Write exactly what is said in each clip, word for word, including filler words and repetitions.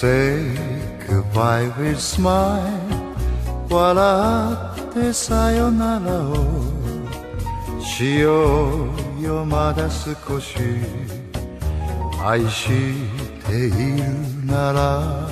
Say goodbye with smile 笑ってさよならをしようよまだ少し愛しているなら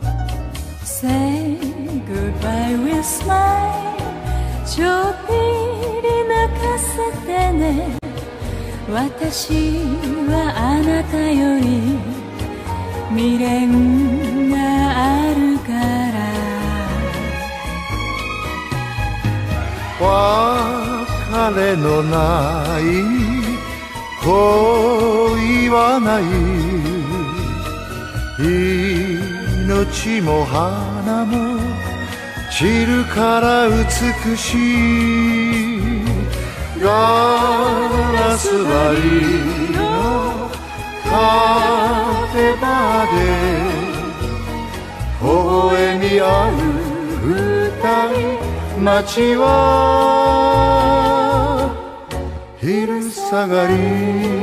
Say goodbye with smile ちょっぴり泣かせてね私はあなたより未練があるから別れのない恋はない命も花も散るから美しいガラス張りのカフェバーで微笑み合う二人街は昼下がり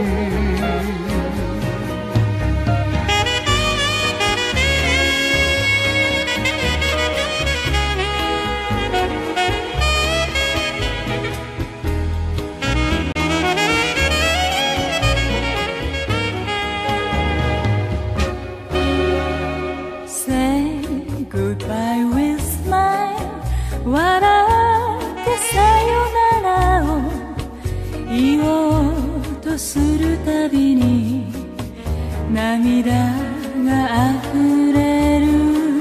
笑ってさよならを言おうとするたびに涙が溢れる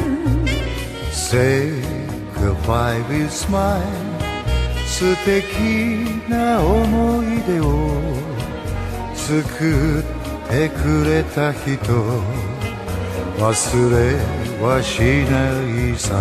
Say goodbye with smile 素敵な思い出を作ってくれた人忘れはしないさ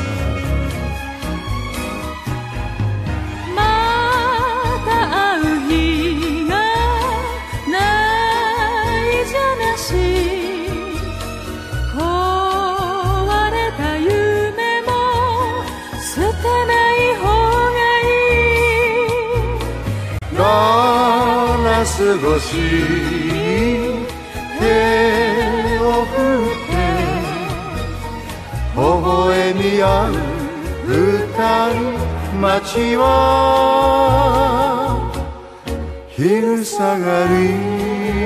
ガラス越しに手を振って微笑み合う二人街は昼下がり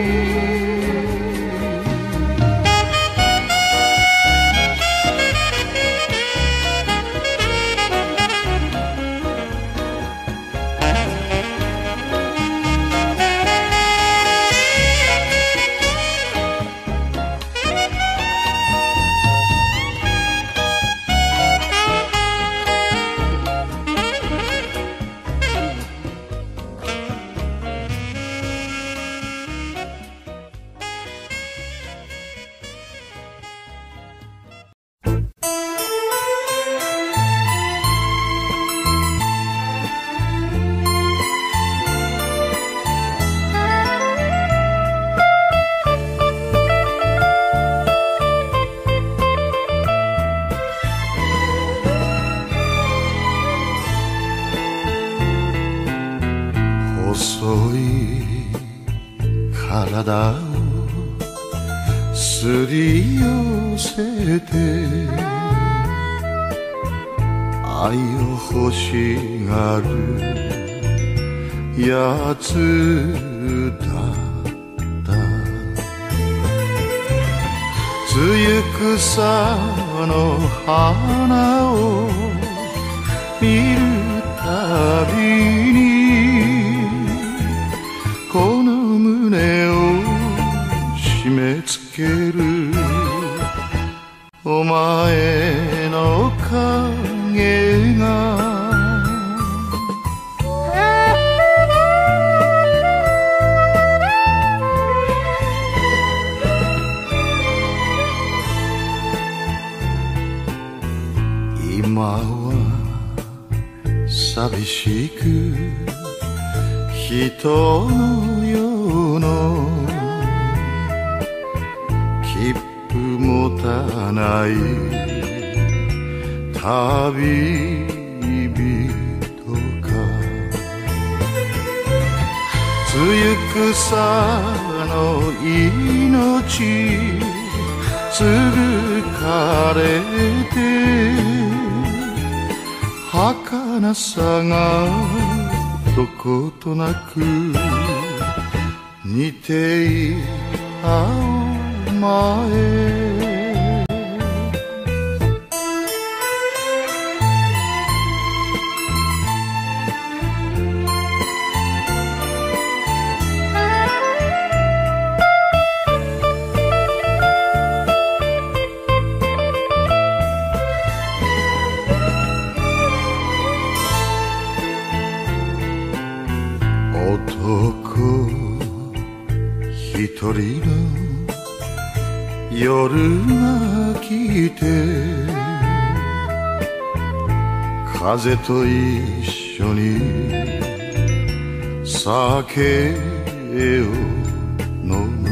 細い体をすり寄せて愛を欲しがるやつだった梅雨草の花を見るたびにこの胸を締め付けるお前の影が今は寂しく人の世の切符持たない旅人か梅雨草の命つぐかれて儚さがどことなく似てい合う前男一人の夜が来て風と一緒に酒を飲む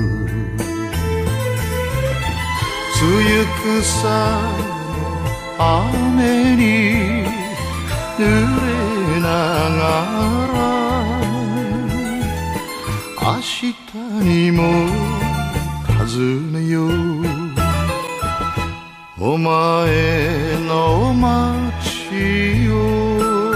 梅雨草の雨に濡れながら明日にも尋ねようお前の街を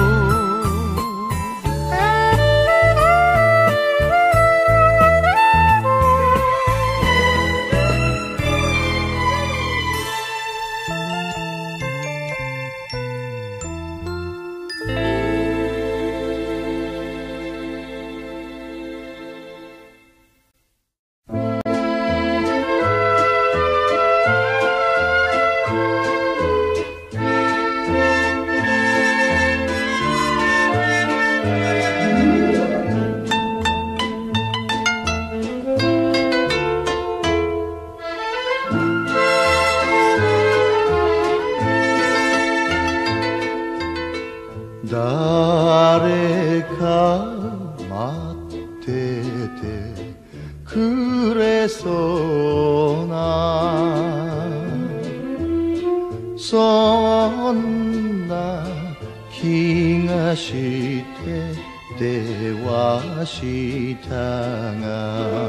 誰か待っててくれそうなそんな気がして電話したが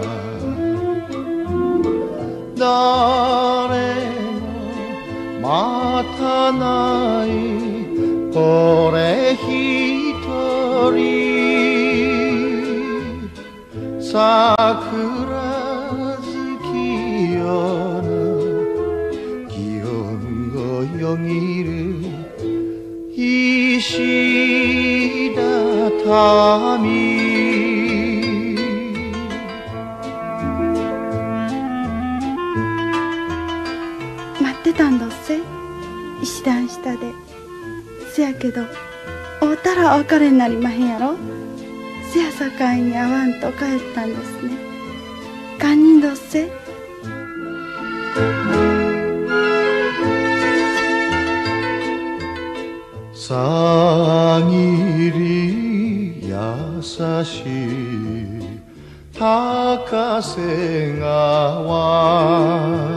誰も待たない俺一人桜月夜の祇園をよぎる石畳待ってたんどっせ石段下でせやけど会うたら別れになりまへんやろせやさかいに会わんと帰ったんですね堪忍どっせさぎり優しい高瀬川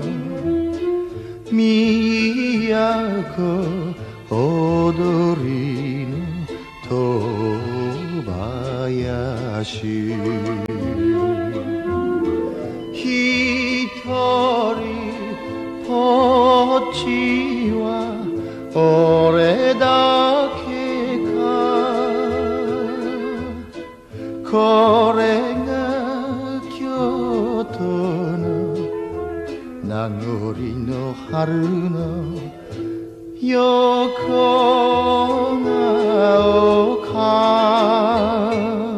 都踊りの戸林一人ぽっちは俺だけかこれが京都の名残の春の横顔か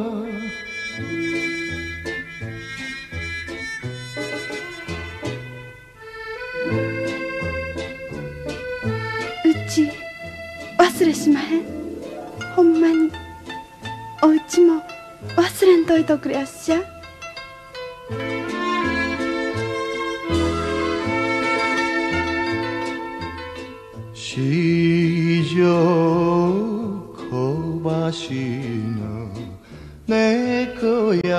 うち忘れしまへんほんまにおうちも忘れんといとくれやっしゃ四条小橋の猫柳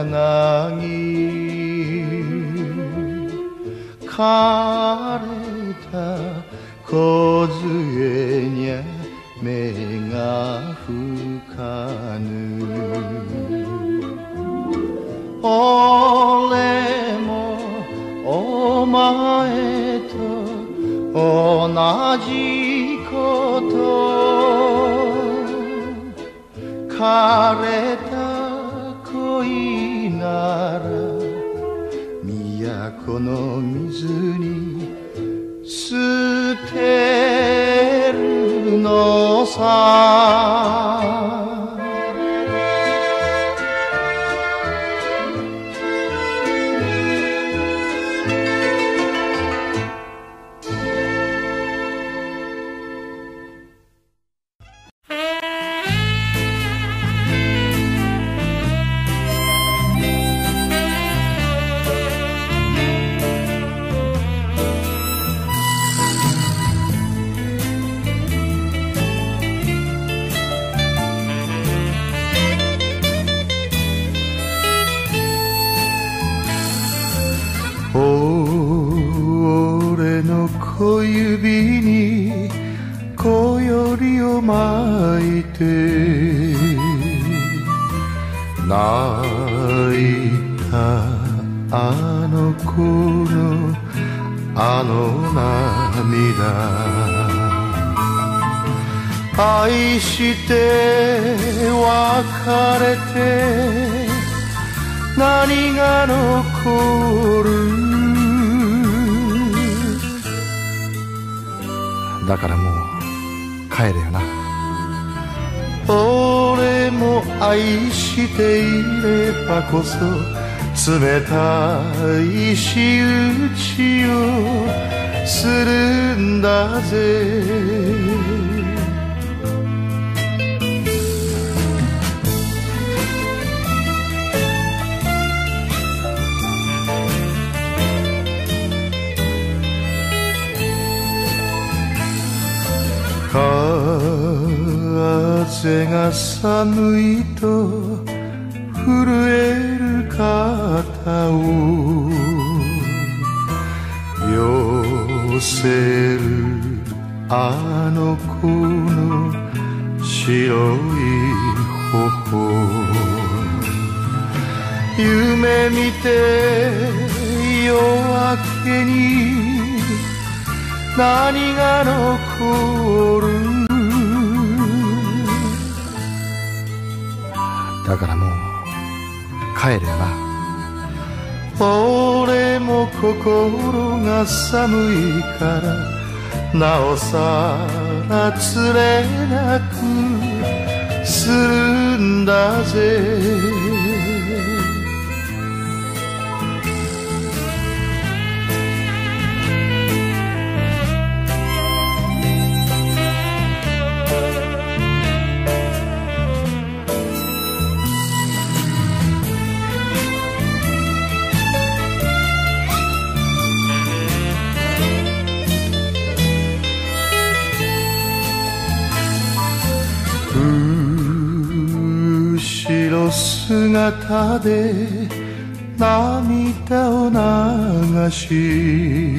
枯れた梢にゃ目が吹かぬ俺もお前同じこと枯れた恋なら都の水に捨てるのさ俺の小指に小よりを巻いて泣いたあの子のあの涙愛して別れて何が残るだからもう帰れよな俺も愛していればこそ冷たい仕打ちをするんだぜ風が寒いと震える肩を寄せるあの子の白い頬夢見て夜明けに何が残るだからもう帰れよな俺も心が寒いからなおさらつれなくするんだぜ後ろ姿で涙を流し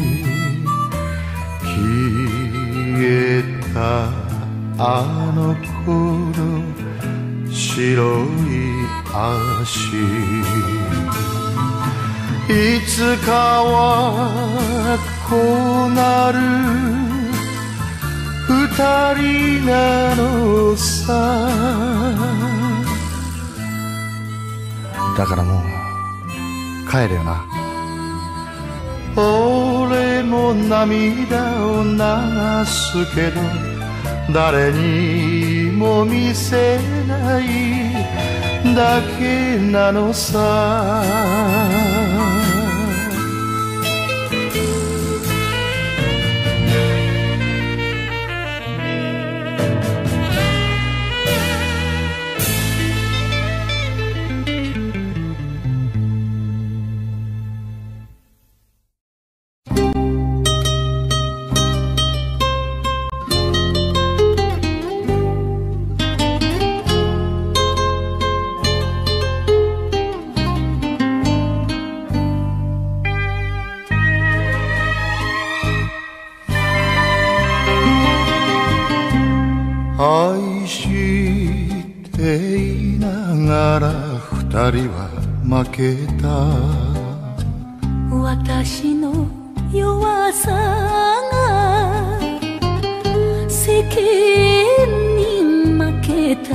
消えたあの子の白い足いつかはこうなる二人なのさだからもう帰れよな俺も涙を流すけど誰にも見せないだけなのさ愛していながら二人は負けた私の弱さが間に負けた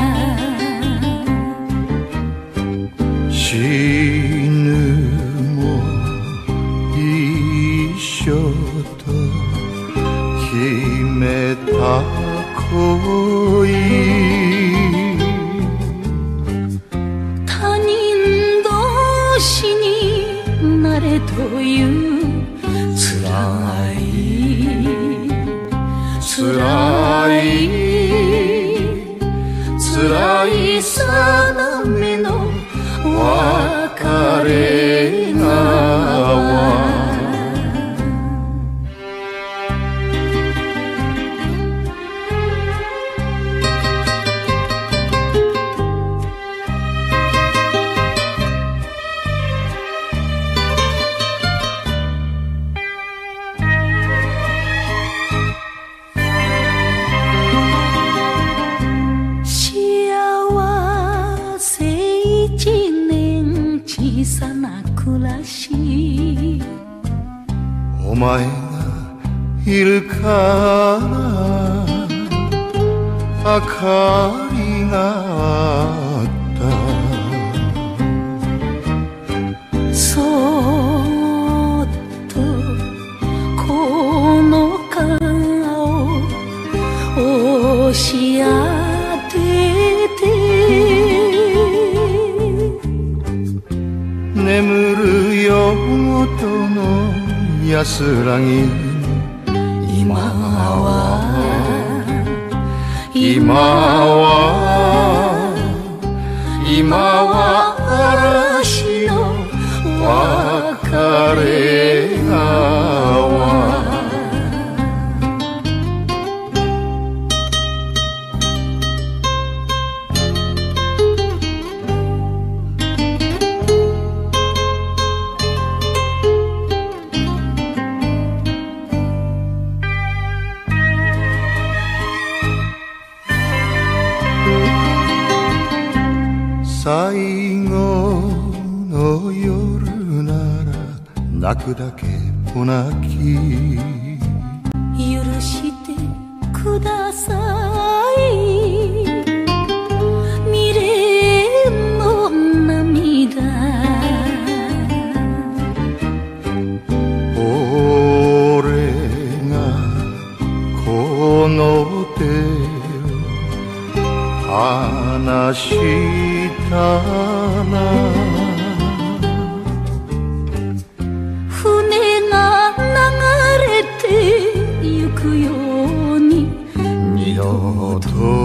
死ぬも一緒と決めた恋他人同士になれというつらいつらいつらい定めの別れがお前がいるから明かりがあったそっとこの顔を押し当てて眠る夜ごとの安らぎ今は今は今は嵐の別れが最後の夜なら泣くだけお泣き許してください未練の涙俺がこの手を離したな船が流れてゆくように二度と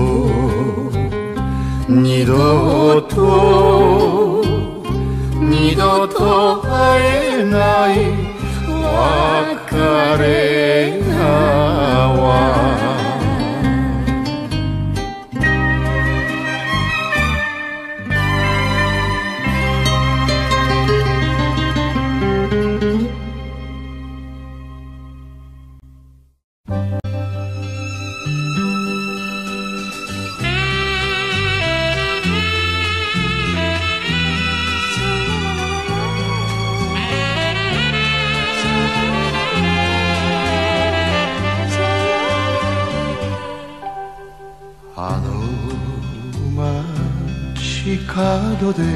二度と二度と会えない別れがあの街角で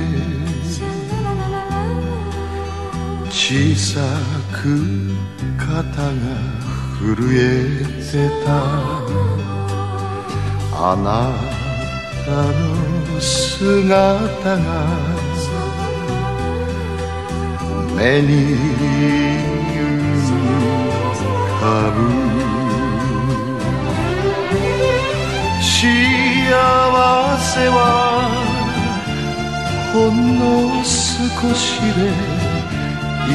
小さく肩が震えてたあなたの姿が目に浮かぶ幸せはほんの少しでい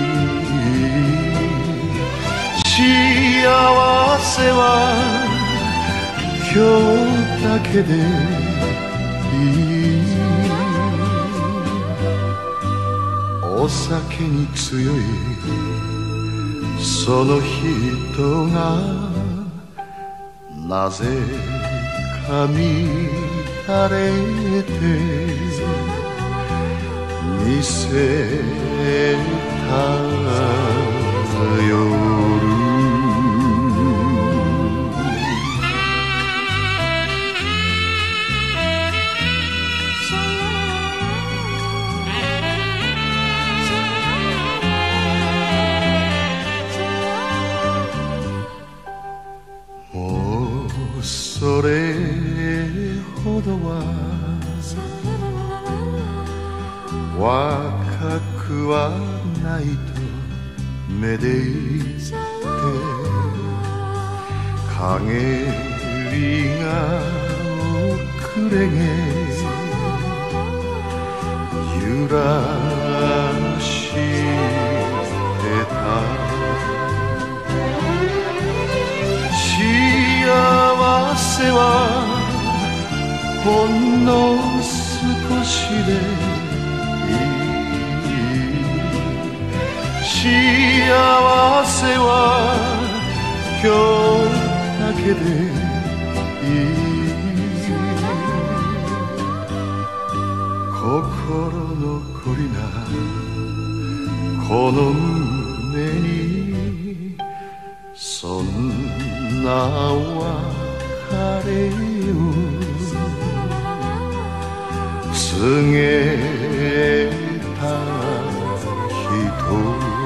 い幸せは今日だけでいいお酒に強いその人がなぜか乱れて見せた夜若くはないとめでいて陰りが遅れげ揺らしてた幸せはほんの少しでいい幸せは今日だけでいい心残りなこの胸にそんな別れを告げた人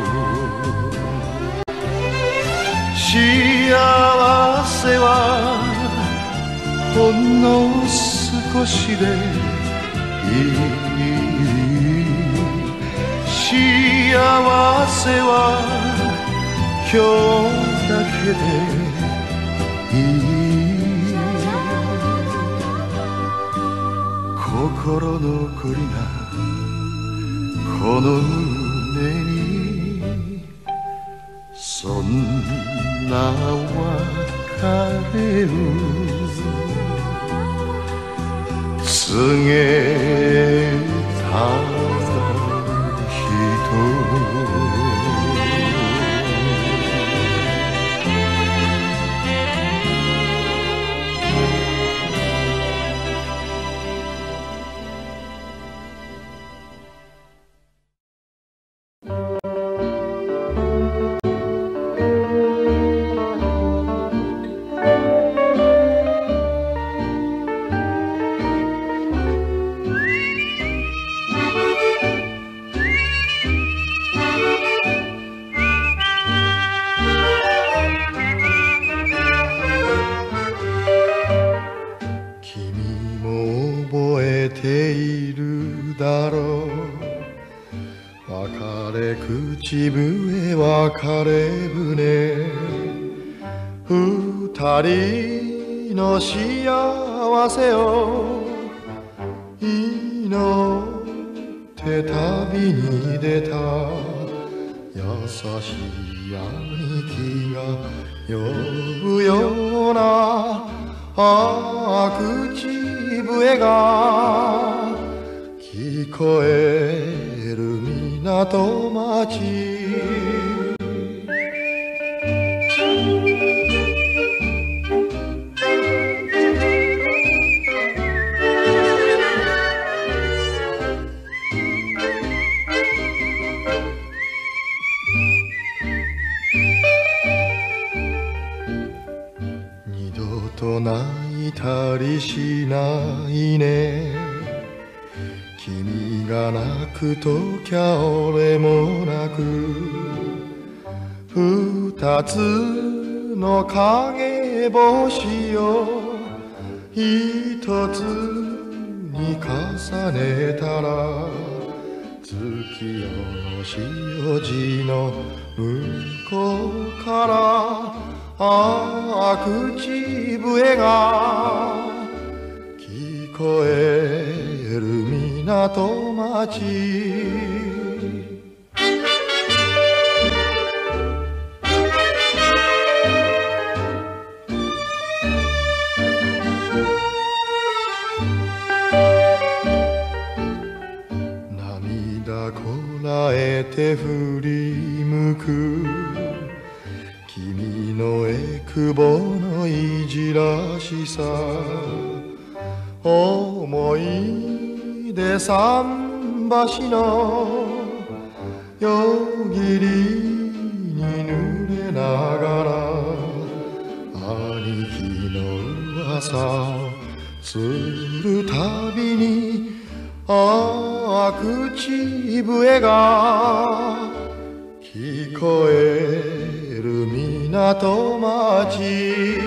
幸せはほんの少しでいい幸せは今日だけでいい心残りなこの胸にそんな別れを告げた口笛別れ船二人の幸せを祈って旅に出た優しい兄貴が呼ぶようなああ口笛が聞こえる港町二度と泣いたりしないね君が泣くときゃ俺も泣く二つの影星を一つに重ねたら月夜の潮路の向こうからああ口笛が聞こえる港町涙こらえて振り向く君のえくぼのいじらしさ思い出桟橋の夜霧に濡れながら兄貴の噂をするたびにああ口笛が聞こえる港町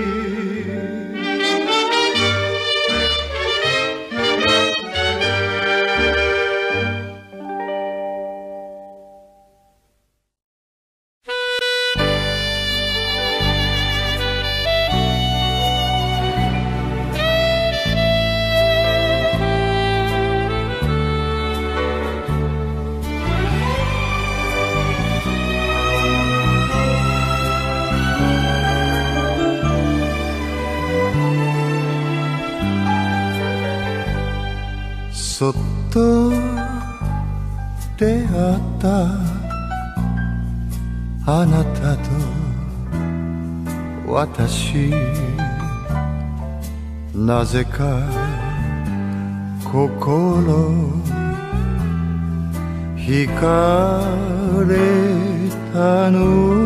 そっと出会ったあなたと私、なぜか心惹かれたの。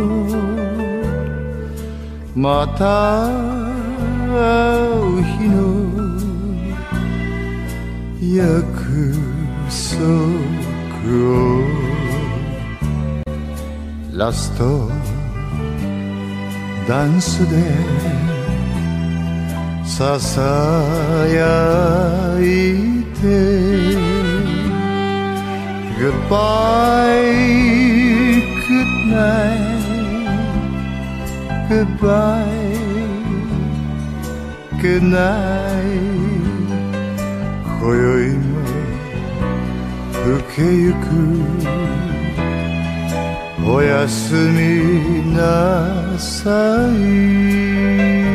また会う日の約束をラストダンスでささやいて Goodbye, good night, goodbye, good night 今宵も更けゆくおやすみなさい。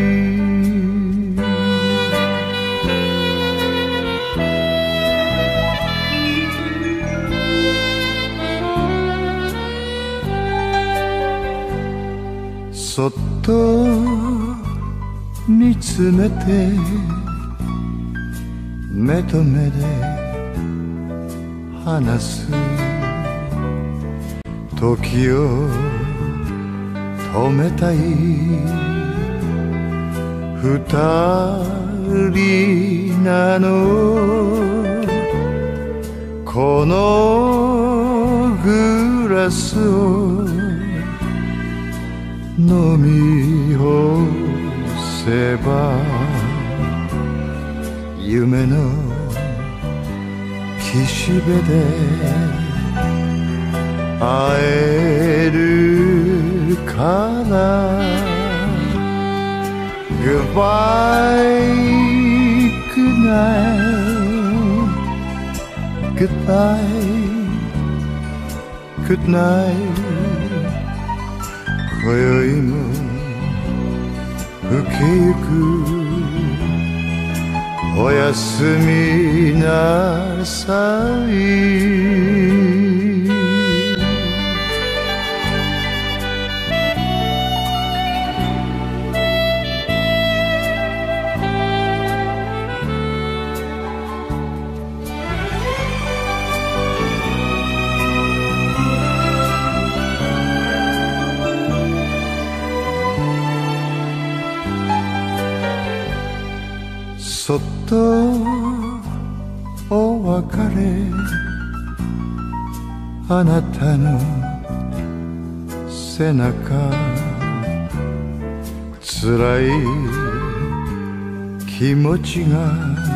そっと見つめて目と目で話す時を止めたい二人なのこのグラスを飲み干せば夢の岸辺で会えるから Goodbye, good night, goodbye, good night 今宵も更けゆくおやすみなさい。そっとお別れあなたの背中辛い気持ちが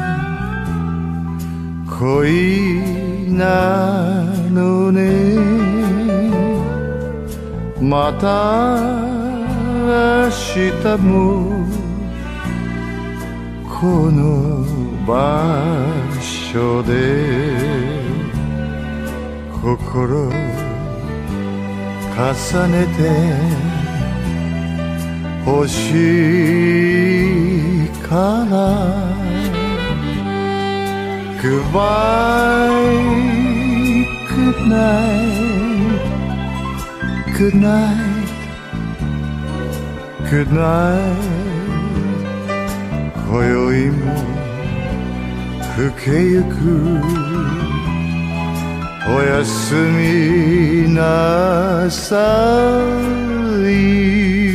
恋なのねまた明日もこの場所で心重ねて欲しいから Goodbye, good night, good night, good night今宵も更けゆくおやすみなさい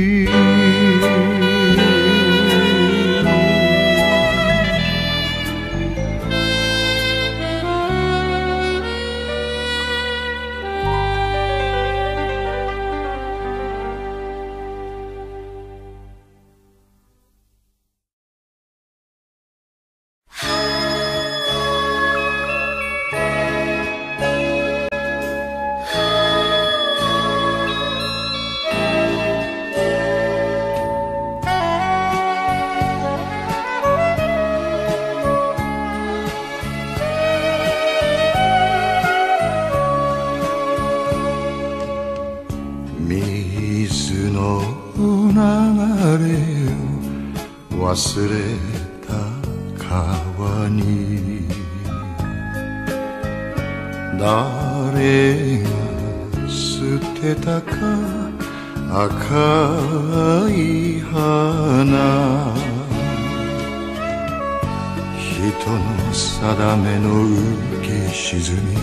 水の流れを忘れた川に誰が捨てたか赤い花、人の定めの浮き沈み、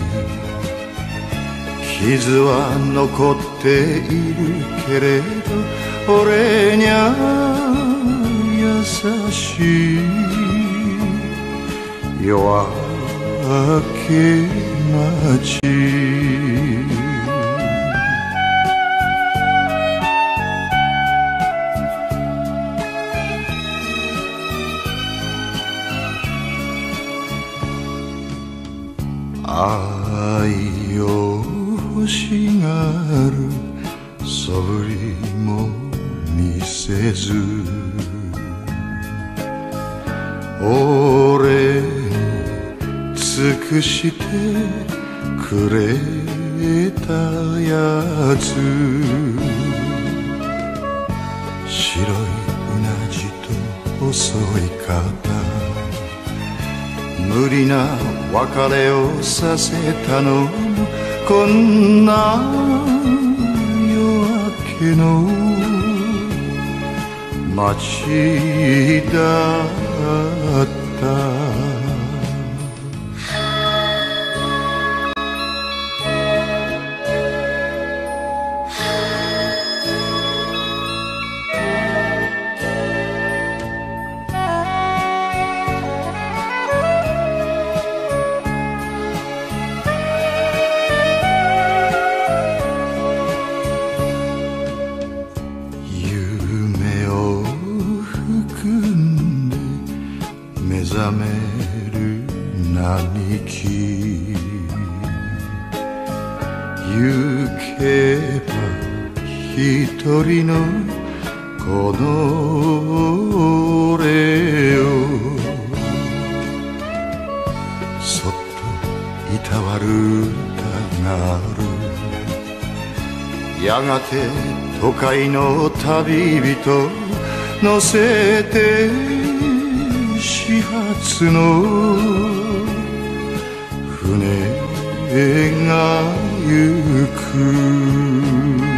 傷は残っているけれど俺にゃ優しい夜明け街、愛を欲しがる素振りも見せず、俺に尽くしてくれたやつ、白いうなじと細い肩、無理な別れをさせたのもこんな夜明けの街だった。覚める並木、行けば一人のこの俺をそっといたわる歌がある。やがて都会の旅人乗せて始発の船が行く。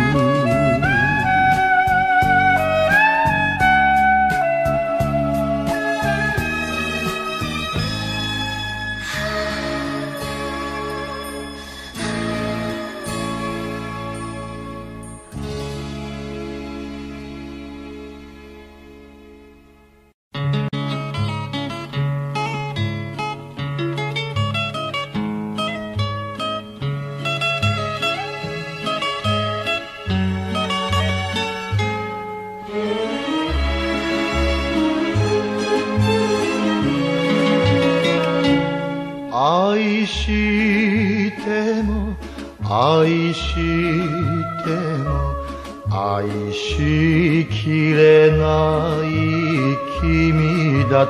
愛しても愛しても愛しきれない君だった。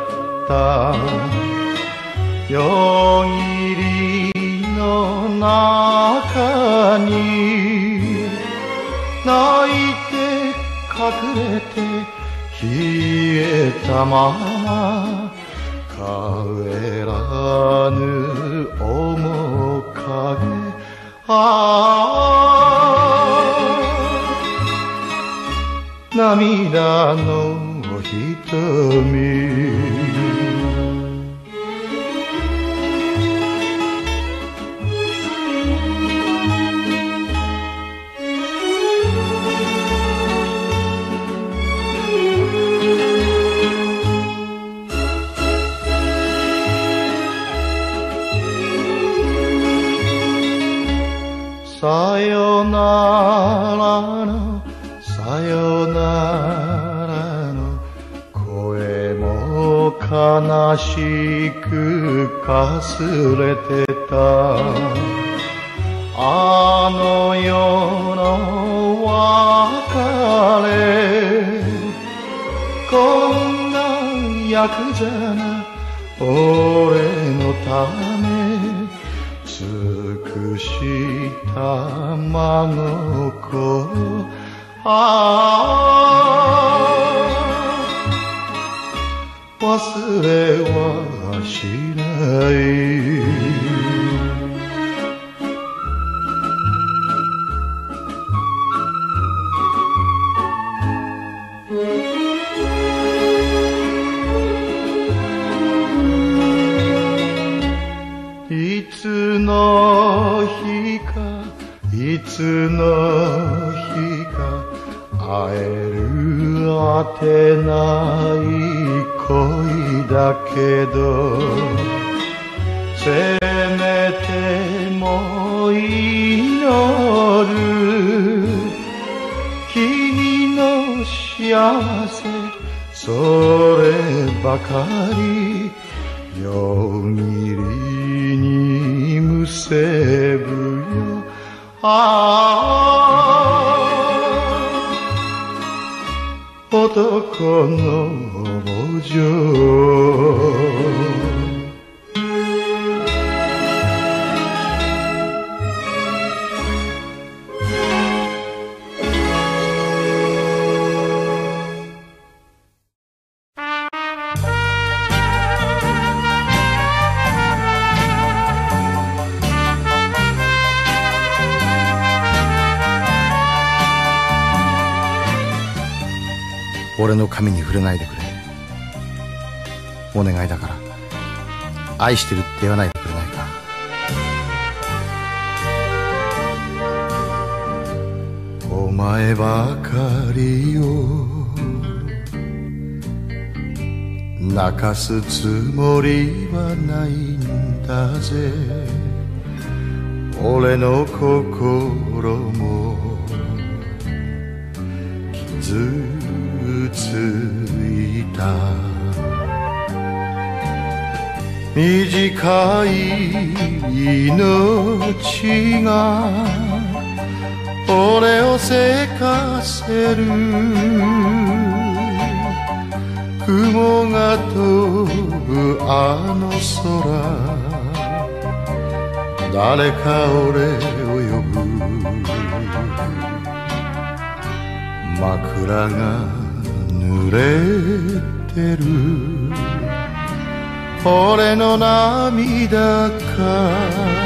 夜霧の中に泣いて隠れて消えたまま帰らぬ面影。ああ涙の瞳。さよならのさよならの声も悲しくかすれてた。あの夜の別れこんなヤクザな俺のため尽くした真心。ああ忘れはしない。 の日かいつの日か会えるあてない恋だけどせめても祈る君の幸せそればかり夜霧にむせぶよああ男の慕情俺の髪に触れないでくれ。お願いだから愛してるって言わないでくれないか。 お前ばかりを泣かすつもりはないんだぜ。俺の心も傷ついた短い命が俺をせかせる雲が飛ぶあの空誰か俺を呼ぶ枕が濡れてる俺の涙か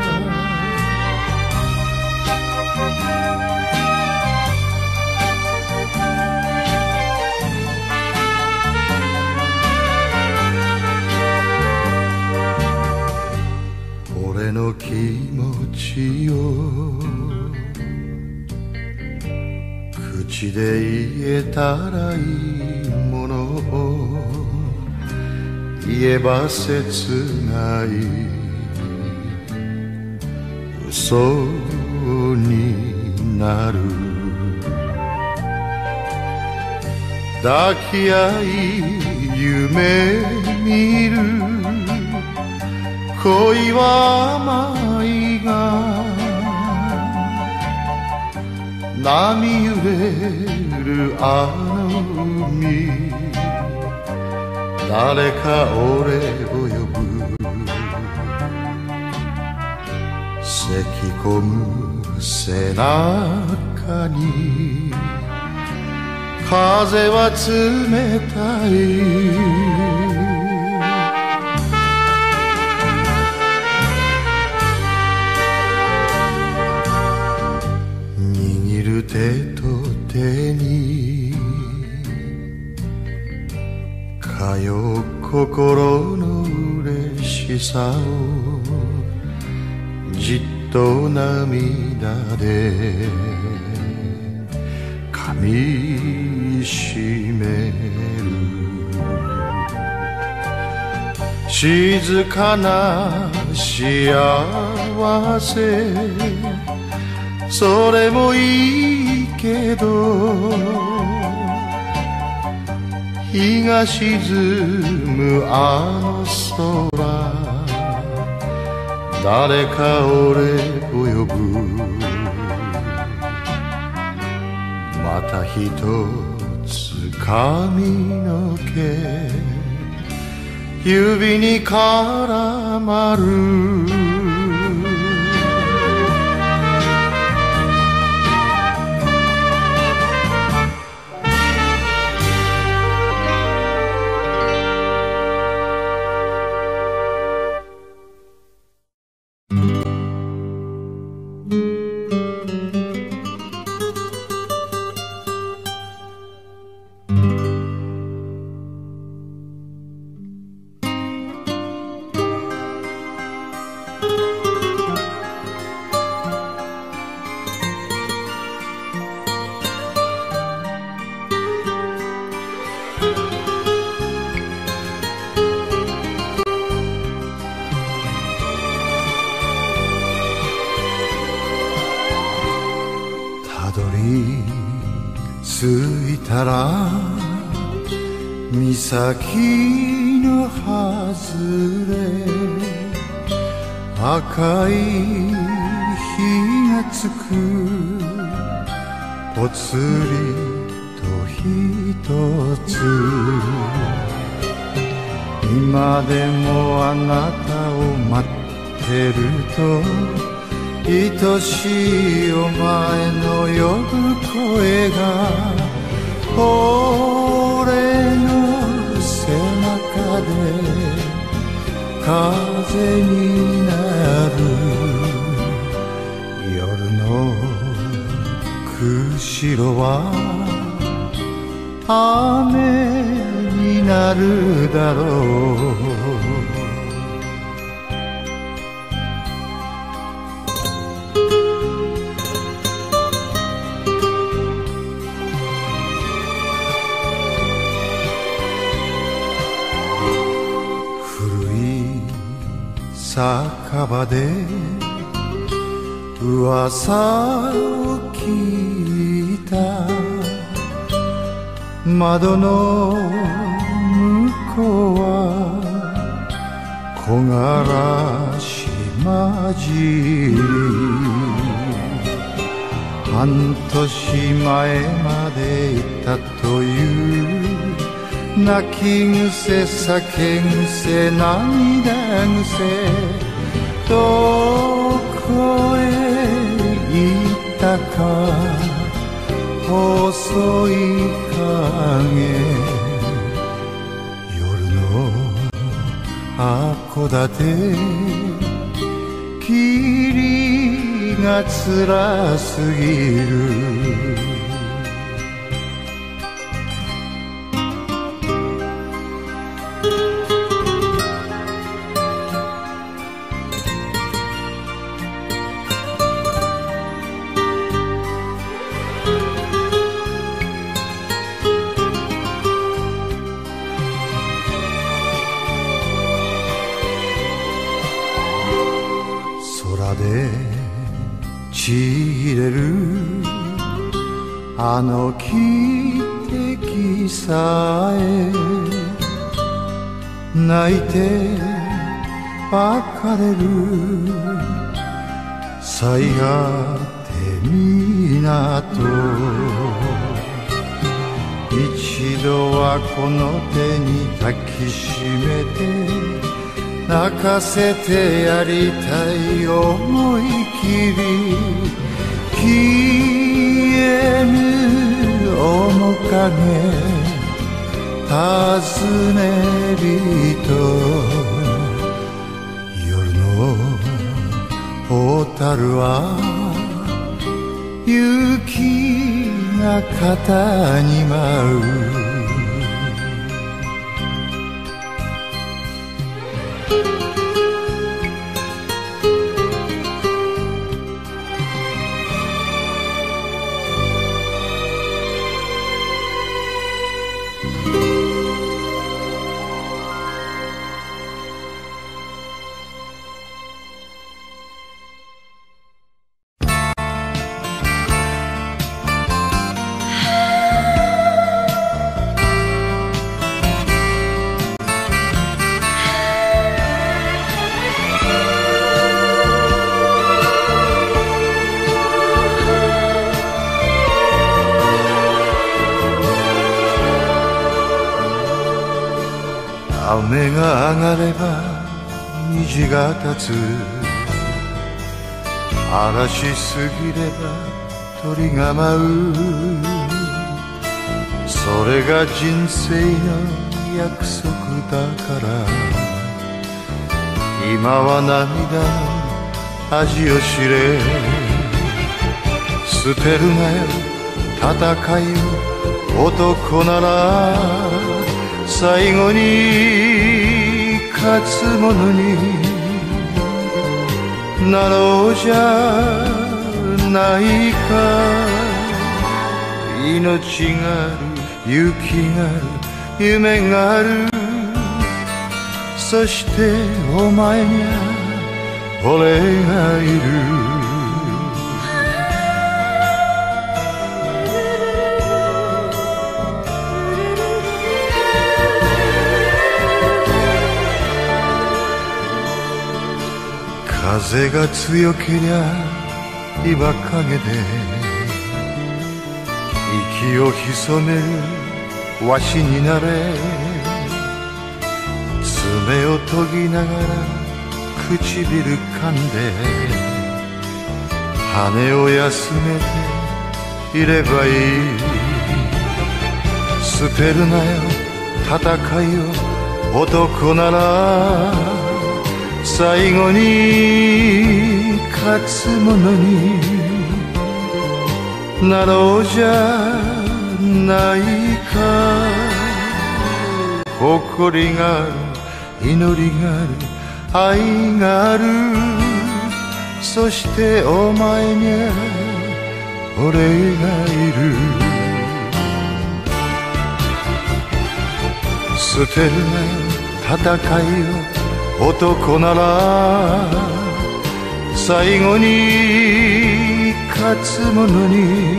俺の気持ちを口で言えたらいいものを言えば切ない嘘になる抱き合い夢見る恋は甘いが波揺れるあの海誰か俺を呼ぶ咳込む背中に風は冷たい手と手に通う心の嬉しさをじっと涙で噛みしめる静かな幸せそれもいいけど日が沈むあの空誰か俺を呼ぶまた一つ髪の毛指に絡まる着いたら岬の外れ赤い火がつくぽつりと一つ今でもあなたを待ってると愛しいお前の呼ぶ声が俺の背中で風になる夜の釧路は雨になるだろう酒場で噂を聞いた窓の向こうは木枯らし混じり半年前までいたという泣き癖酒癖涙癖どこへ行ったか細い影夜の函館霧が辛すぎるちぎれるあの汽笛さえ泣いて別れる最果て港一度はこの手に抱きしめて泣かせてやりたい思い切り消えぬ面影尋ね人夜の小樽は雪が肩に舞う雨が上がれば虹が立つ嵐すぎれば鳥が舞うそれが人生の約束だから今は涙の味を知れ捨てるなよ戦いを男なら最後に勝つ者になろうじゃないか命がある雪がある夢があるそしてお前には俺がいる風が強けりゃ岩陰で息を潜めるわしになれ、爪を研ぎながら唇噛んで羽を休めていればいい。捨てるなよ戦いを、男なら最後に勝つ者になろうじゃないか。誇りがある、祈りがある、愛がある、そしてお前には俺がいる。捨てるなよ戦いを、男なら最後に勝つ者に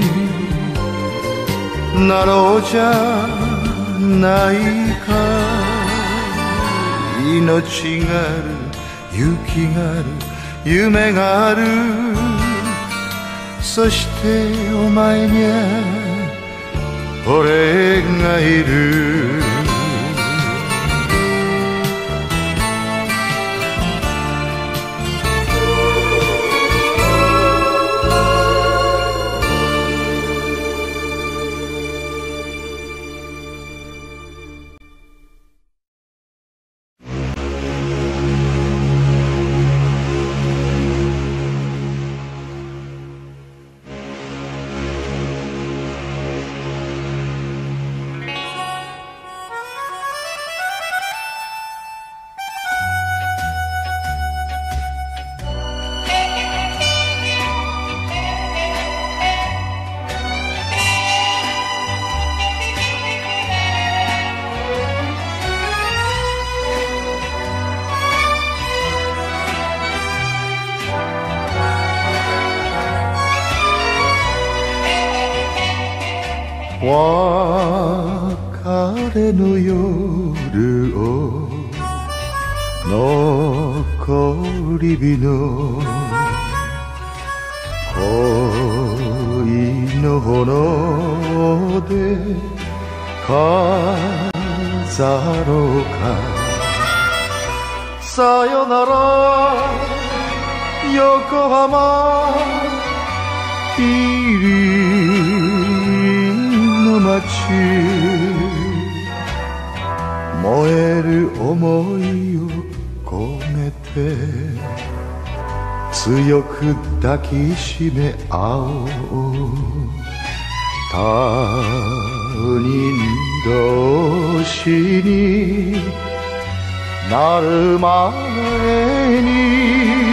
なろうじゃないか。命がある、勇気がある、夢がある、そしてお前には俺がいる。別れの夜を残り火の恋の炎で飾ろうか。さよなら横浜霧の街、燃える想いを込めて強く抱きしめ合おう。他人同士になる前に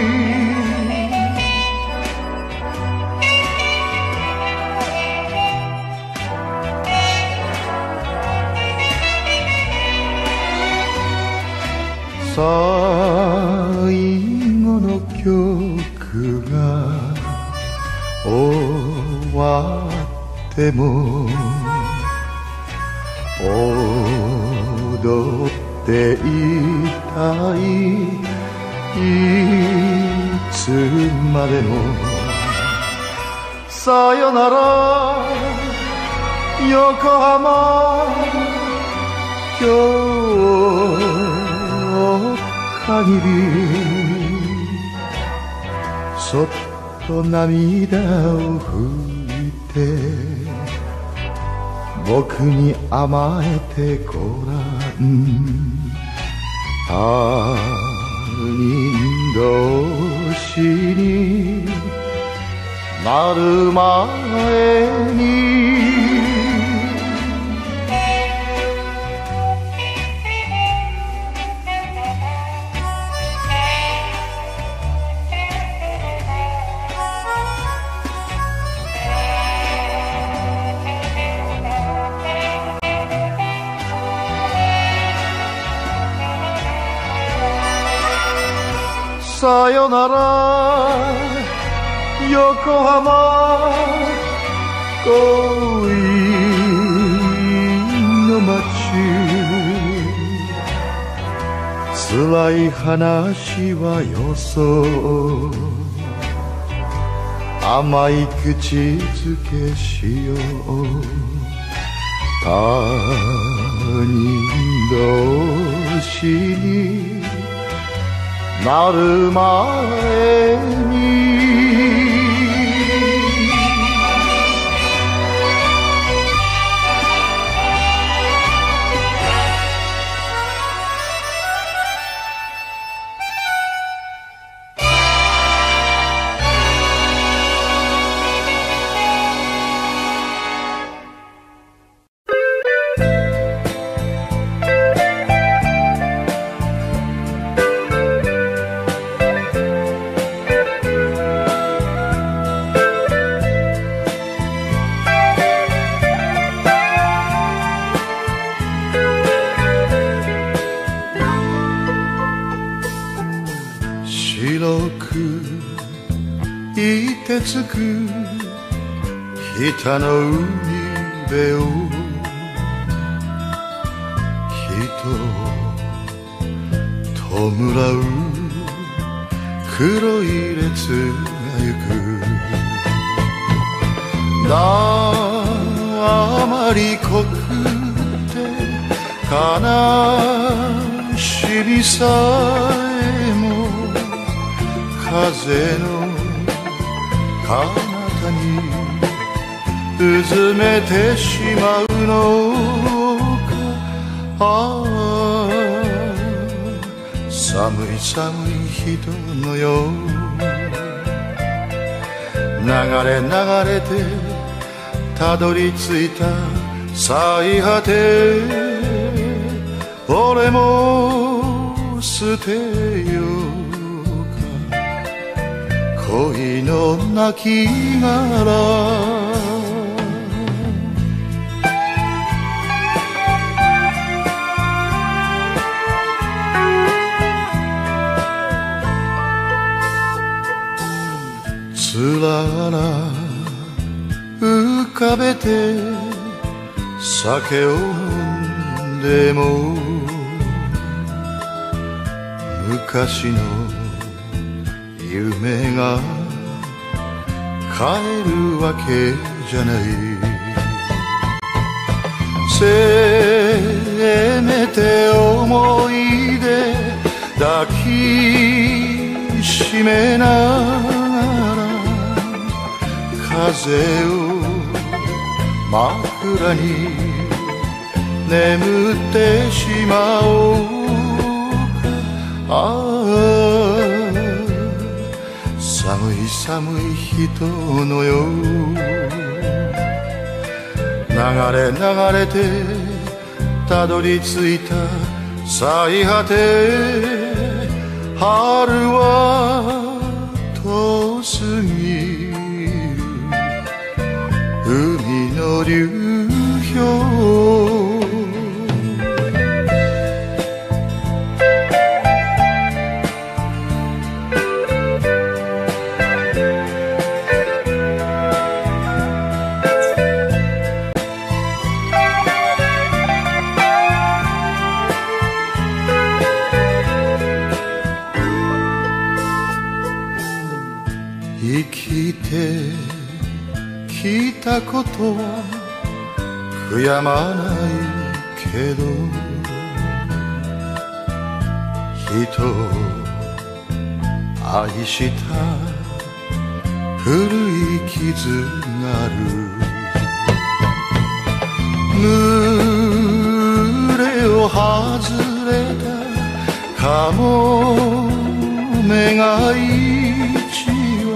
最後の曲が終わっても踊っていたい、いつまでも。さよなら横浜今日限り、そっと涙を拭いて僕に甘えてごらん。他人同士になる前にさよなら横浜恋の街、 辛い話はよそう甘い口づけしよう他人同士になる前に白く凍てつく北の海辺を人を弔う黒い列が行くあまり濃くて悲しみさえも風の彼方にうずめてしまうのかああ寒い寒い人のよう流れ流れてたどり着いた最果て俺も捨てよう恋の亡きつらら浮かべて酒を飲んでも昔の夢が帰るわけじゃないせめて思い出抱きしめながら風を枕に眠ってしまおうかああ寒い寒い人のよう流れ流れてたどり着いた最果て春は遠すぎる海の流氷生きてきたことは悔やまないけど人を愛した古い傷がある群れを外れたカモメが一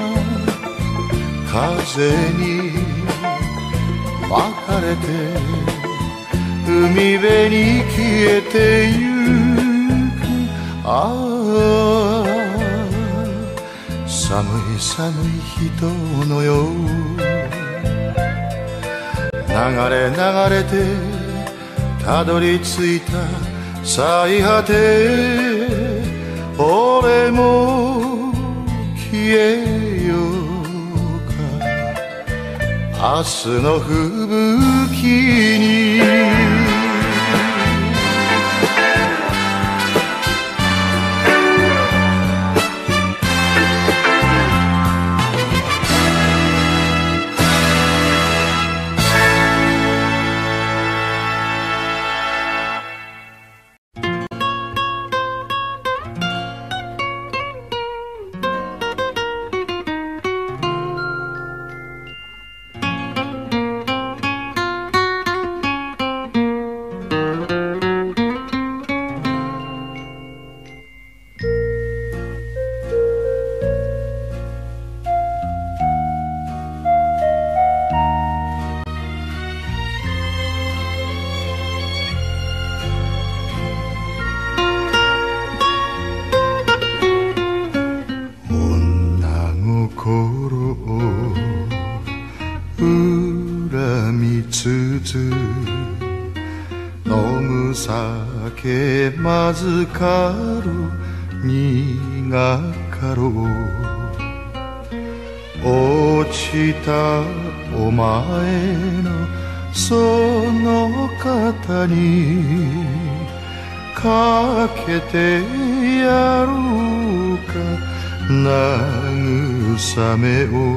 風に巻かれて海辺に消えてゆくああ寒い寒い人のよう流れ流れてたどり着いた最果て俺も消えよう明日の吹雪に恨みつつ飲む酒まずかろう苦かろう落ちたお前のその肩にかけてやろうか慰めを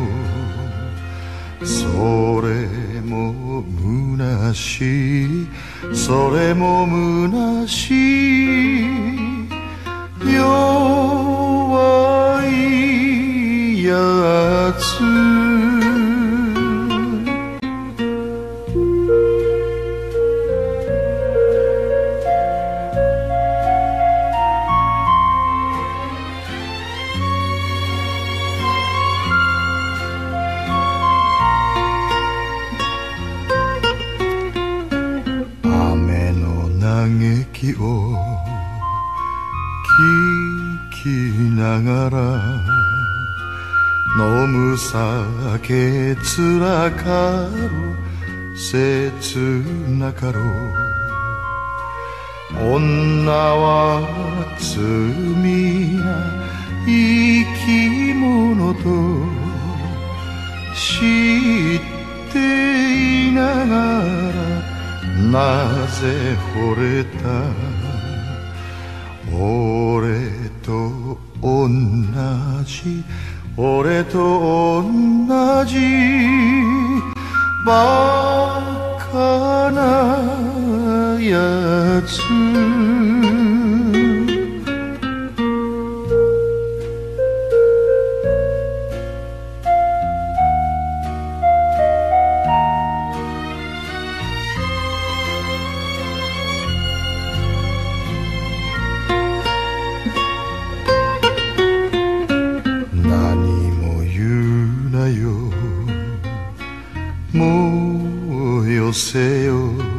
それも虚しいそれも虚しい弱いやつ嘆きを聞きながら飲む酒つらかろ切なかろ女は罪な生き物と知っていながらなぜ惚れた俺と同じ俺と同じバカなやつもうよせよ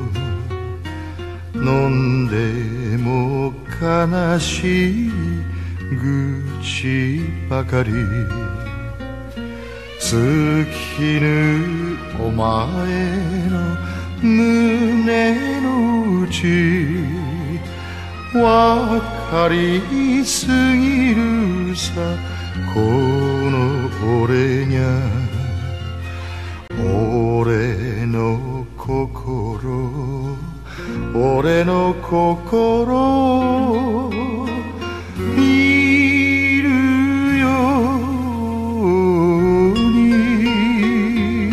飲んでも悲しい愚痴ばかり尽きぬお前の胸の内わかりすぎるさこの俺にゃ俺の心俺の心見るように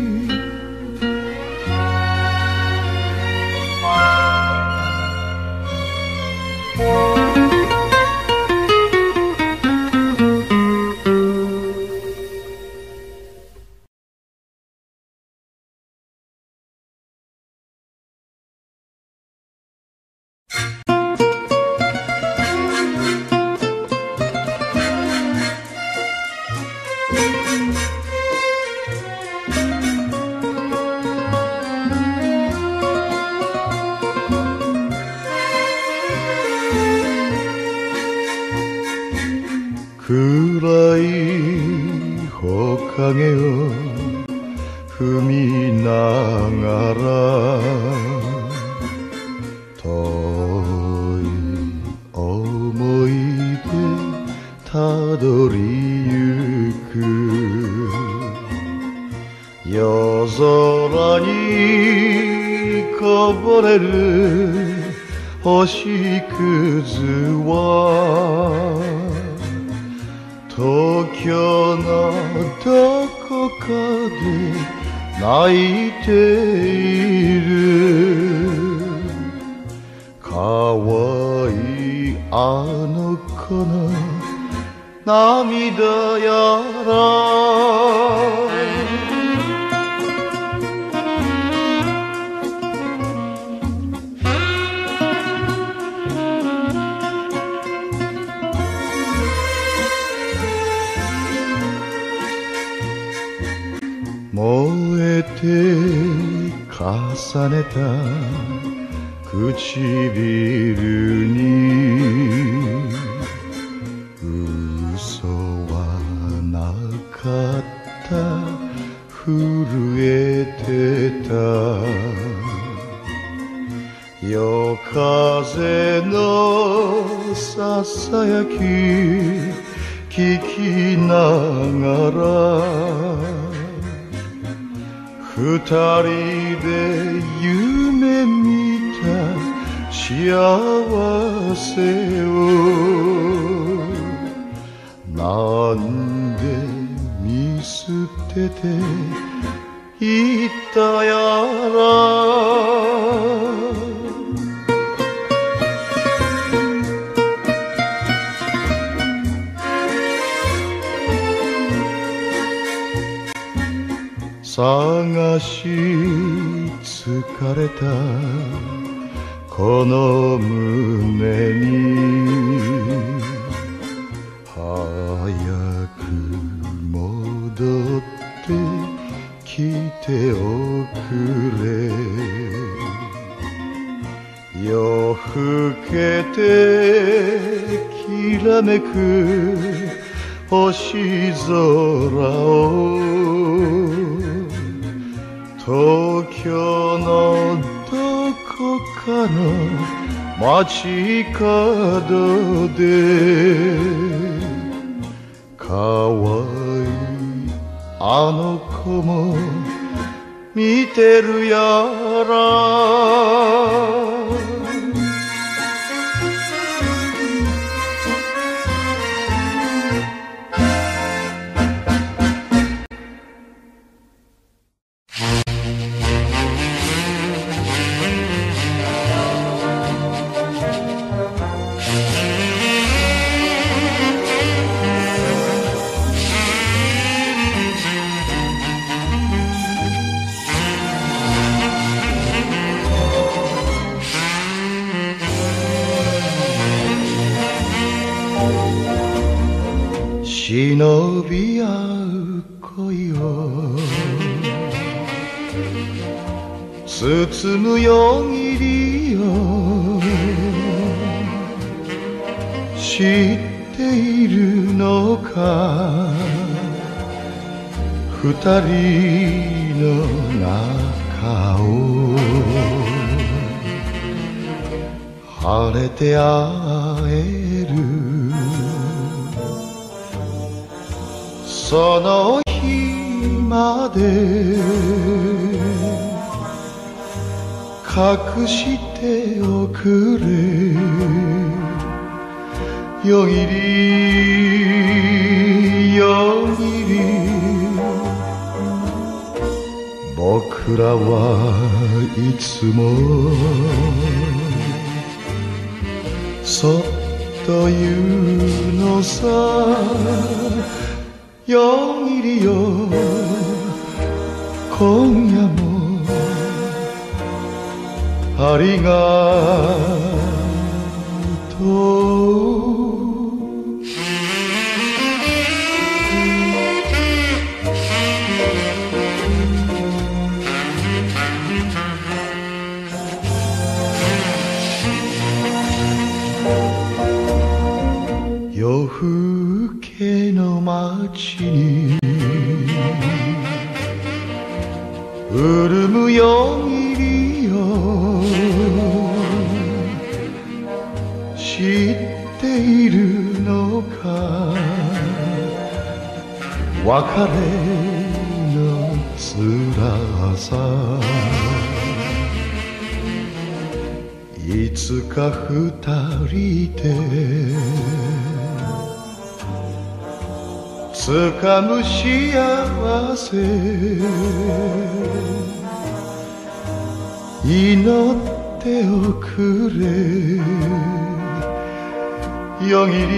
暗い木陰を踏みながら遠い思い出たどりゆく夜空にこぼれる星屑は東京のどこかで泣いているかわいいあの子の涙やら燃えて重ねた唇に嘘はなかっ震えてた夜風のささやき聞きながら二人で夢見た幸せをなんで見捨てていったやら探し疲れたこの胸に早く戻ってきておくれ夜更けてきらめく星空を東京のどこかの街角でかわいいあの子も見てるやら忍び合う恋を包む夜霧を知っているのか二人の中を晴れて会えるその日まで隠しておくれ夜霧夜霧僕らはいつもそっと言うのさ夜霧よ今夜もありがとう夜更けの街に潤む夜霧よ知っているのか別れの辛さいつか二人で掴む幸せ祈っておくれ夜霧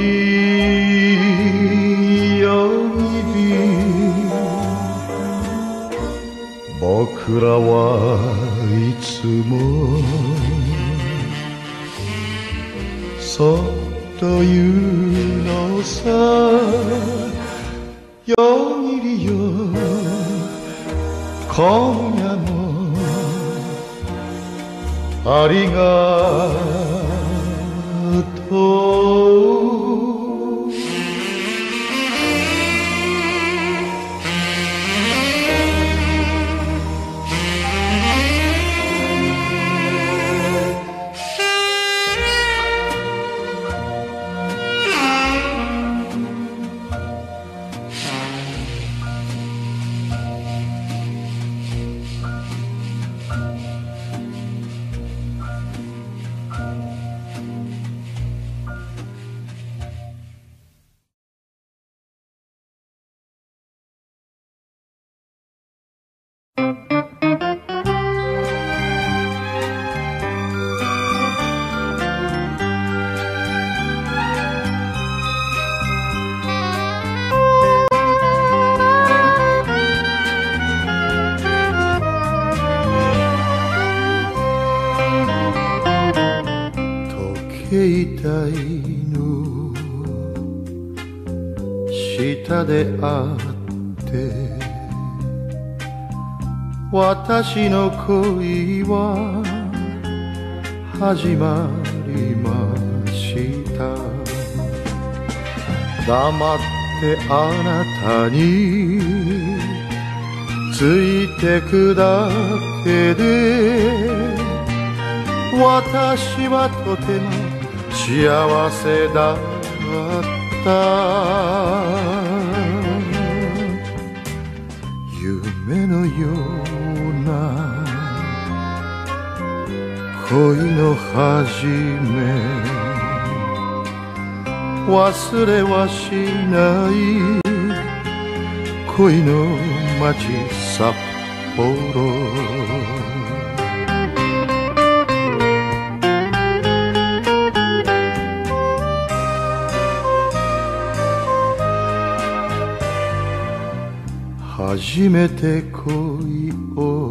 夜霧僕らはいつもそっと言うのさ夜霧よ今夜もありがとう車で会って私の恋は始まりました黙ってあなたについてくだけで私はとても幸せだった夢のような恋の始め忘れはしない恋の街札幌初めて恋を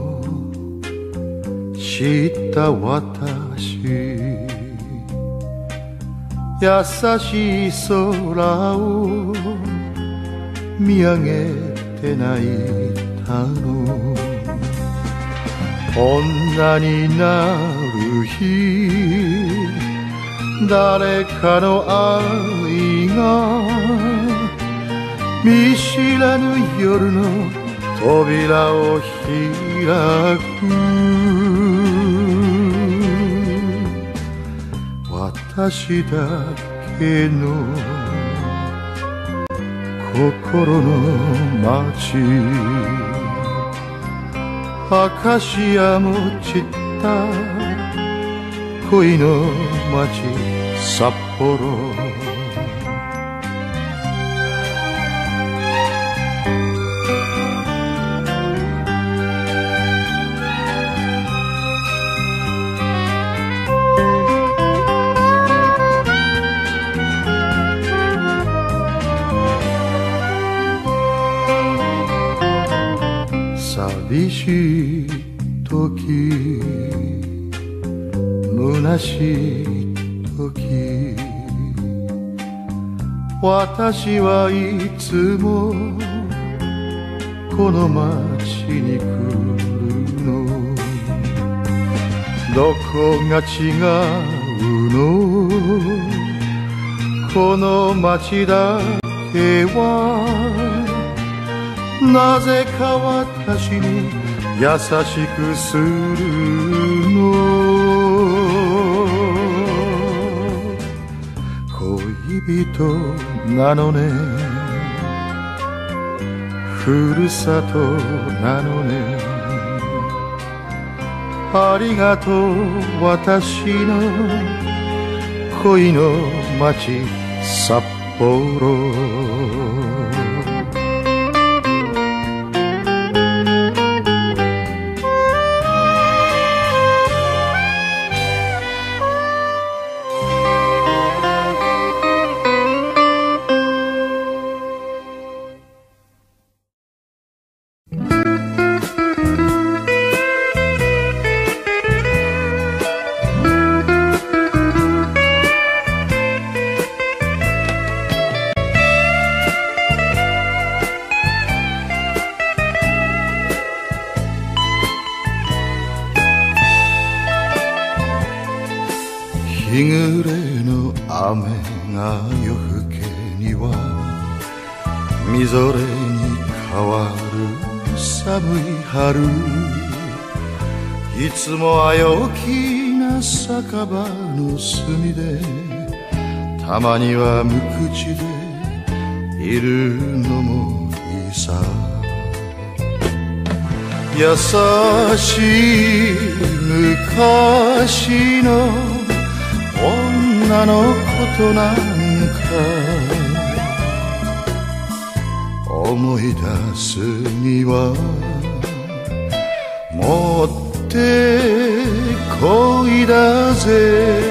知った私優しい空を見上げて泣いたの女になる日誰かの愛が見知らぬ夜の扉を開く私だけの心の街アカシアも散った恋の街札幌寂しい時虚しい時私はいつもこの街に来るのどこが違うのこの街だけはなぜか私に優しくするの恋人なのねふるさとなのねありがとう私の恋の街札幌日暮れの雨が夜更けにはみぞれに変わる寒い春いつもあよきな酒場の隅でたまには無口でいるのもいいさ優しい昔の女のことなんか思い出すにはもってこいだぜ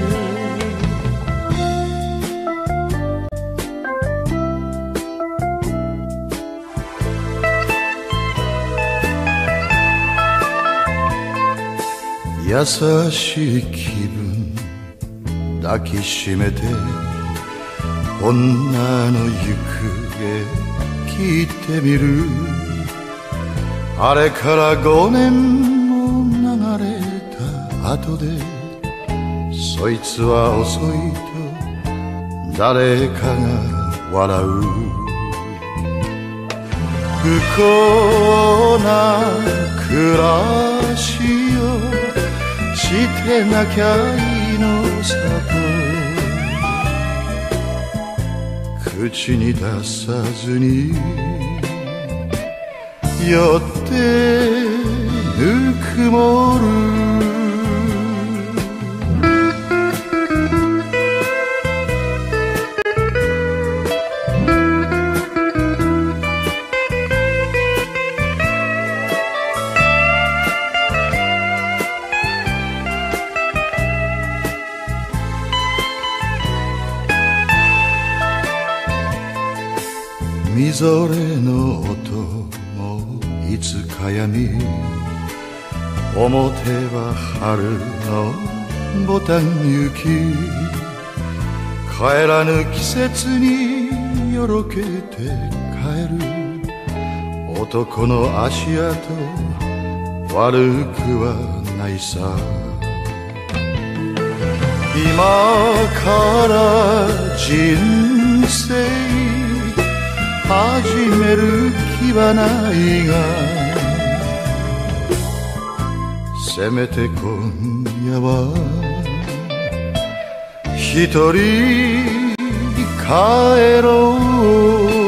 優しい気分抱きしめて女の行くへ聞いてみる。あれからごねんも流れた後で、そいつは遅いと誰かが笑う。不幸な暮らしをしてなきゃいいのさと口に出さずに酔ってぬくもる。みぞれの音もいつかやみ、表は春のボタン雪、帰らぬ季節によろけて帰る男の足跡悪くはないさ。今から人生始める気はないが、せめて今夜は一人帰ろう。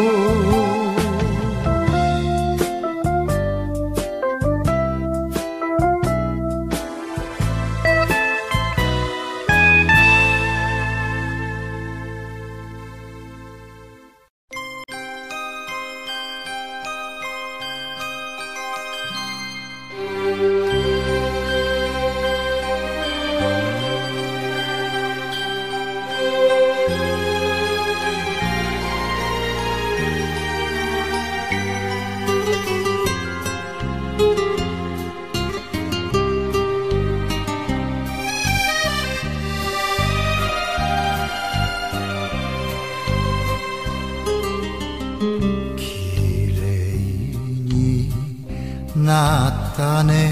なったね、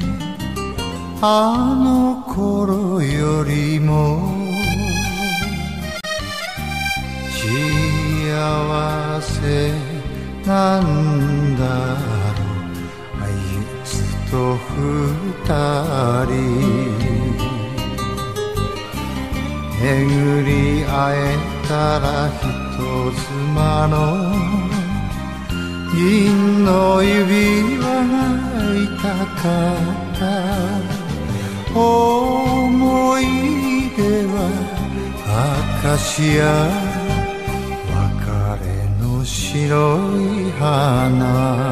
あの頃よりも幸せなんだろう、あいつと二人巡り会えたら人妻の銀の指輪が痛かった。思い出はアカシア、別れの白い花。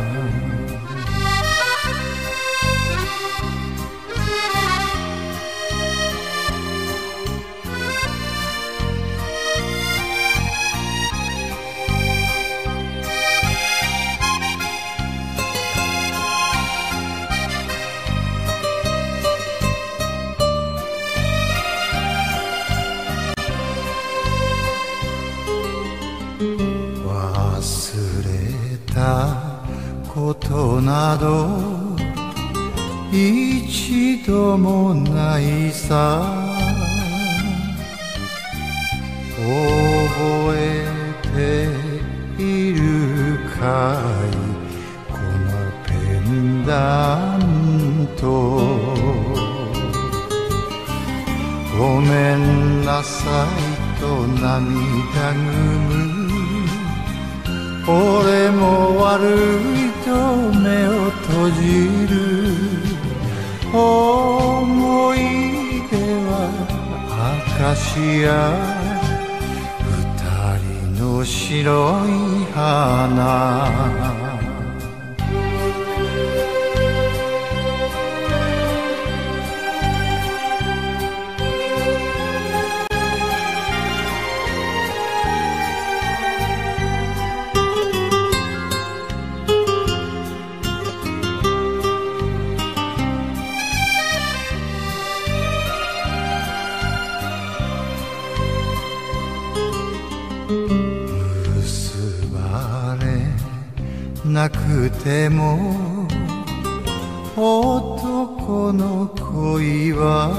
忘れたことなど一度もないさ。覚えているかいこのペンダント。ごめんなさいと涙ぐむ俺も悪いと目を閉じる。思い出はアカシア、二人の白い花。 なくても男の恋は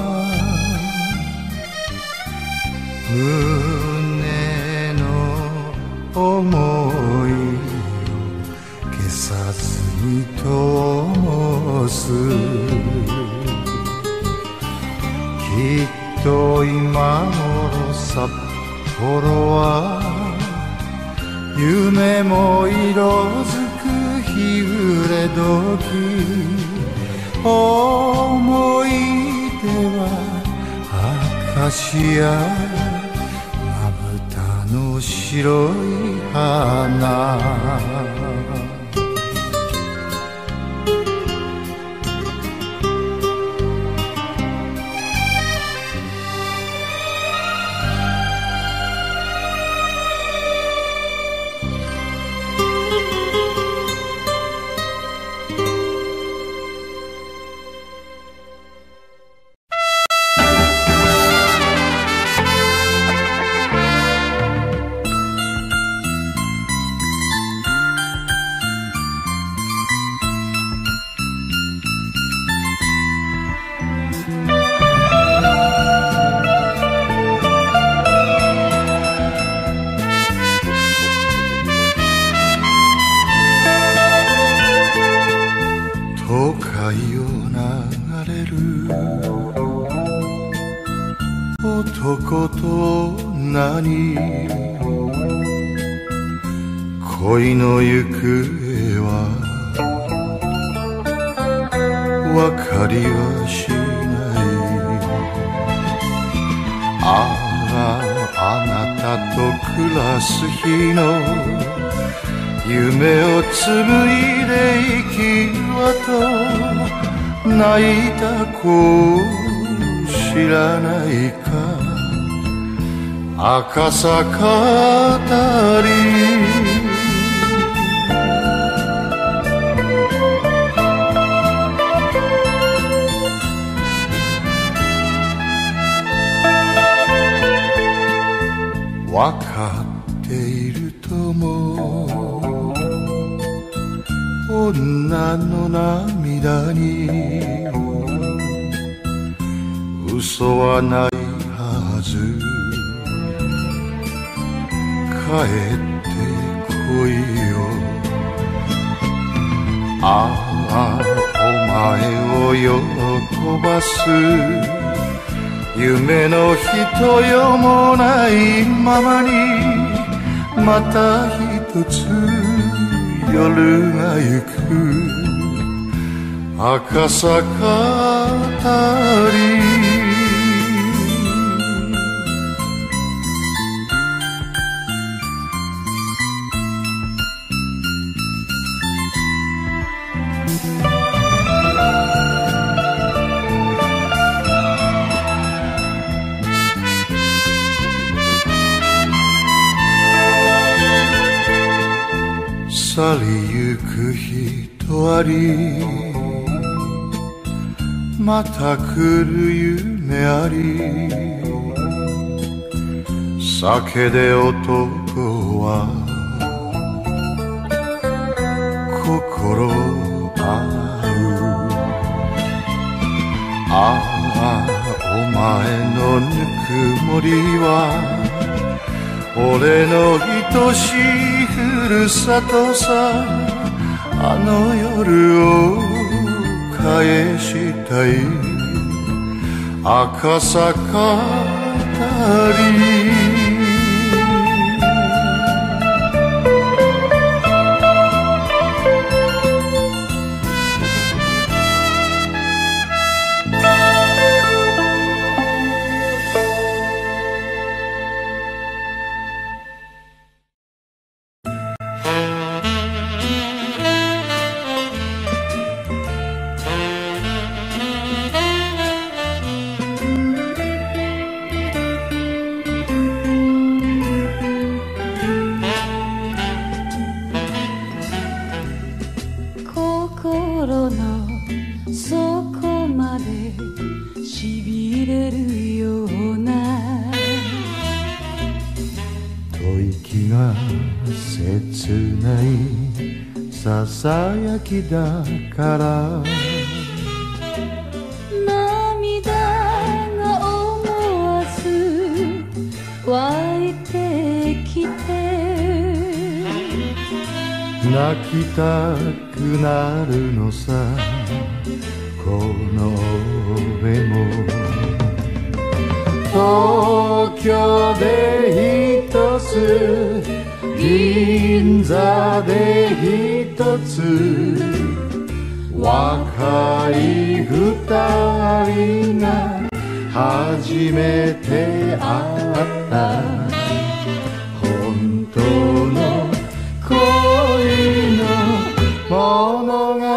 胸の想いを消さずに灯す。きっと今頃札幌は夢も色づく日暮れ時。思い出はアカシアまぶたの白い花。男と何恋の行方はわかりはしない。ああ、あなたと暮らす日の夢を紡いで生きると泣いた子知らないか。赤坂あたりわかっているとも女の涙に嘘はないはず。帰ってこいよ。ああ、お前を喜ばす夢の人よもないままにまた一つ夜が行く赤坂あたり。去りゆく人ありまた来る夢あり。酒で男は心洗う。ああ、お前のぬくもりは俺の愛しいふるさとさ。あの夜を返したい赤坂あたり。 ささやきだから涙が思わず湧いてきて泣きたくなるのさこの俺も東京で一つ銀座で一つ若い二人が初めて会った本当の恋の物語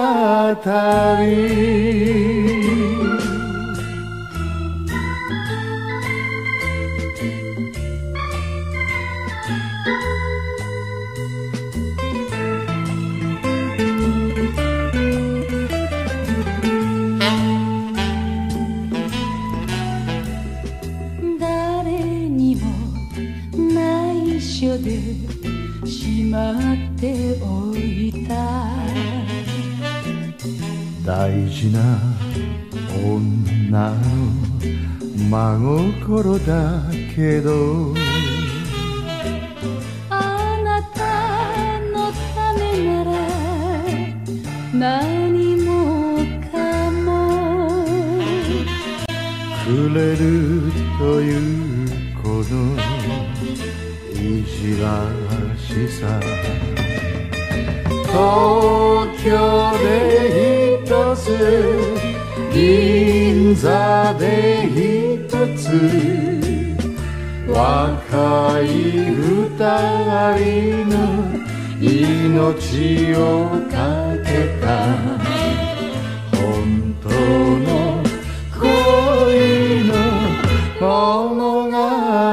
でしまっておいた大事な女の真心だけどあなたのためなら何もかもくれるというこの意地らしさ東京で一つ銀座で一つ若い二人の命をかけた本当の恋の物語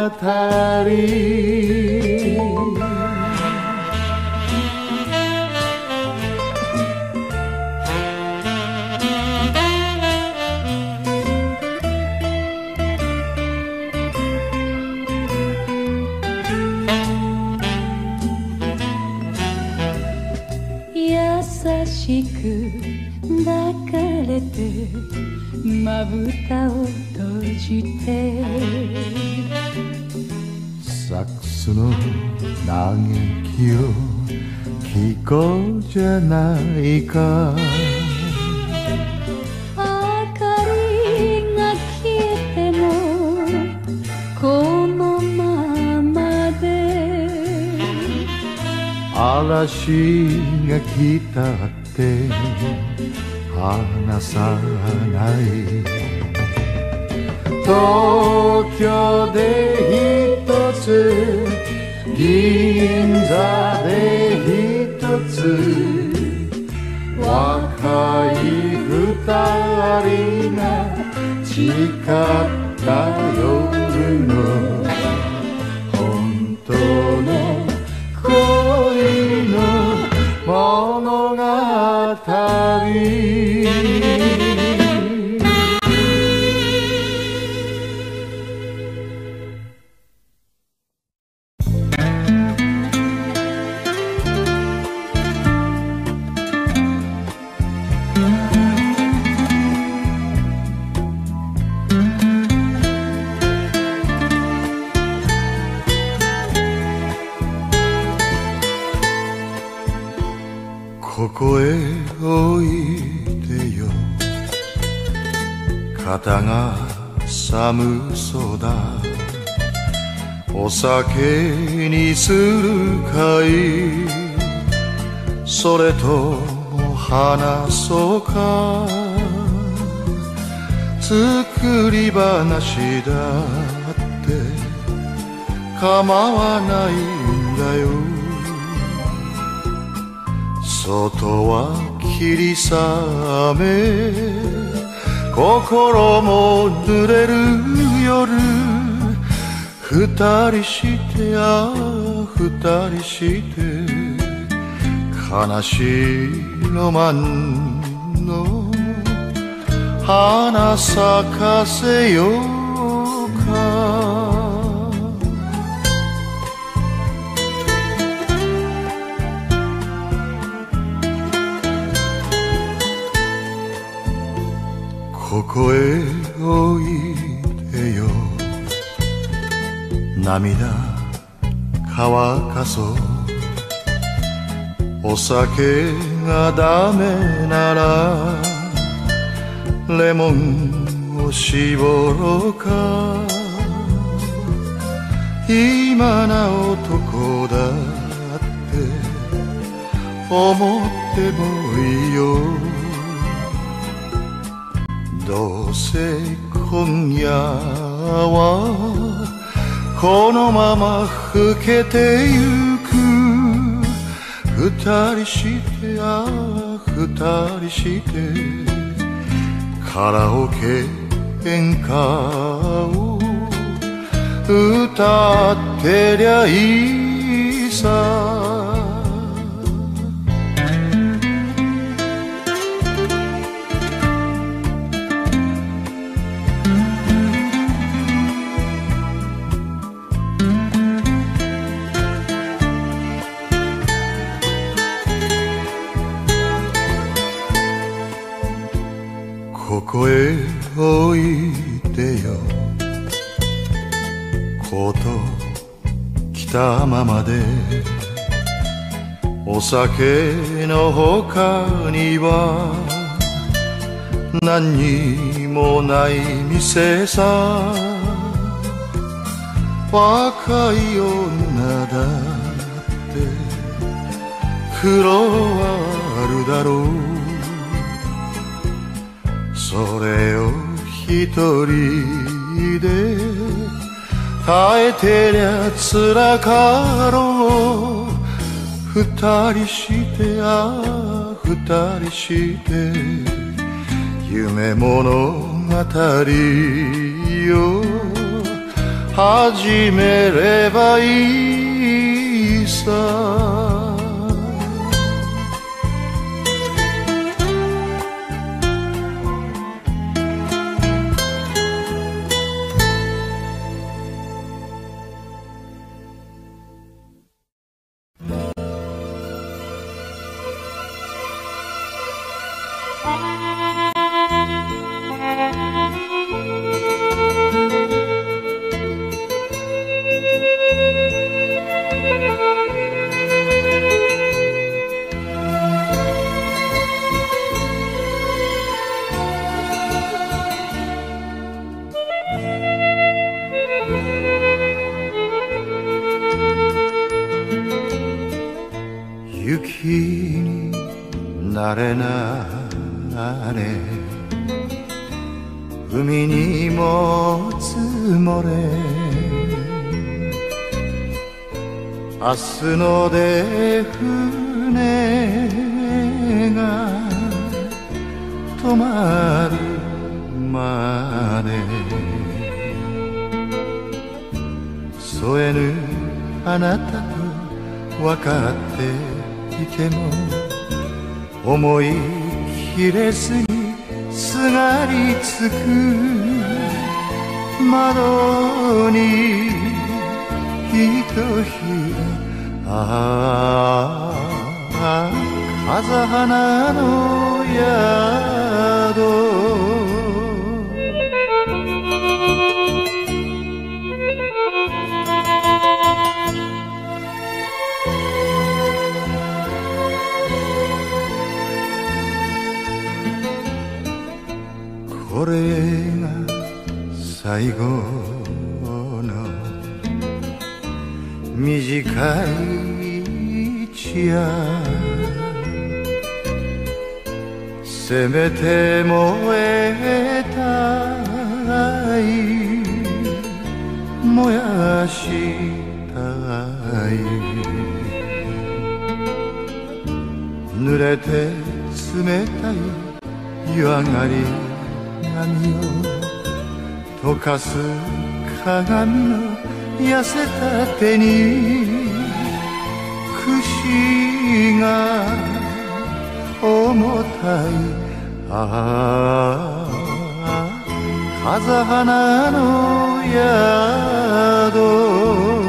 優しく抱かれてまぶたを閉じてサックスの嘆きを聞こうじゃないか明かりが消えてもこのままで嵐が来たって離さない東京で一つ銀座で一つ若い二人が誓った夜の本当の恋の物語ここへおいでよ肩が寒そうだお酒にするかいそれとも話そうか作り話だって構わないんだよ外は霧雨心も濡れる夜二人してああ二人して悲しいロマンの花咲かせようかここへおいでよ涙乾かそうお酒がダメならレモンを絞ろうか今なお男だって思ってもいいよどうせ今夜はこのまま更けてゆく二人してああ二人してカラオケ演歌を歌ってりゃいいさここへおいでよコート着たままでお酒の他には何にもない店さ若い女だって苦労はあるだろうそれを一人で耐えてりゃつらかろう二人してああ二人して夢物語を始めればいいさ雪になれなれ海にも積もれ明日の出船が止まるまで添えぬあなたと分かっていても思い切れずにすがりつく窓にひとひらああ風花の宿これが最後の短い一夜せめて燃えたい燃やしたい濡れて冷たい湯上がり波を溶かす鏡の痩せた手に櫛が重たいああ風花の宿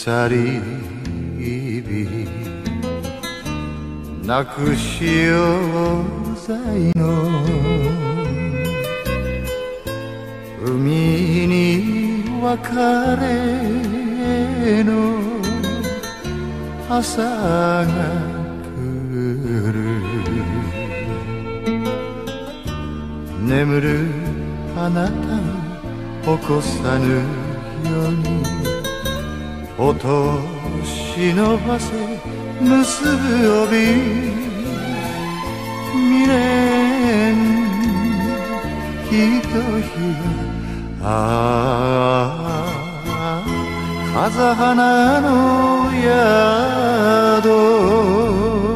去り日なくしよう在の海に別れの朝が来る眠るあなたを起こさぬように落とし伸ばせ結ぶ帯未練ひとひがああ風花の宿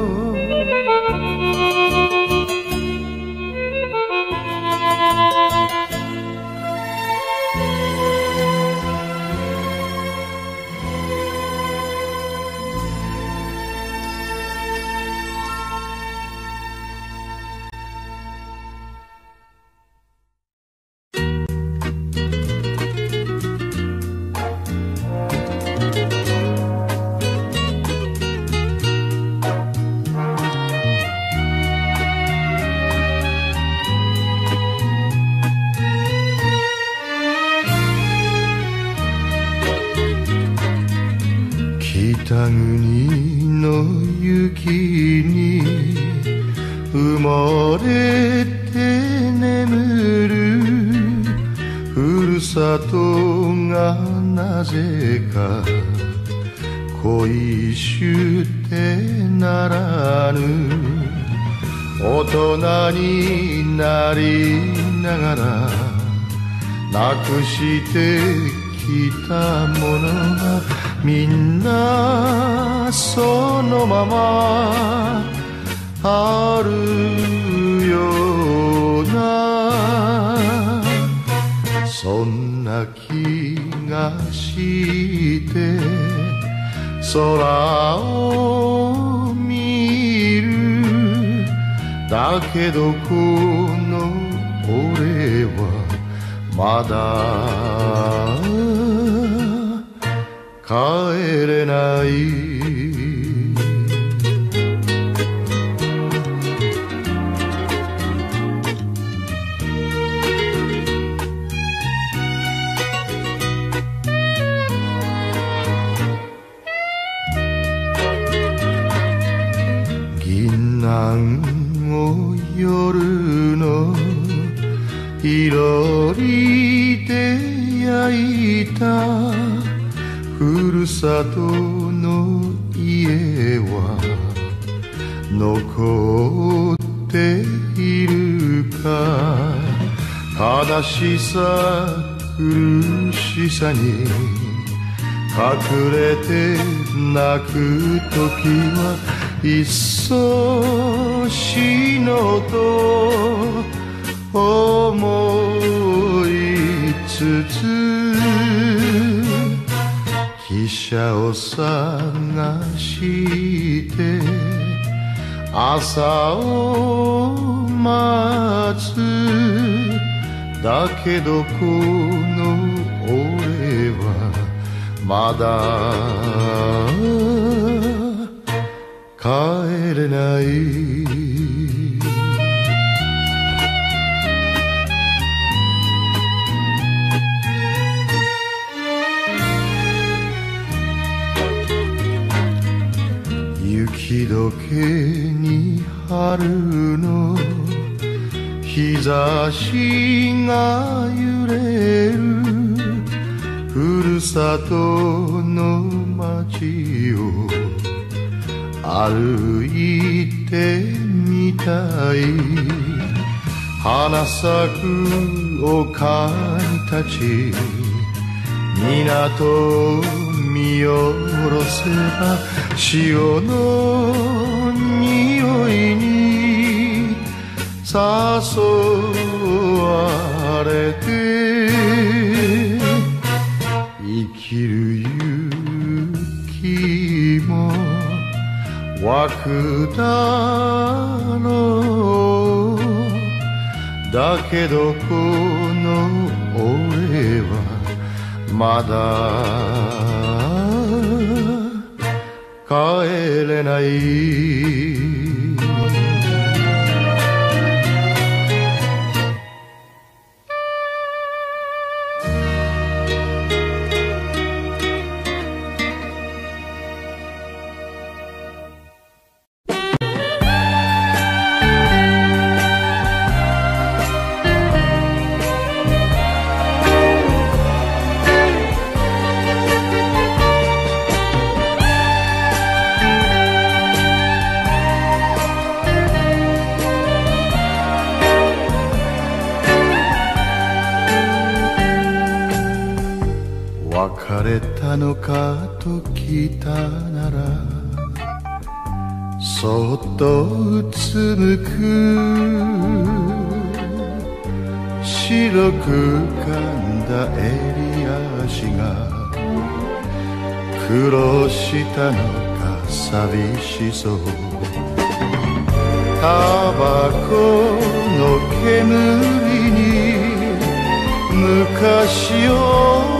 北国の雪に埋もれて眠るふるさとがなぜか恋してならぬ大人になりながらなくしてきたものがみんなそのままあるようなそんな気がして空を見るだけどこの俺はまだ帰れない銀杏を夜のいろりで焼いたふるさとの家は残っているか悲しさ苦しさに隠れて泣く時はいっそ死のうと思いつつ汽車を探して朝を待つだけどこの俺はまだ帰れない雪解けに春の日差しが揺れるふるさとの街を歩いてみたい花咲く丘に立ち港を見下ろせば潮の匂いに誘われて生きる勇気も湧くだろうだけどこの俺はまだ帰れない別れたのかと聞いたならそっとうつむく白く浮かんだ襟足が苦労したのか寂しそうタバコの煙に昔を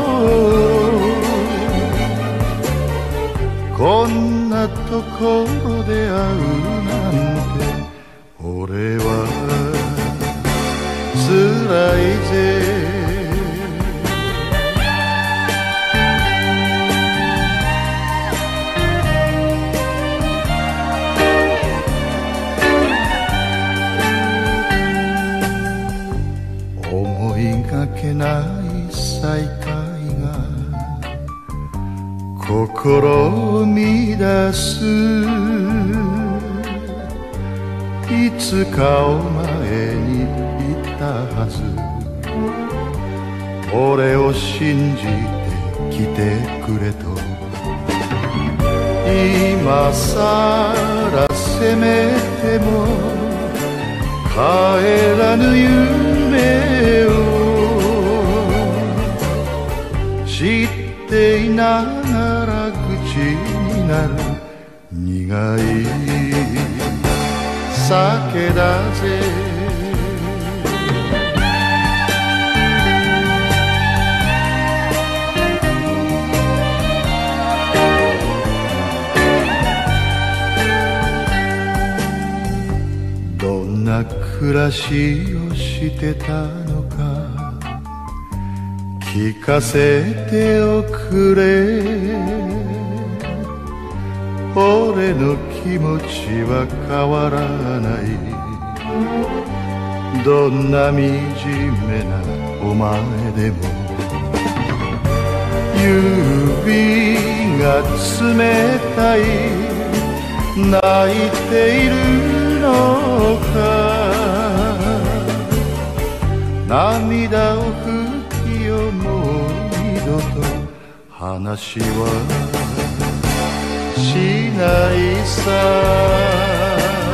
こんなところで会うなんて俺は辛いぜ思いがけない再会が心を乱すいつかお前に言ったはず俺を信じて来てくれと今さら責めても帰らぬ夢を知っていながら口になる苦い酒だぜどんな暮らしをしてたのか聞かせておくれ俺の気持ちは変わらないどんな惨めなお前でも指が冷たい泣いているのか涙を拭きよもう二度と話はしないさ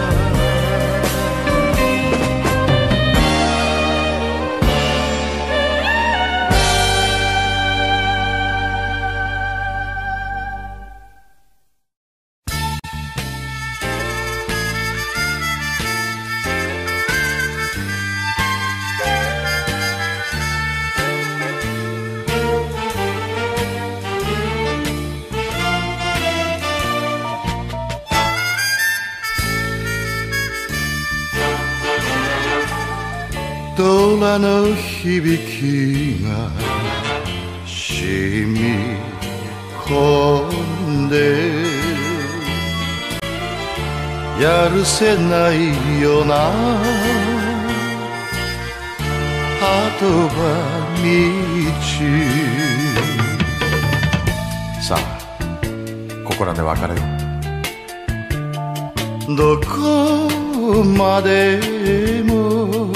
ドラの響きが染み込んでやるせないよな後は道さあここらで別れようどこまでも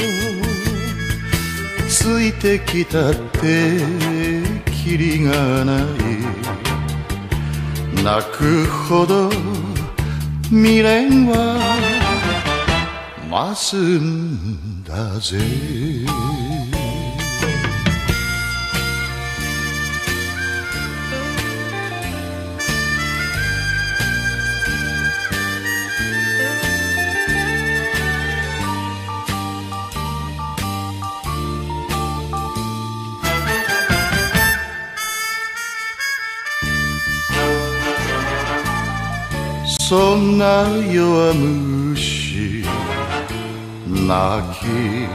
ついてきたってキリがない泣くほど未練は増すんだぜそんな弱虫泣き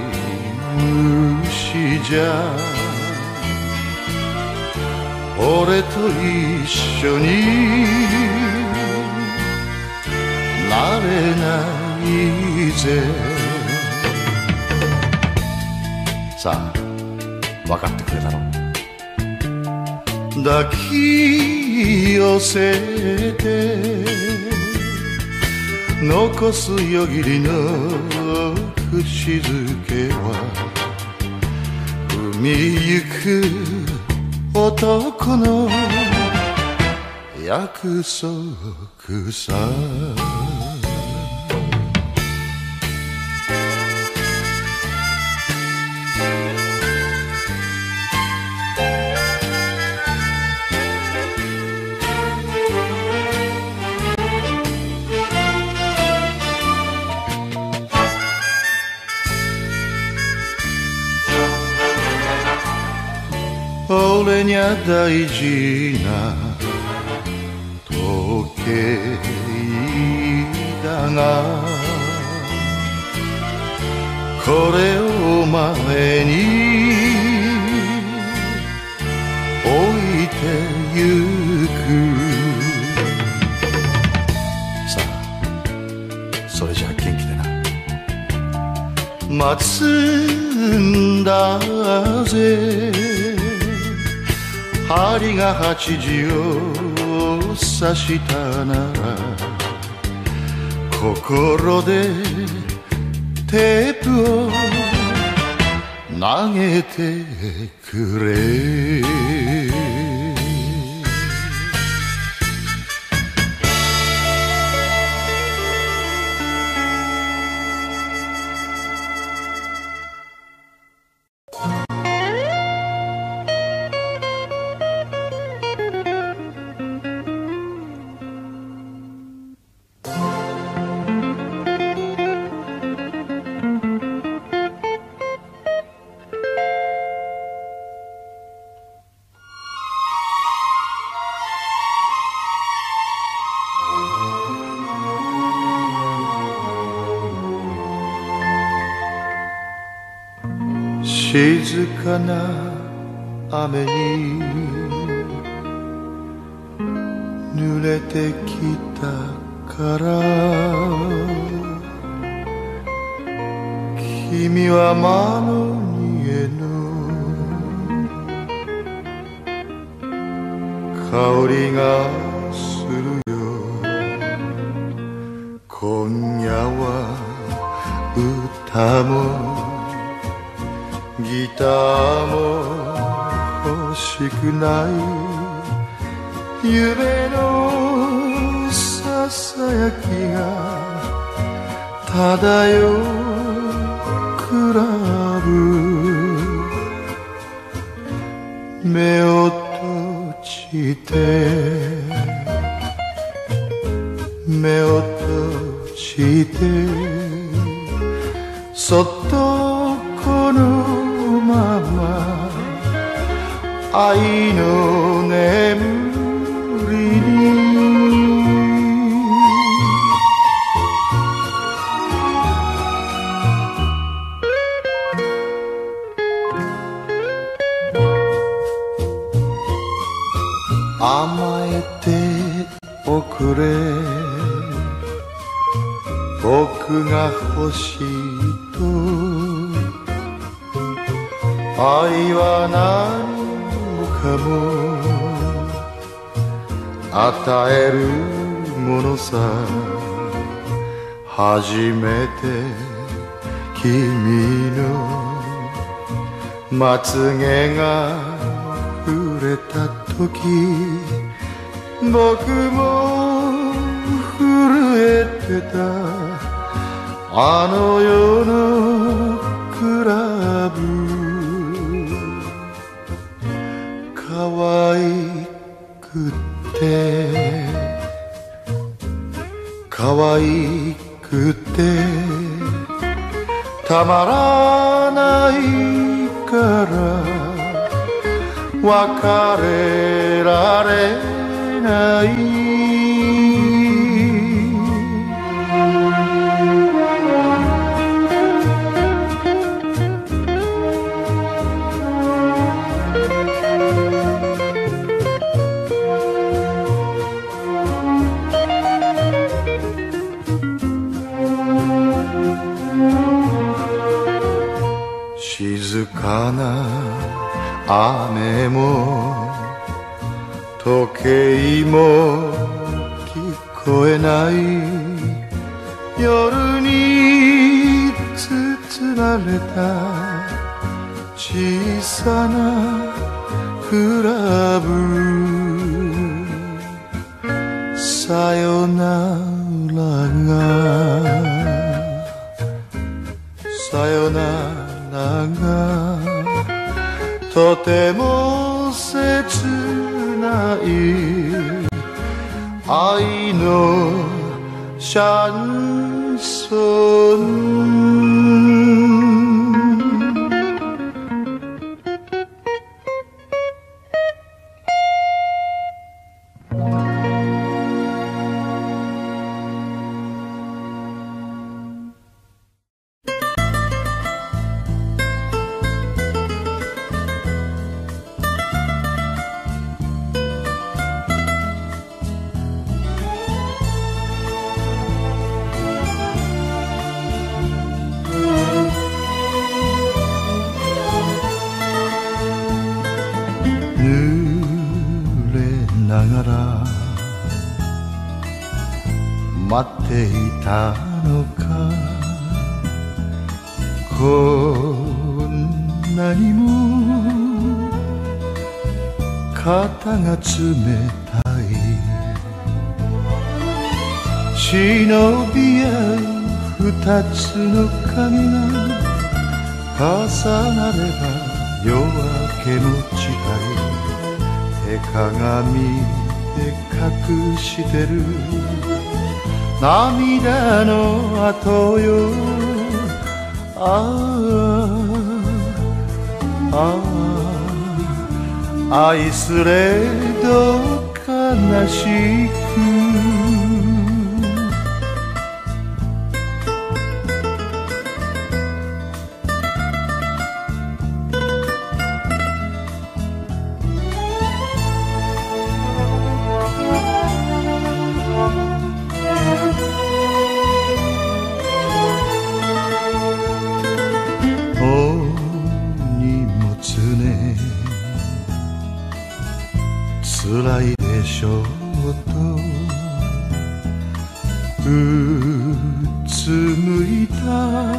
虫じゃ俺と一緒になれないぜ。さあ分かってくれたろ。抱き寄せて残すよぎりの口づけは海行く男の約束さ。俺にゃ大事な時計だがこれを前に置いてゆく。さあそれじゃ元気でな。待つんだぜ針が八時を指したなら心でテープを投げてくれ。静かな雨に濡れてきたから君は窓への香りがするよ。今夜は歌もギターも欲しくない夢のささやきが漂うクラブ。目を閉じて目を閉じてそっとこのまま愛の眠りに甘えておくれ僕が欲しいと愛は何もかも与えるものさ。初めて君のまつげが触れた時僕も震えてた。あの夜のクラブ可愛くて可愛くてたまらないから別れられない。 静かな雨も時計も聞こえない夜に包まれた小さなクラブさよならがさよならがとても切ない愛のシャンソン待っていたのかこんなにも肩が冷たい忍び合う二つの影が重なれば夜明けも近い手鏡で隠してる涙の後よああああ愛すれど悲しく辛いでしょうとうつむいた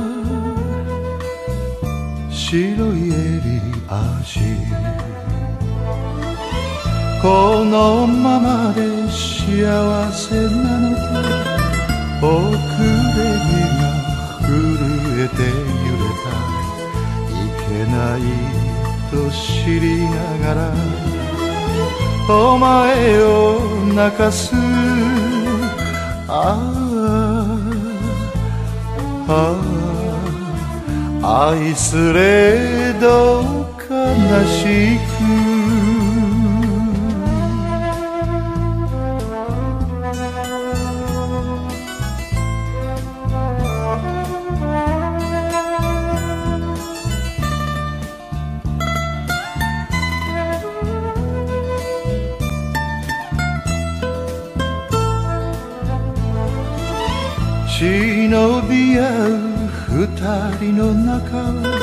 白い襟足このままで幸せなのと遅れ毛が震えて揺れたいけないと知りながらお前を泣かすあああ愛すれど悲しく忍び合う二人の中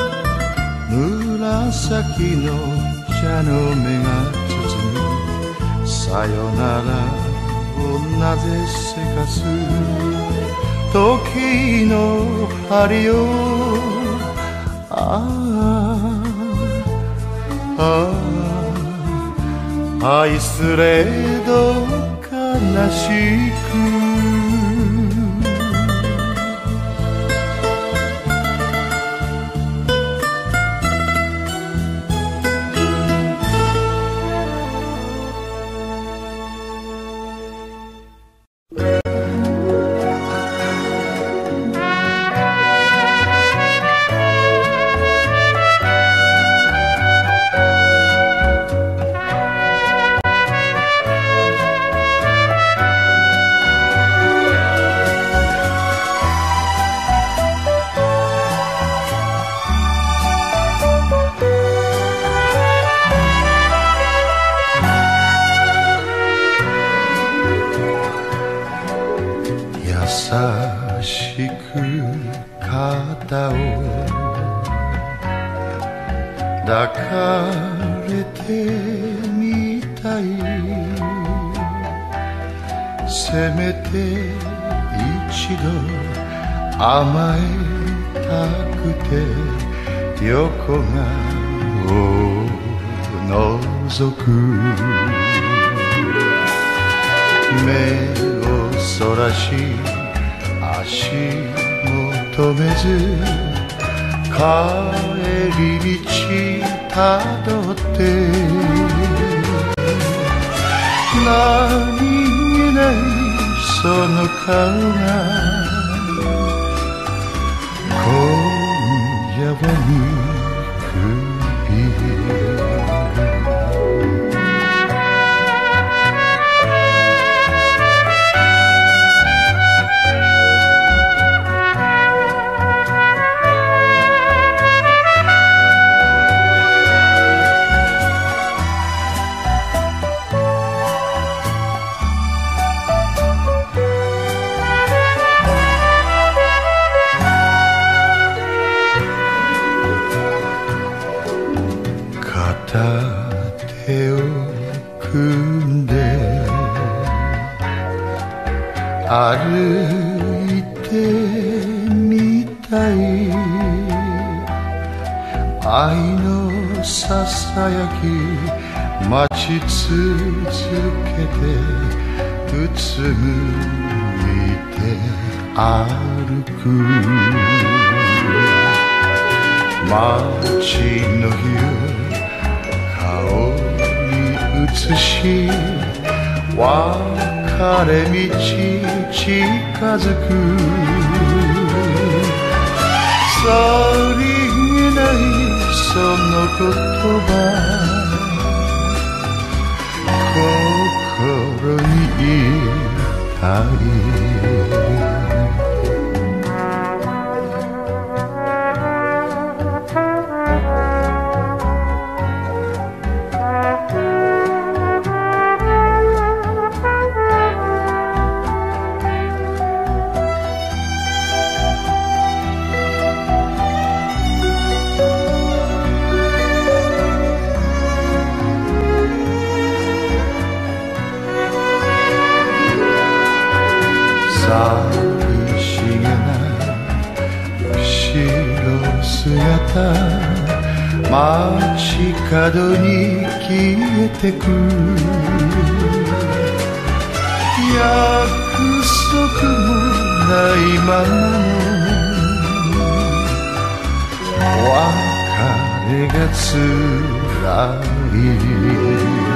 紫の茶の目が包むさよならをなぜせかす時計の針をああああ愛すれど悲しく優しく肩を抱かれてみたいせめて一度甘えたくて横顔を覗く目をそらし足も止めず帰り道たどって何気ないその顔が今夜は憎い手を組んで歩いてみたい愛のささやき待ち続けてうつむいて歩く街の日を顔に映し別れ道近づくさりげないその言葉心に痛い寂しげな後ろ姿街角に消えてく約束もないままの別れがつらい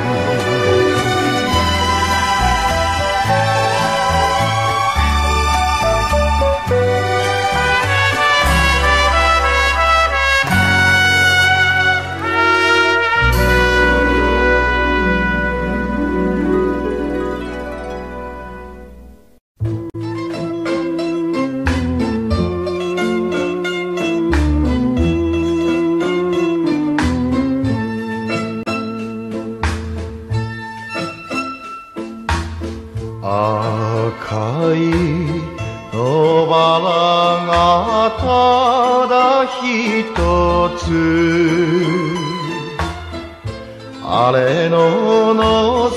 赤い野バラがただ一つあれのの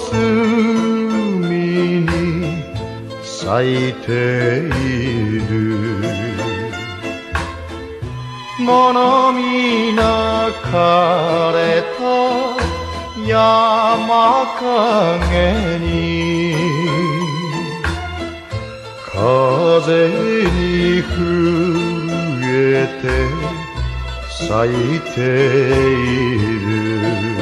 隅に咲いている物見なかれた山陰に風に震えて咲いている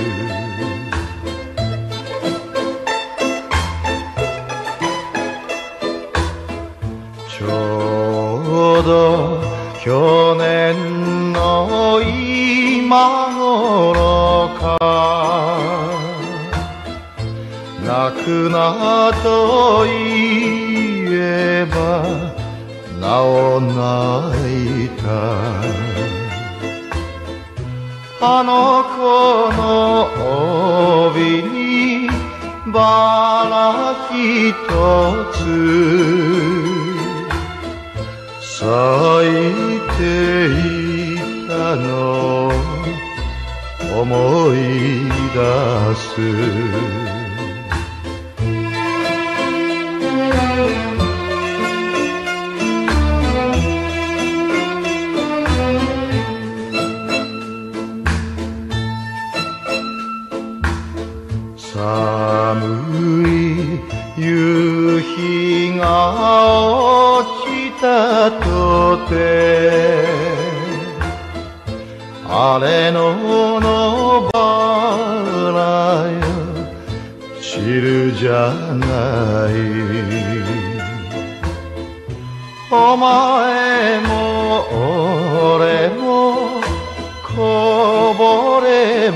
ちょうど去年の今頃か泣くなと言えばなお泣いたあの子の帯にバラひとつ咲いていたの思い出す寒い夕日が落ちたとてあれの野原よ散るじゃないお前も俺もこぼれ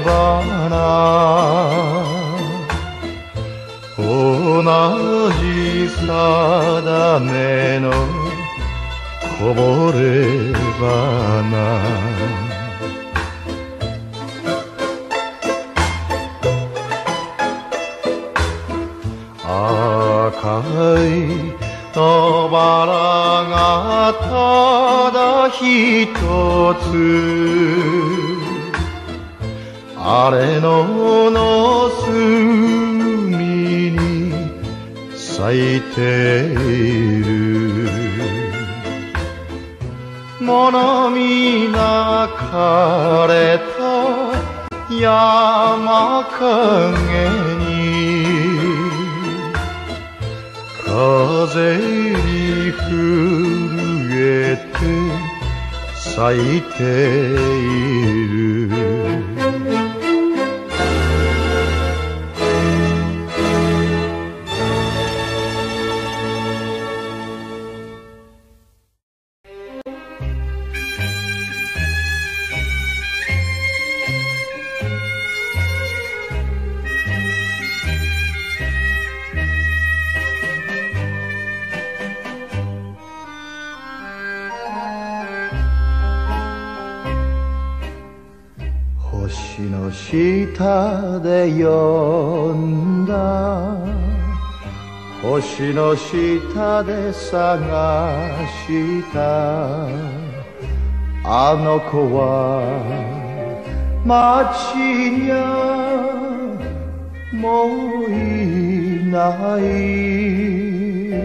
花同じ定めのこぼれ花赤い野バラがただ一つあれのの隅に咲いている物見なかれた山陰に風に震えて咲いている星の下で呼んだ星の下で探したあの子は街にゃもういない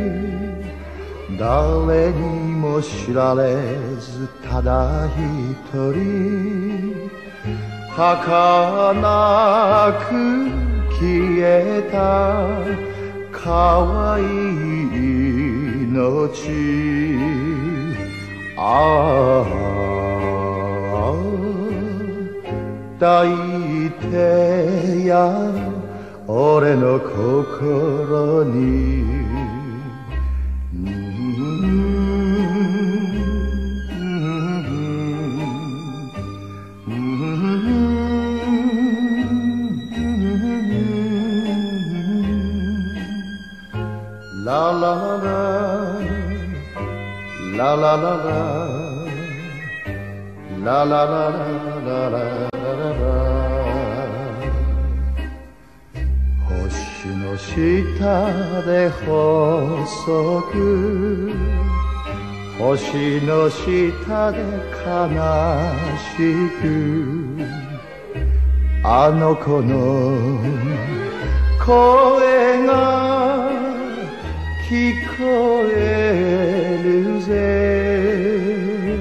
誰にも知られずただ一人儚く消えた可愛い命ああ抱いてや俺の心にLa la la la la la la la la la la星の下で細く星の下で悲しくあの子の声が聞こえるぜ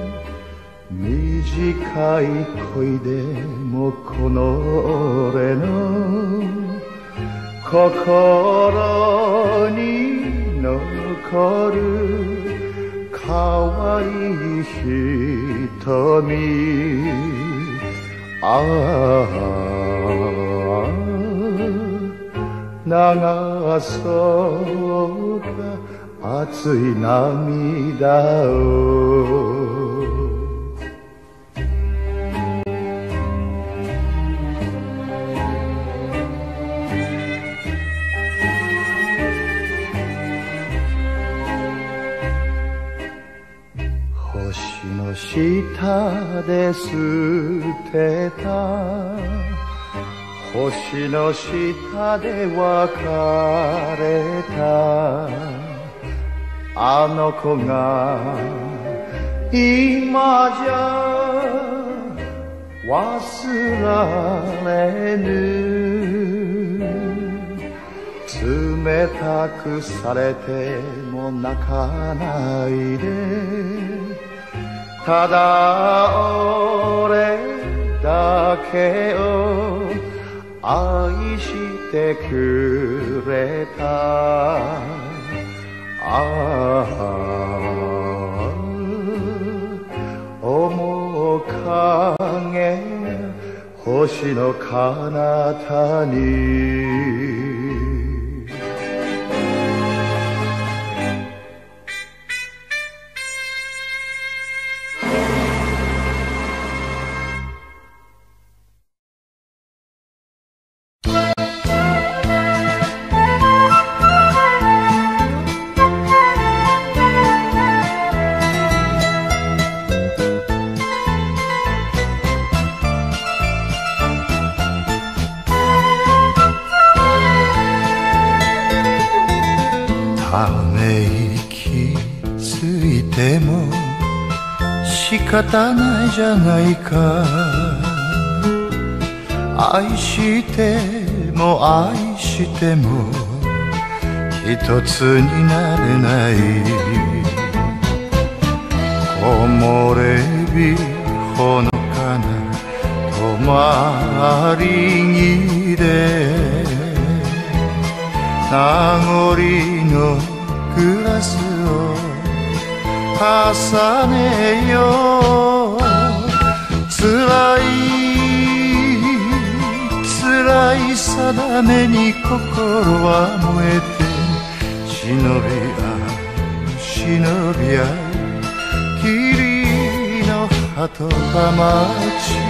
短い恋でもこの俺の心に残る可愛い瞳ああ流そうか熱い涙を星の下で捨てた星の下で別れたあの子が今じゃ忘れぬ冷たくされても泣かないでただ俺だけを愛してくれたああ面影星の彼方にため息ついても仕方ないじゃないか愛しても愛しても一つになれない木漏れ日ほのかな止まり木で名残のグラスを重ねよう辛い辛い定めに心は燃えて忍び合う忍び合う霧の鳩場町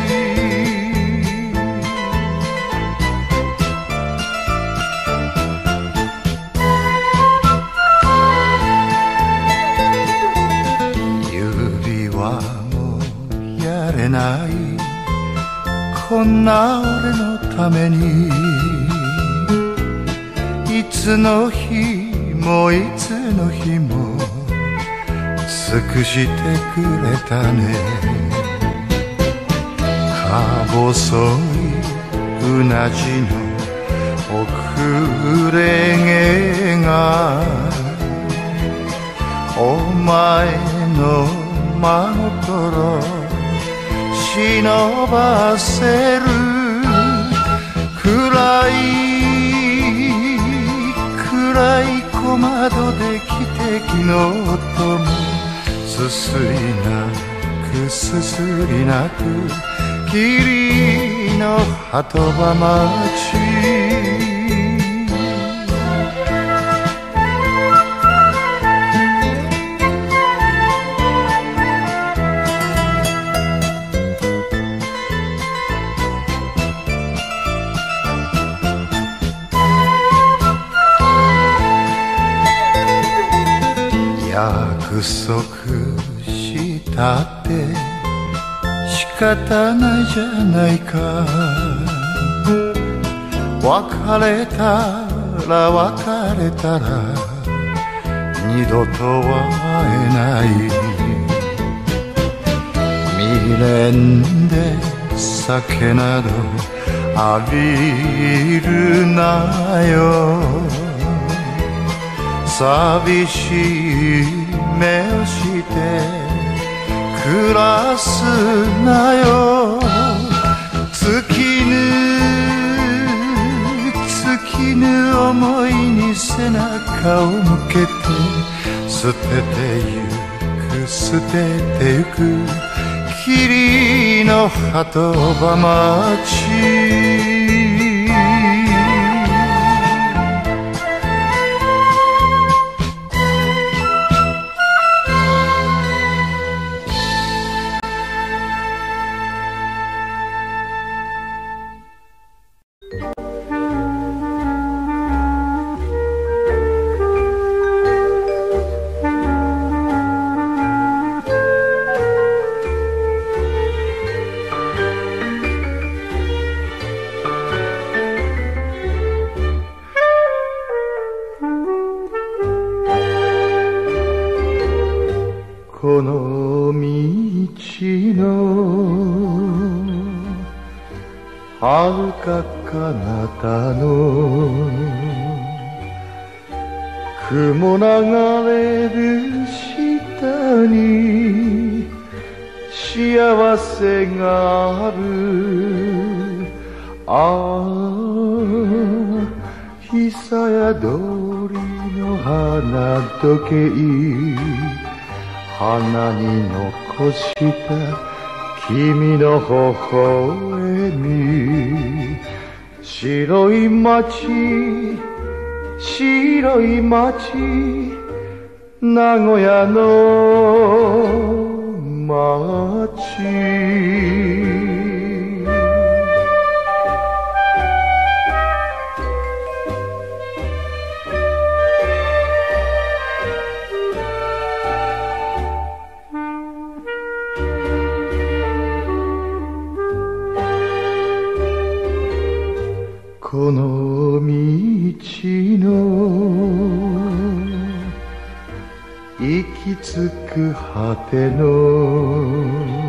ないこんな俺のためにいつの日もいつの日も尽くしてくれたねか細いうなじの遅れ毛がお前の真心忍ばせる暗い暗い小窓で汽笛の音もすすりなくすすりなく霧の鳩場町約束したって仕方ないじゃないか別れたら別れたら二度とは会えない未練で酒など浴びるなよ寂しい目をして暮らすなよ尽きぬ尽きぬ思いに背中を向けて捨ててゆく捨ててゆく霧の鳩場町この道の遥か彼方の雲流れる下に幸せがある。ああ久屋通りの花時計、花に残した君の微笑み。白い街白い街名古屋の街。この道の行き着く果ての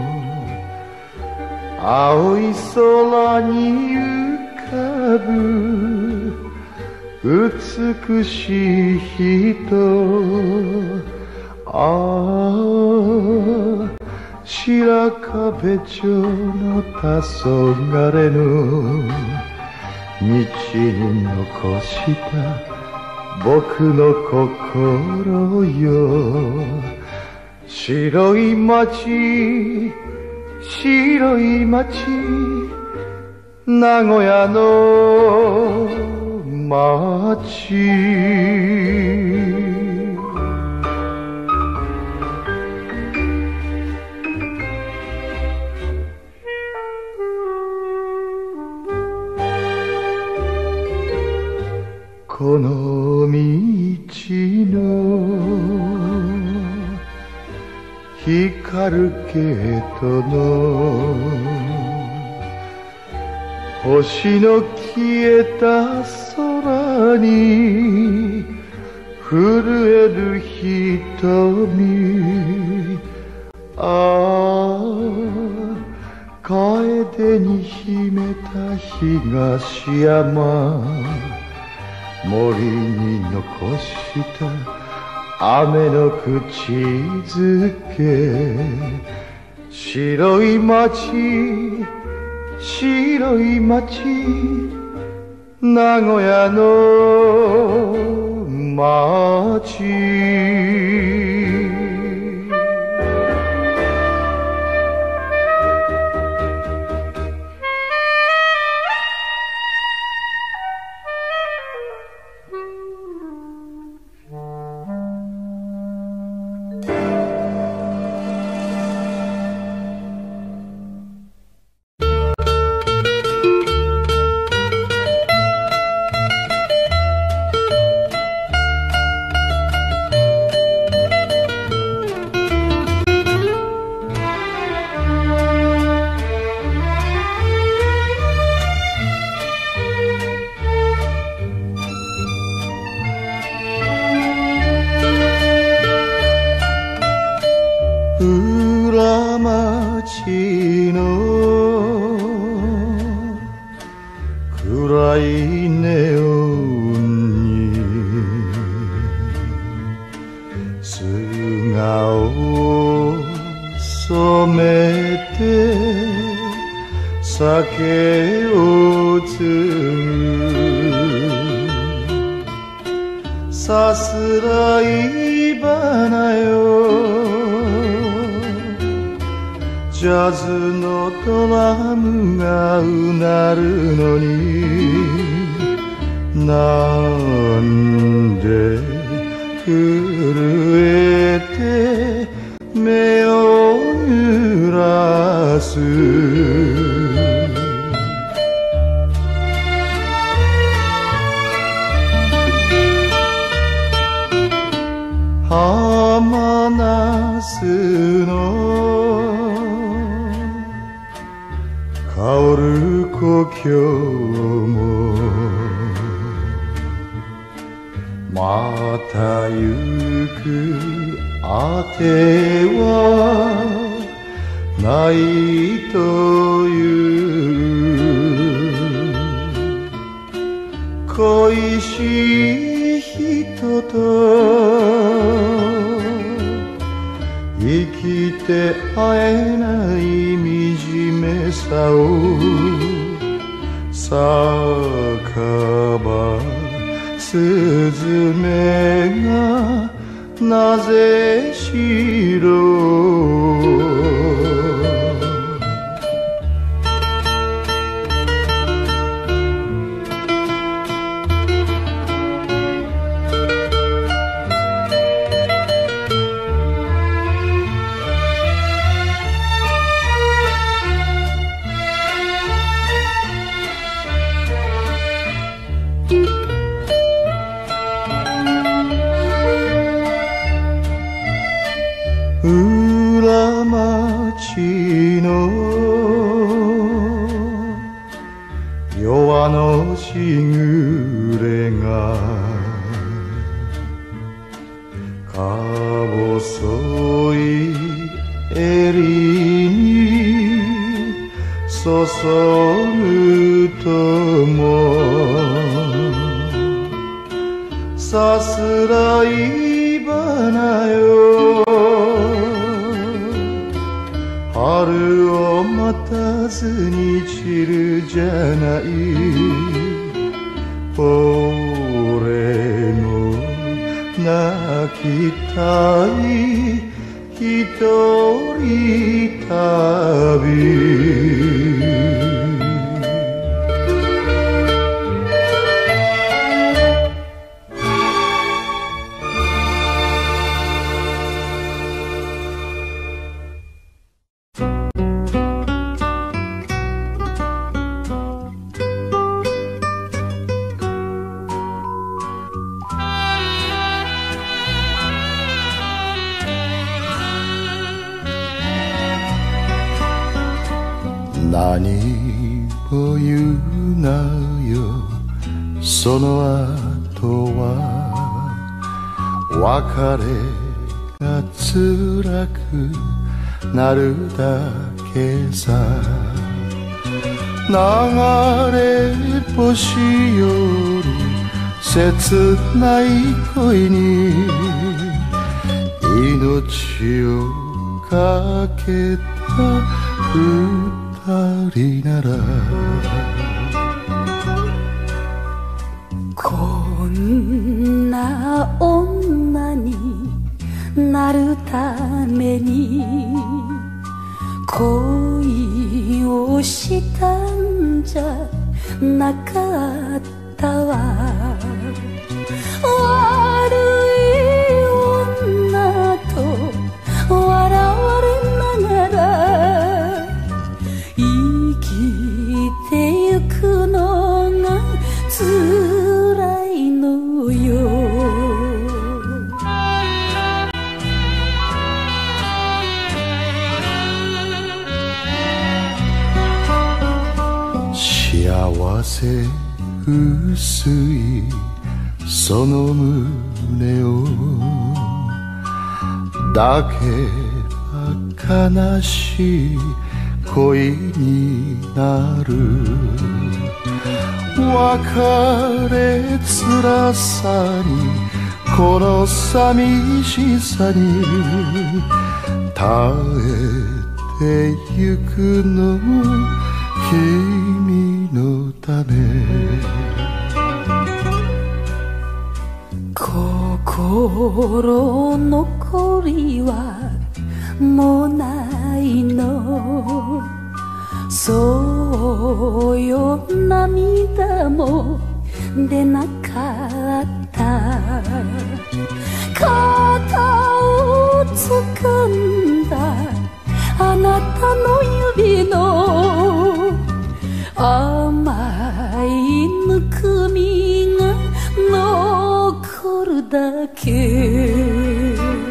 青い空に浮かぶ美しい人。ああ白壁町の黄昏の道に残した僕の心よ。白い街白い街名古屋の街。この道の光るゲートの星の消えた空に震える瞳。ああ楓に秘めた東山、森に残した雨の口づけ。白い街白い街名古屋の街。裏町の暗いネオンに姿を染めて酒を継ぐ。さすらい花よジャズのドラムがうなるのになんで震えて目を濡らす。浜那須の香る故郷もまた行くあてはないという恋しい人と生きて会えない惨めさを酒場スズメがなぜ知ろう裏町の夜のしぐれがか細い襟に注ぐともさすらい花よ春を待たずに散るじゃない俺の泣きたい一人旅何も言うなよその後は別れが辛くなるだけさ流れ星より切ない恋に命をかけた二人ならこんな女になるために恋をしたんじゃなかったわ悪い女と笑われながら生きてゆくのが辛いのよ幸せ薄いその胸をだけは悲しい恋になる別れつらさにこの寂しさに耐えてゆくのも君のため心残りはもうないのそうよ涙も出なかった肩を掴んだあなたの指の甘いぬくみが残るだけ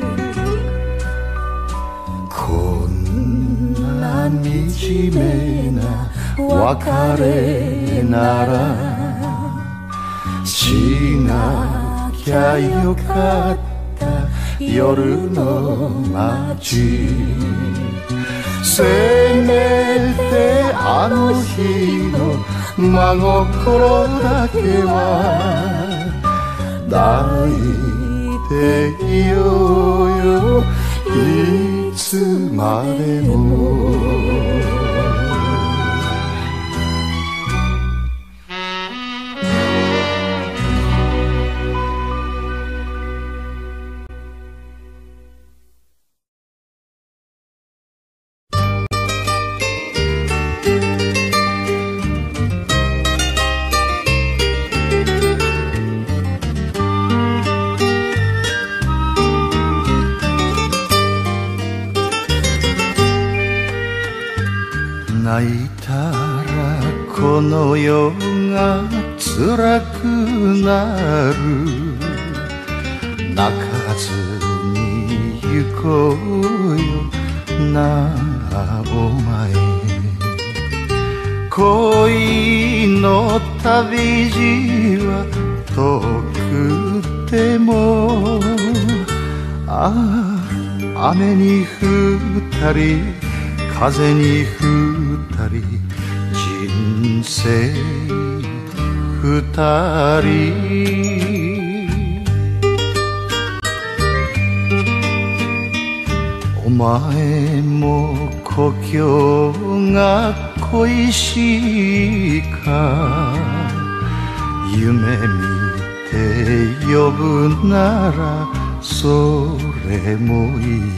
こんな惨めな別れならしなきゃよかった夜の街せめてあの日の真心だけは抱いていようよいつまでも泣いたらこの世が辛くなる泣かずに行こうよなあお前恋の旅路は遠くてもああ雨に二人風に二人人生二人お前も故郷が恋しいか夢見て呼ぶならそれもいい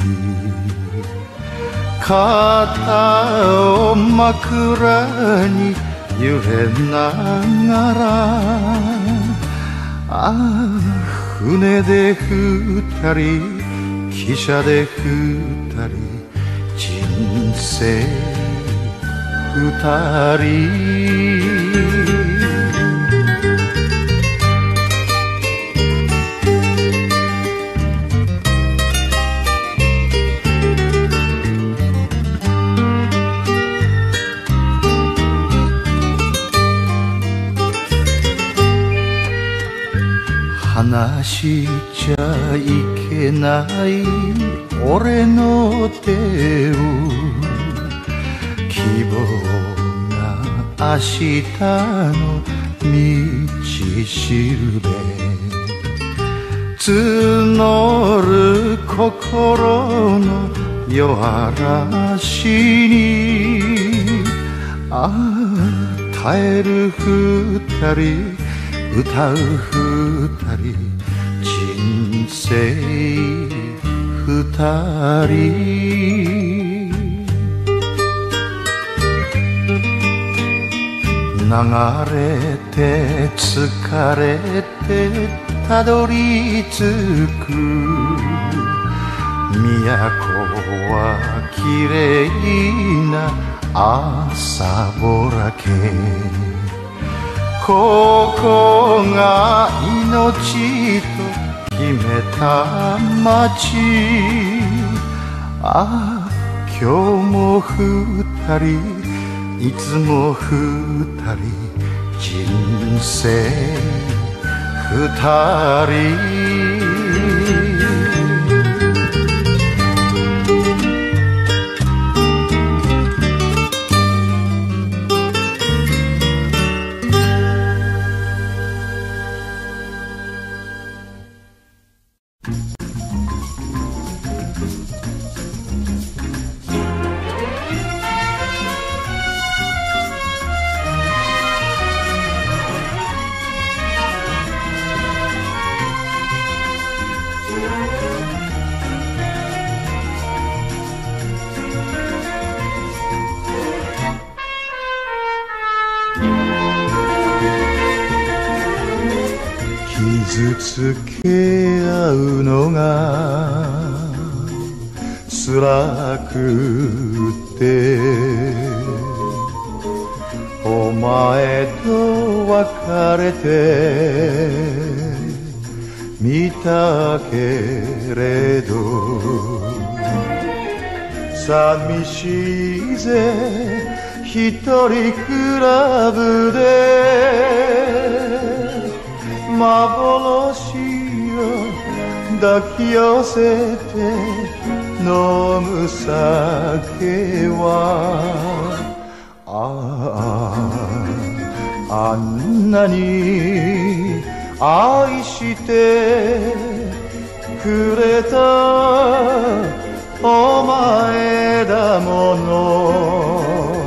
肩を枕に揺れながらああ船で二人汽車で二人人生二人話しちゃいけない俺の手を希望が明日の道しるべ募る心の夜嵐にああ耐える二人歌う二人人生二人流れて疲れてたどり着く都はきれいな朝ぼらけここが命と決めた街ああ今日も二人いつも二人人生二人傷つけ合うのが辛くてお前と別れてみたけれど寂しいぜ一人クラブで幻を抱き寄せて飲む酒はああなに愛してくれたお前だもの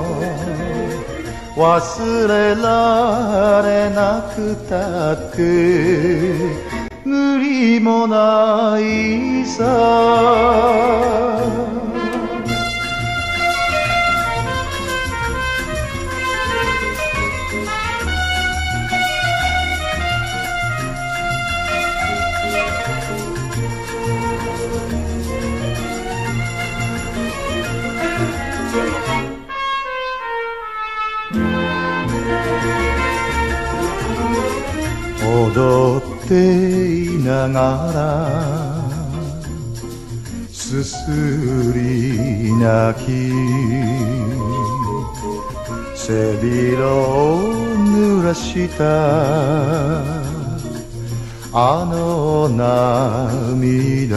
忘れられなくたって無理もないさ踊っていながらすすり泣き背広を濡らしたあの涙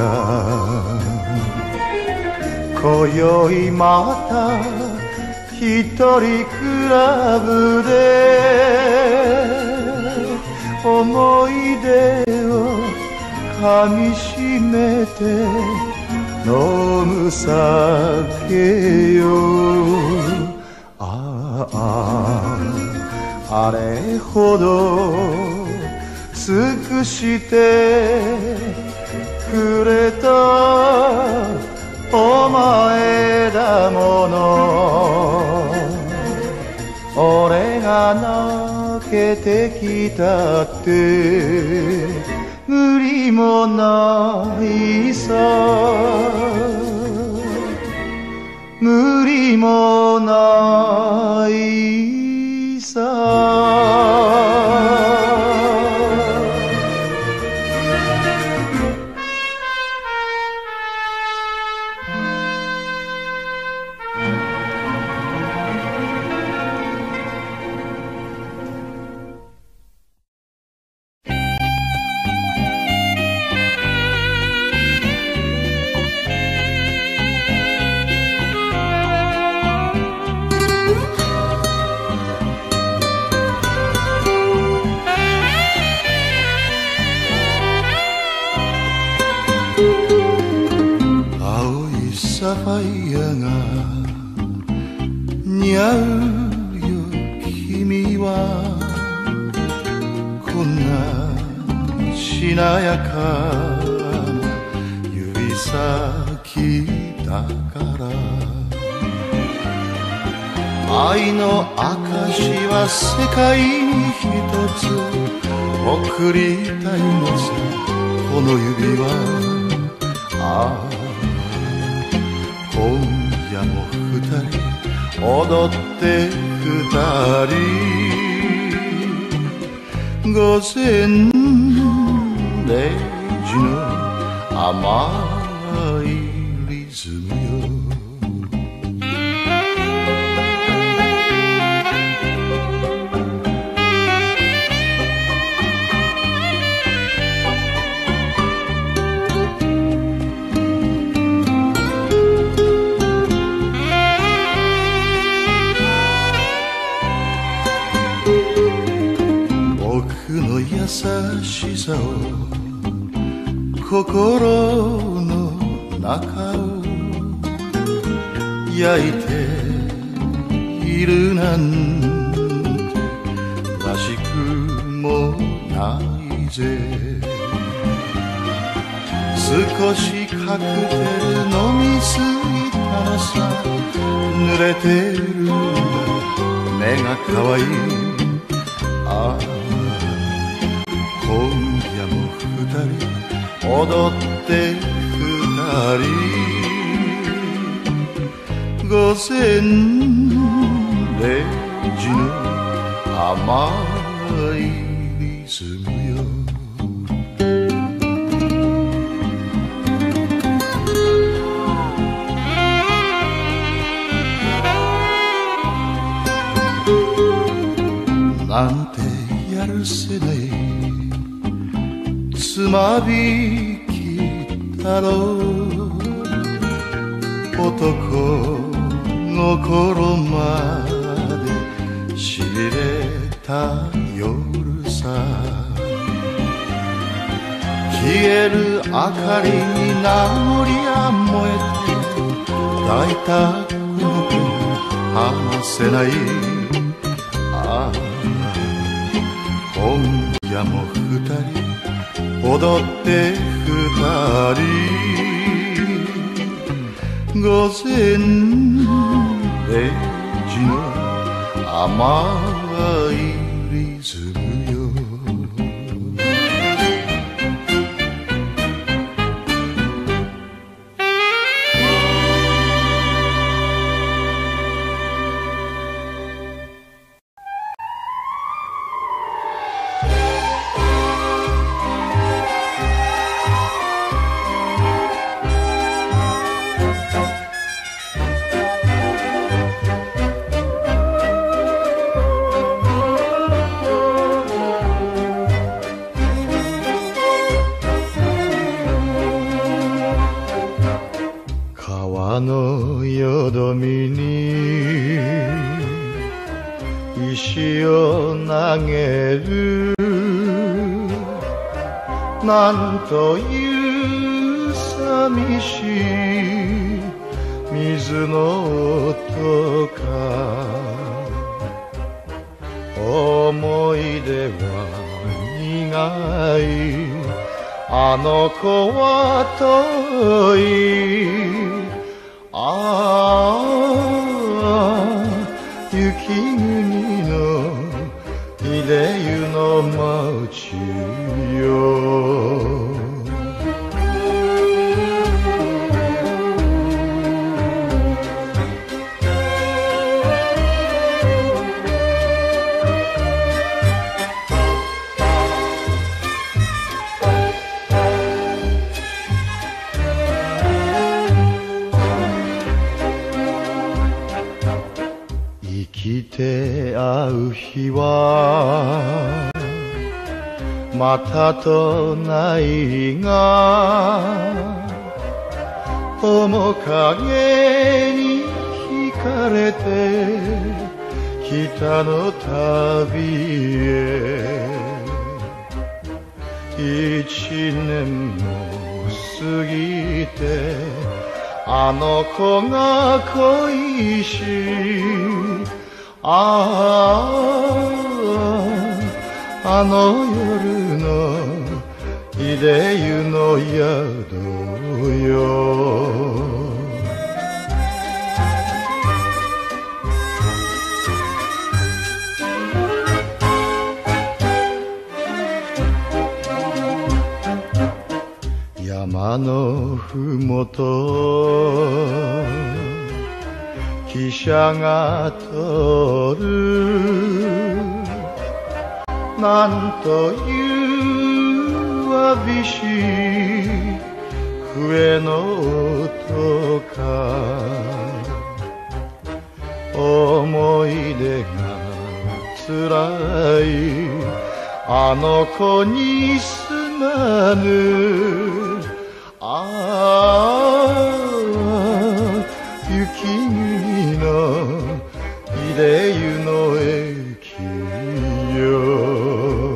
今宵また一人クラブで思い出をかみしめて飲む酒よあああれほど尽くしてくれたお前だもの俺が泣けてきたって無理もないさ無理もないさサファイアが似合うよ君はこんなしなやかな指先だから愛の証は世界に一つ贈りたいのさこの指はああ今夜も二人踊って二人午前零時の甘いリズムよ優しさを心の中を焼いているなんてらしくもないぜ少しカクテル飲みすぎたらさ濡れてるんだ目がかわいいああ今夜も二人踊って二人午前零時の甘いリズムよなんてやるせないつまびきだろう男心までしびれた夜さ消える明かりに名残が燃えて抱いたこの手離せない。ああ今夜も二人踊って二人午前零時の甘いリズムよ。川のよどみに石を投げるなんという寂しい水の音か。思い出は苦いあの子は遠い。ああ雪国の秀湯の街よ。生きて会う日はまたとないが面影に惹かれて北の旅へ。一年も過ぎてあの子が恋しい。あああの夜の秀湯の宿よ。山のふもと汽車が通るなんというわびしい笛の音か。思い出がつらいあの子にすまぬ。ああ雪国の秀湯の駅よ。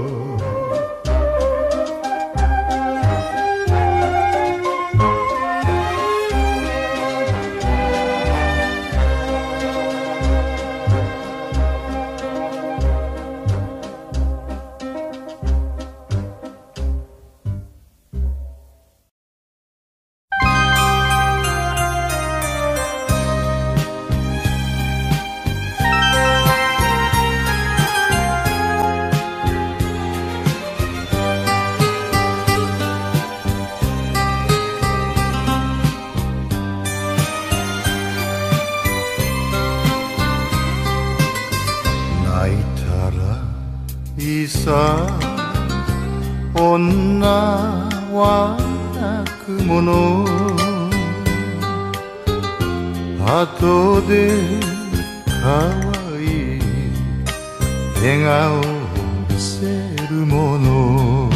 女は泣くもの後で可愛い笑顔を見せるもの。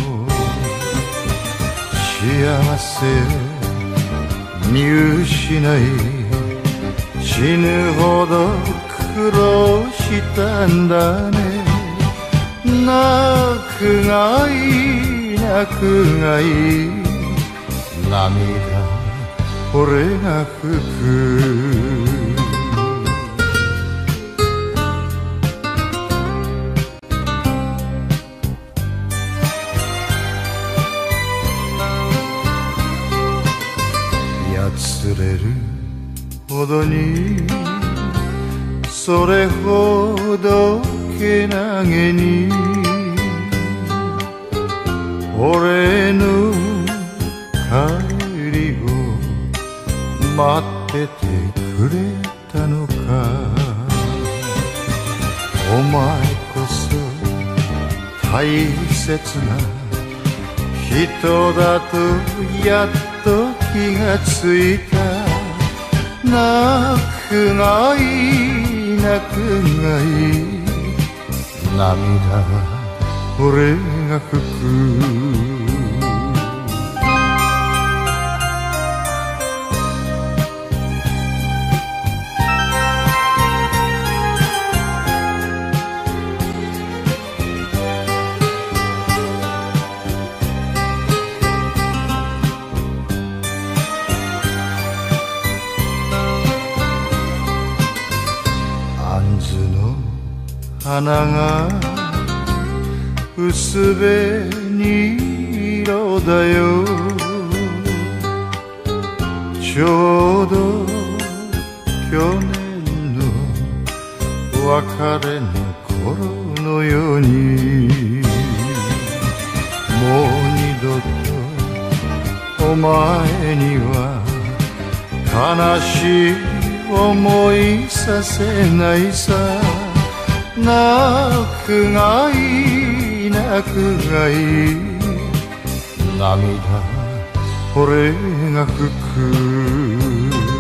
幸せ見失い死ぬほど苦労したんだね。 泣くがいい泣くがいい涙俺が拭くやつれるほどにそれほどけなげに俺の帰りを待っててくれたのかお前こそ大切な人だとやっと気がついた泣くがいい泣くがいい涙は俺が拭く花が薄紅色だよちょうど去年の別れの頃のようにもう二度とお前には悲しい思いさせないさ泣くがいい泣くがいい涙俺が拭く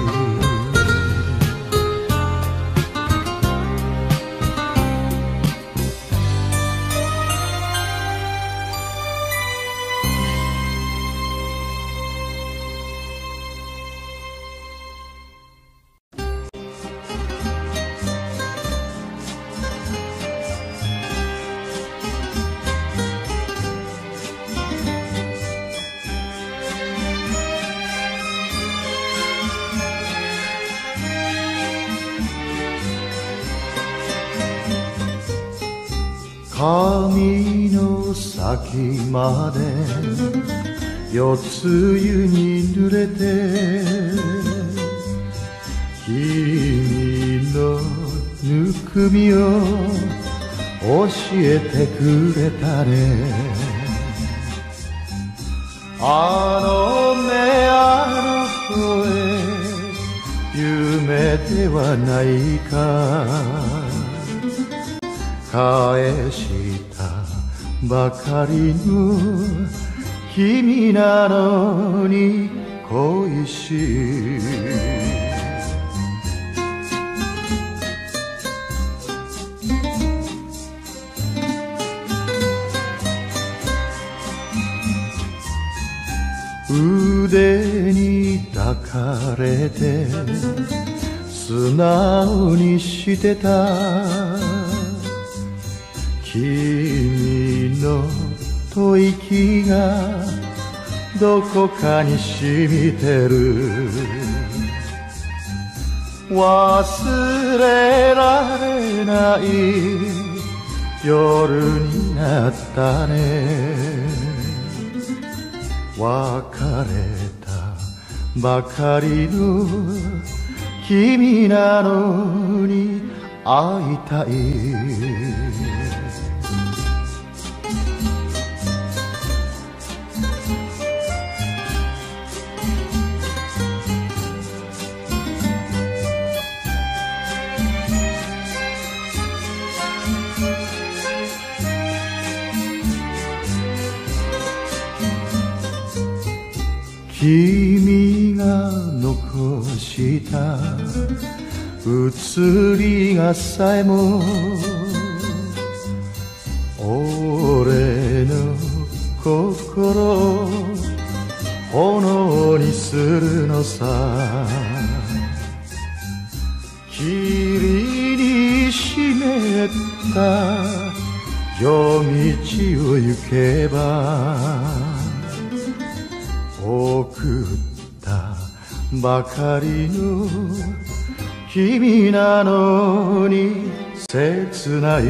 髪の先まで夜露に濡れて君のぬくみを教えてくれたねあの目あの声夢ではないか返したばかりの君なのに恋しい腕に抱かれて素直にしてた君の吐息がどこかに染みてる忘れられない夜になったね別れたばかりの君なのに会いたい君が残した写りがさえも俺の心を炎にするのさ霧に湿った夜道を行けば送ったばかりの君なのに切ない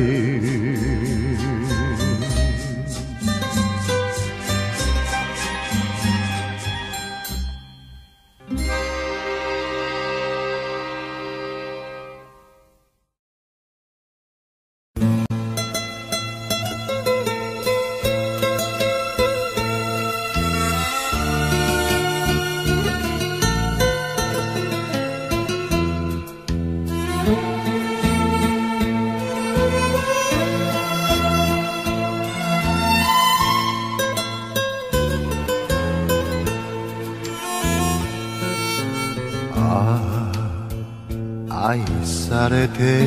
愛されて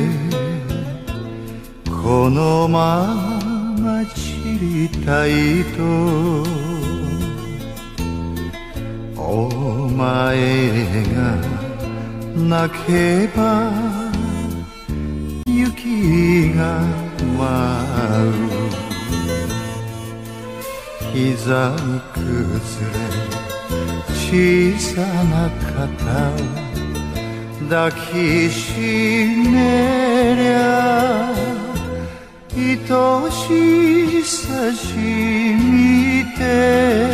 このまま散りたいとお前が泣けば雪が舞う膝に崩れ小さな肩を抱きしめりゃ愛しさしみて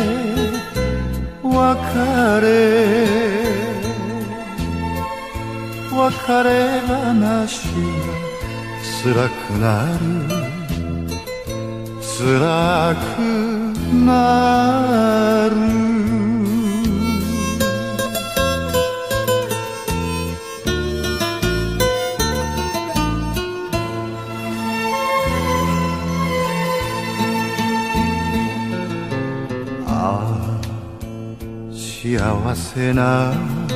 別れ別れ話が辛くなる辛くなる幸せな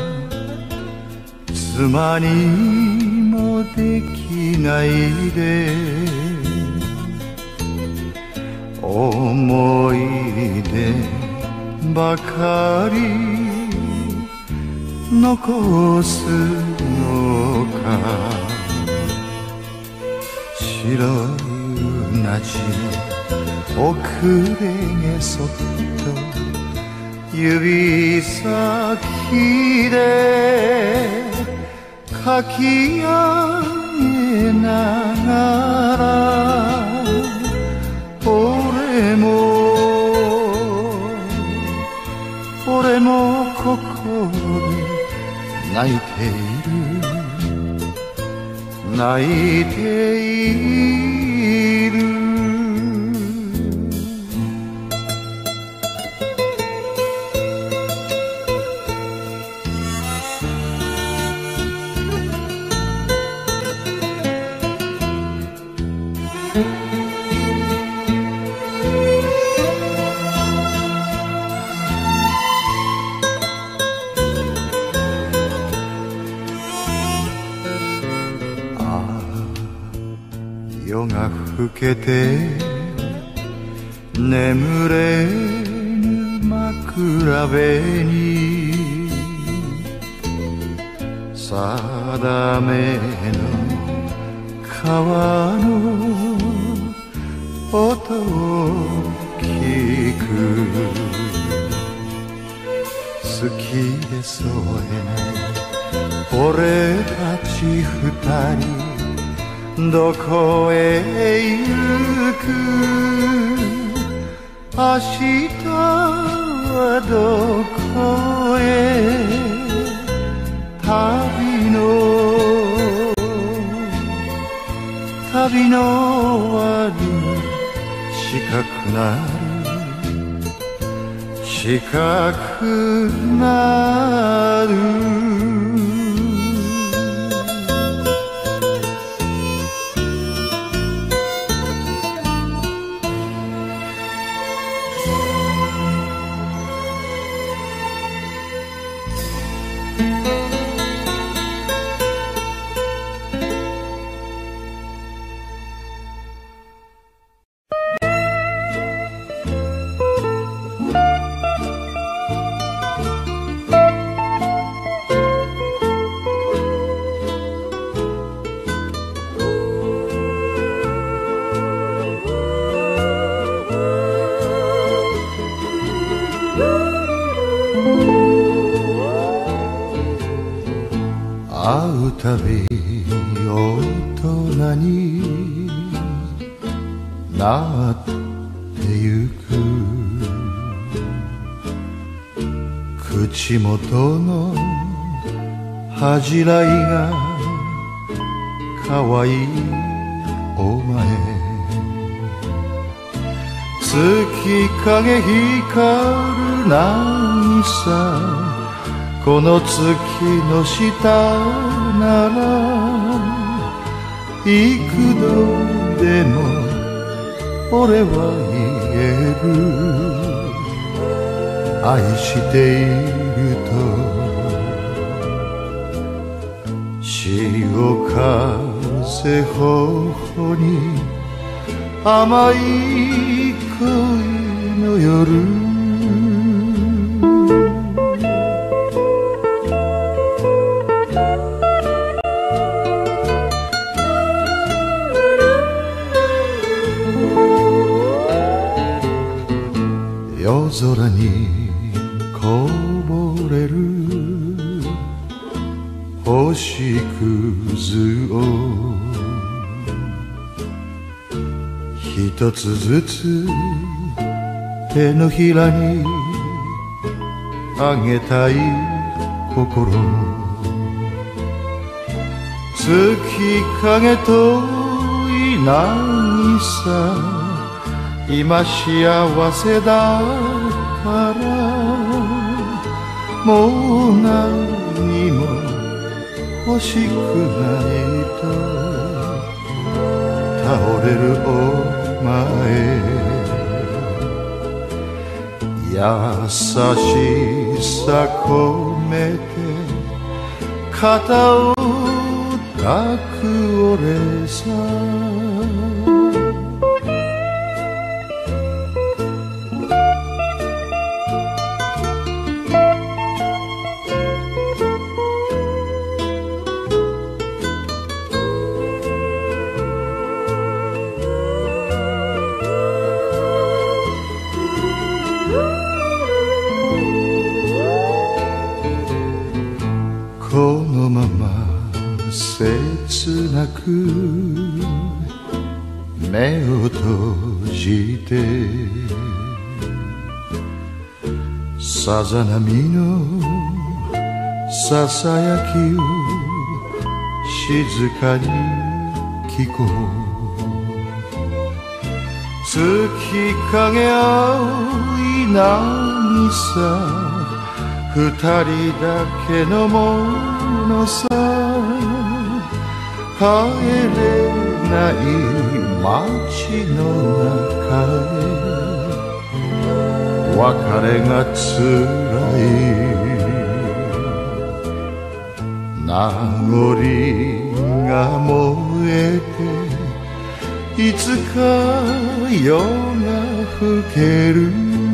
妻にもできないで思い出ばかり残すのか白いうなじの奥でげそっと指先で書き上げながら俺も俺もここで泣いている泣いている夜が更けて眠れぬ枕辺に定めの川の音を聞く好きで添えない俺たち二人どこへ行く明日はどこへ旅の旅の終わり近くなる近くなるたび大人になってゆく口元の恥じらいがかわいいお前月影光る渚この月の下なら幾度でも俺は言える愛していると潮風頬に甘い恋の夜夜空にこぼれる星屑を一つずつ手のひらにあげたい心月影とい渚今幸せだからもう何も欲しくないと倒れるお前優しさ込めて肩を抱く俺さこのまま切なく目を閉じてさざ波のささやきを静かに聞こう月影青い渚二人だけのものさ帰れない街の中へ別れがつらい名残が燃えていつか夜が更ける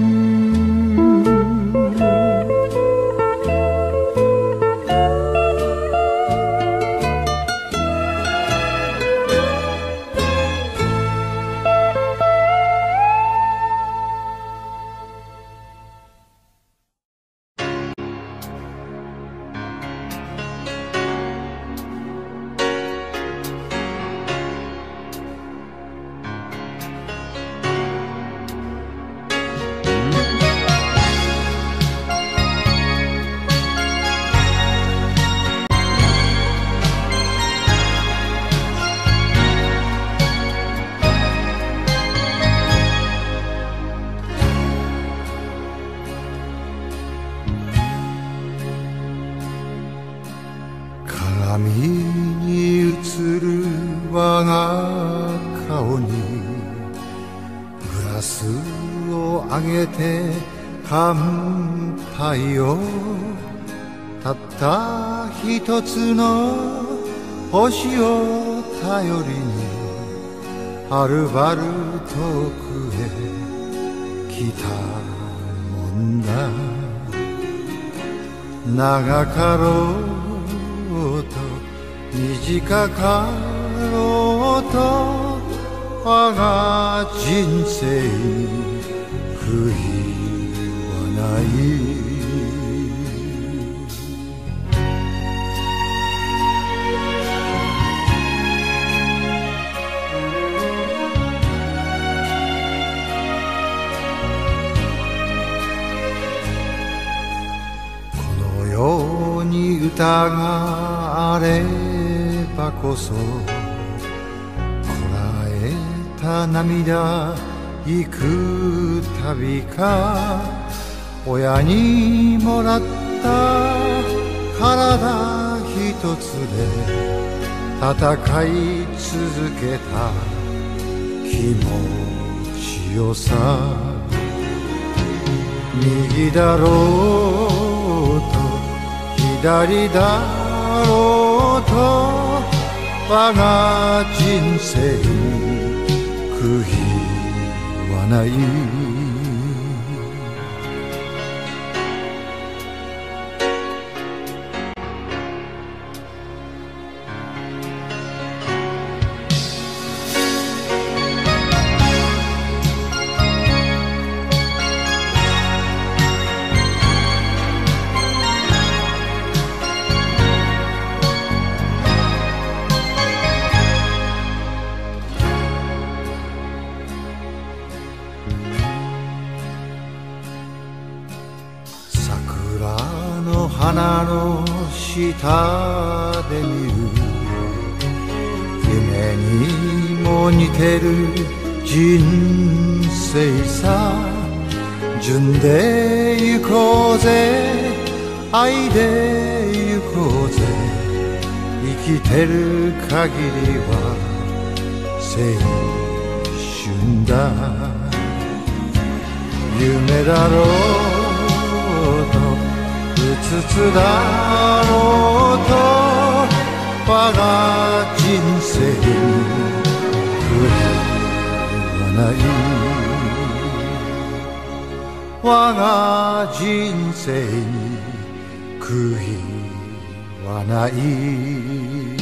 鏡に映る我が顔にグラスをあげて乾杯をたった一つの星を頼りにはるばる遠くへ来たもんだ長かろうと短かろうと我が人生悔いはない歌があればこそこらえた涙幾度か親にもらった体一つで戦い続けた気持ちよさ右だろうと左だろうと我が人生悔いはない花の下で見る夢にも似てる人生さ純で行こうぜ愛で行こうぜ生きてる限りは青春だ夢だろうとうつつだろうと我が人生悔いはない我が人生に悔いはない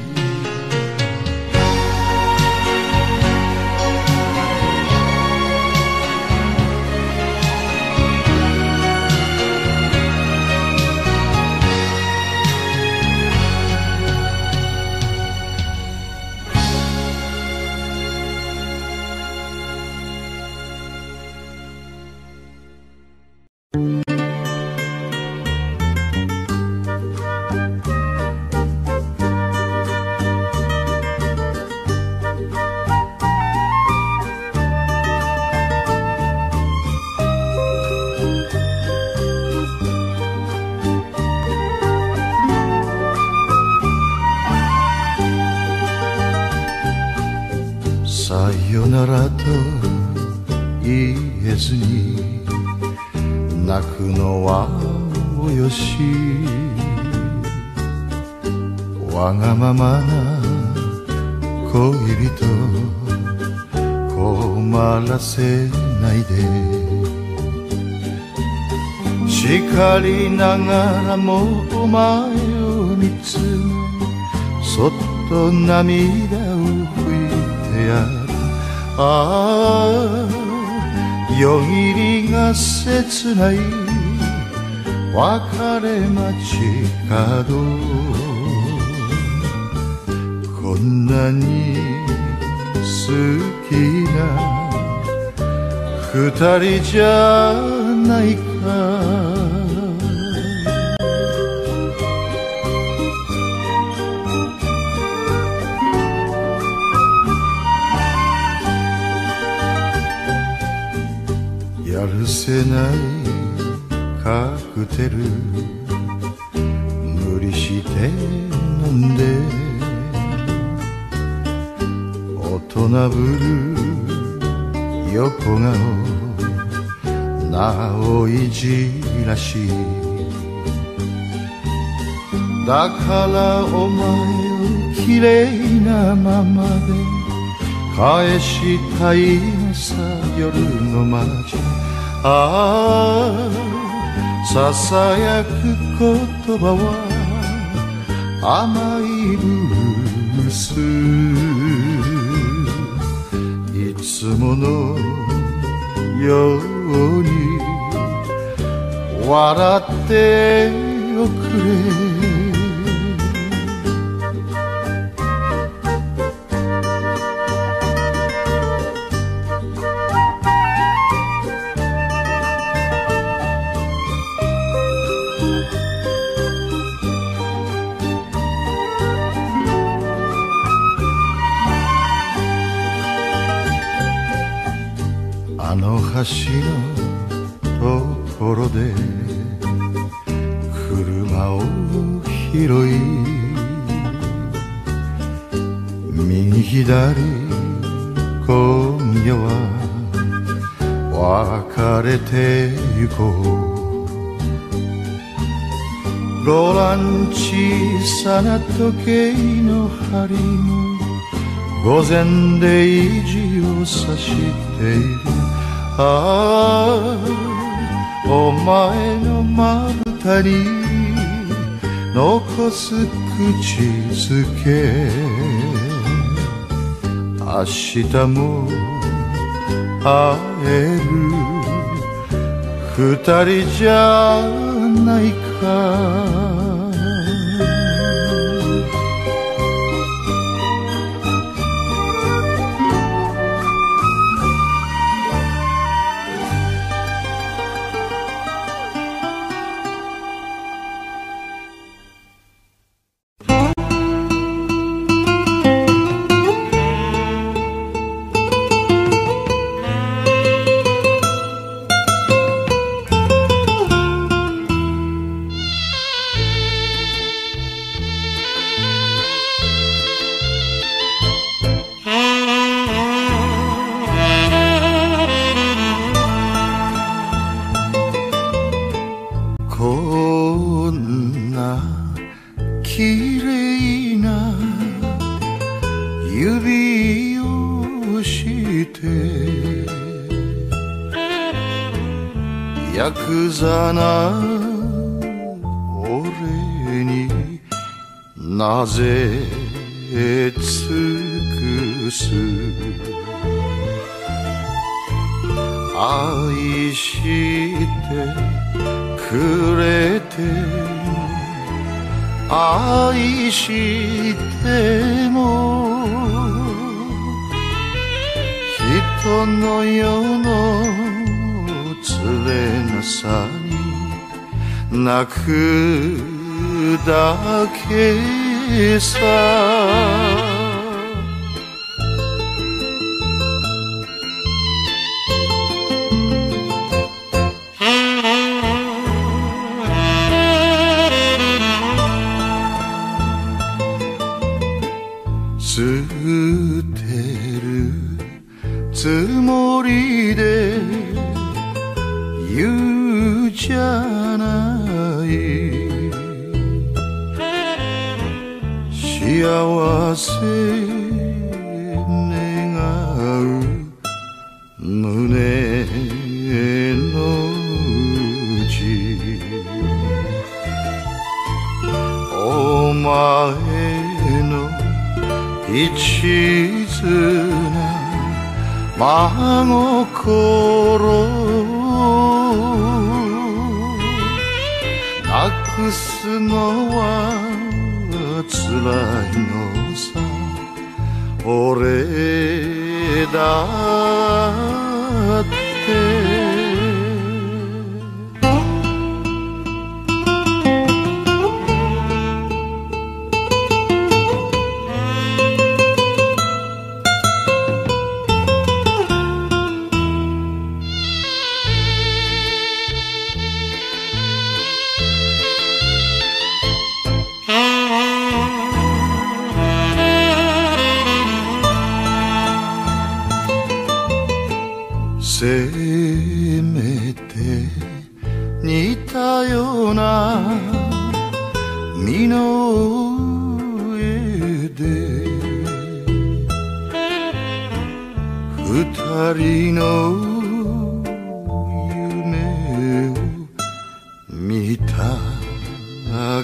さよならと言えずに泣くのはおよしわがままな恋人困らせないで叱りながらもお前を見つめそっと涙を拭いてやるああ夜霧が切ない別れ街角こんなに好きな二人じゃないかやるせないカクテル無理して飲んで大人ぶる横顔なおいじらしいだからお前を綺麗なままで返したいのさ夜の街ああささやく言葉は甘いブルースいつものように笑っておくれのところで車を拾い右左今夜は別れてゆこうロラン小さな時計の針も午前零時を指しているああお前のまぶたに残す口づけ明日も会える二人じゃないかこんな綺麗な指をしてヤクザな俺になぜ尽くす愛してくれて愛しても人の世のつれなさに泣くだけさ捨てるつもりで言うじゃない幸せ願う胸の内お前の一途な真心なくすのは辛いのさ俺だってせめて似たような身の上で二人の夢を見たか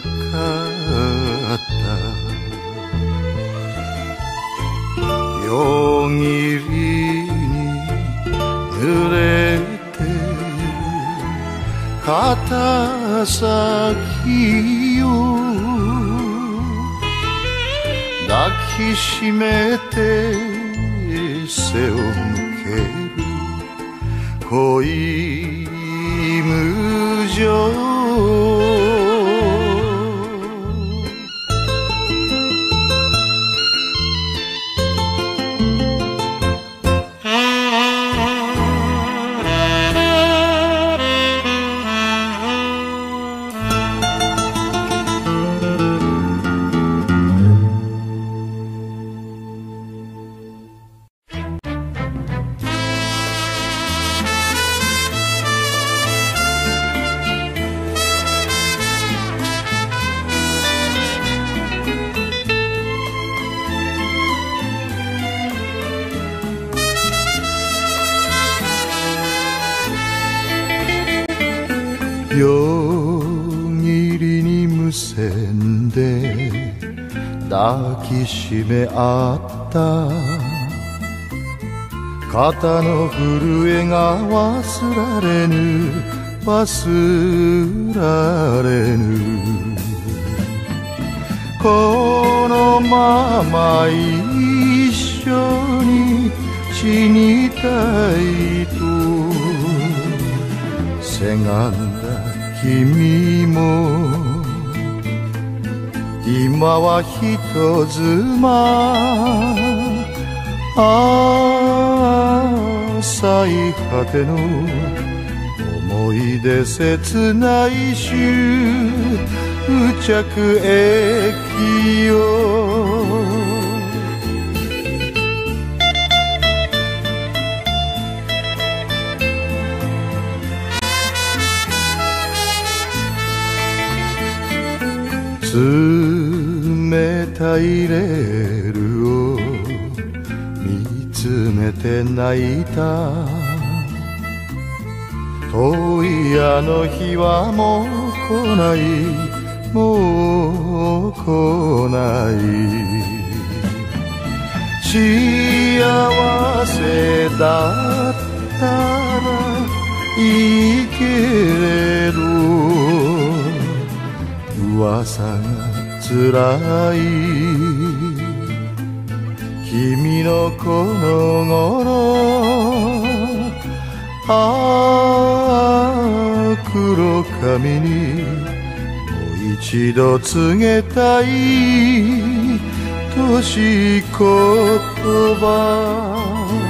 った夜霧濡れてる肩先を抱きしめて背を向ける恋無情夜霧にむせんで抱きしめ合った肩の震えが忘られぬ忘られぬこのまま一緒に死にたいとせがんだ君も今は人妻ああ最果ての思い出切ない終着駅よ冷たいレールを見つめて泣いた遠いあの日はもう来ないもう来ない幸せだったらいいけれど噂がつらい君のこの頃ああ黒髪にもう一度告げたい年言葉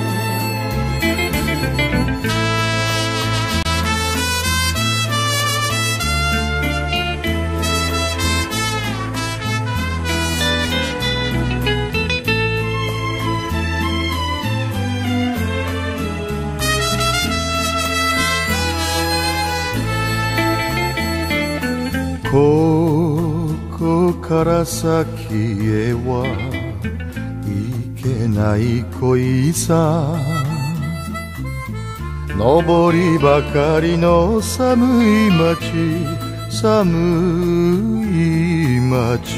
ここから先へはいけない恋さ登りばかりの寒い街寒い街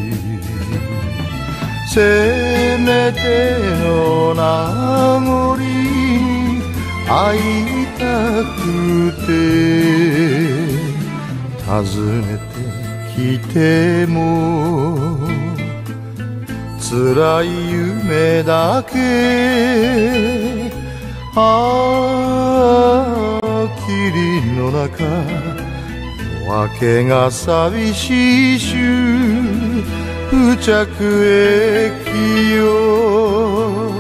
せめての名残に会いたくて訪ねてきても辛い夢だけああ霧の中夜明けが寂しい終着駅よ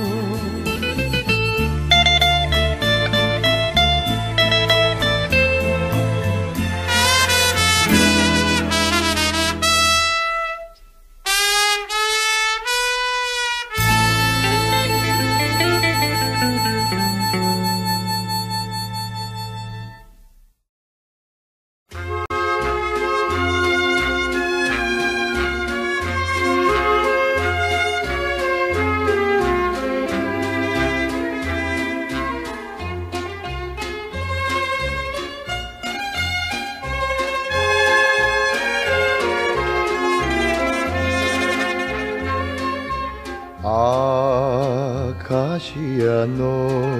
アカシアの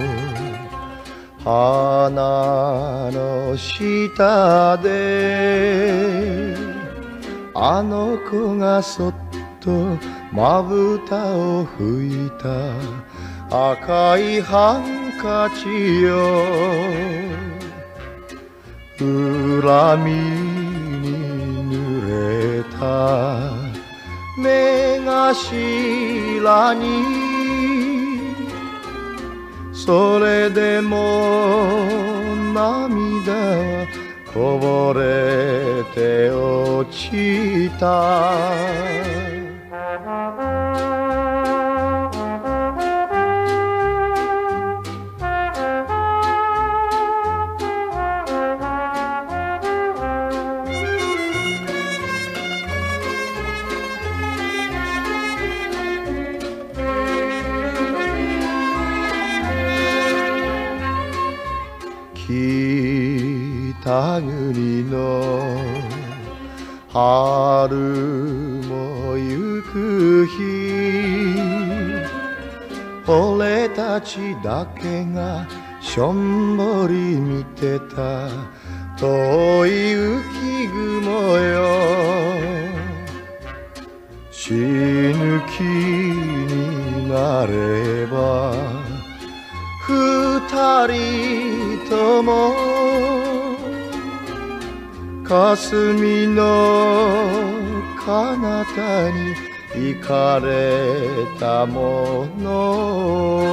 花の下であの子がそっとまぶたを拭いた赤いハンカチよ恨みに濡れた目頭にそれでも涙はこぼれて落ちた北北国の春も行く日、俺たちだけがしょんぼり見てた遠い浮雲よ。死ぬ気になれば二人とも霞の彼方に行かれたもの。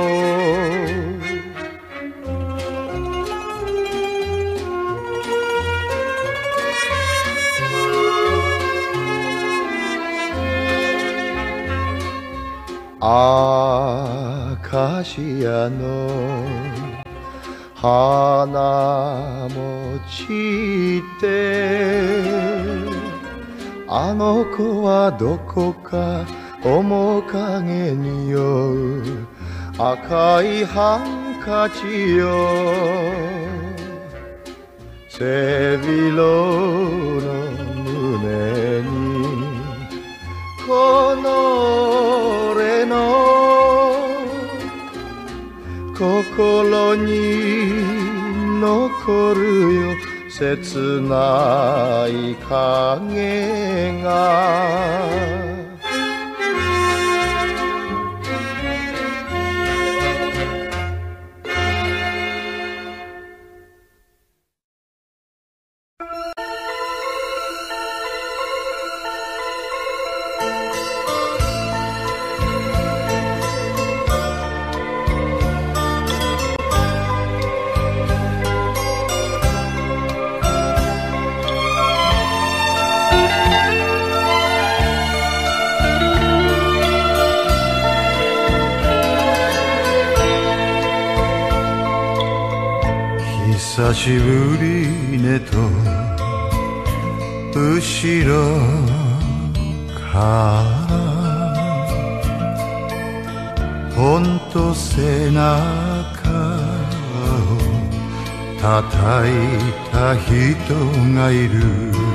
アカシアの花も散って、あの子はどこか面影に酔う赤いハンカチよ。背広の胸にこの俺の心に残るよ切ない影が。久しぶりねと後ろからほんと背中を叩いた人がいる。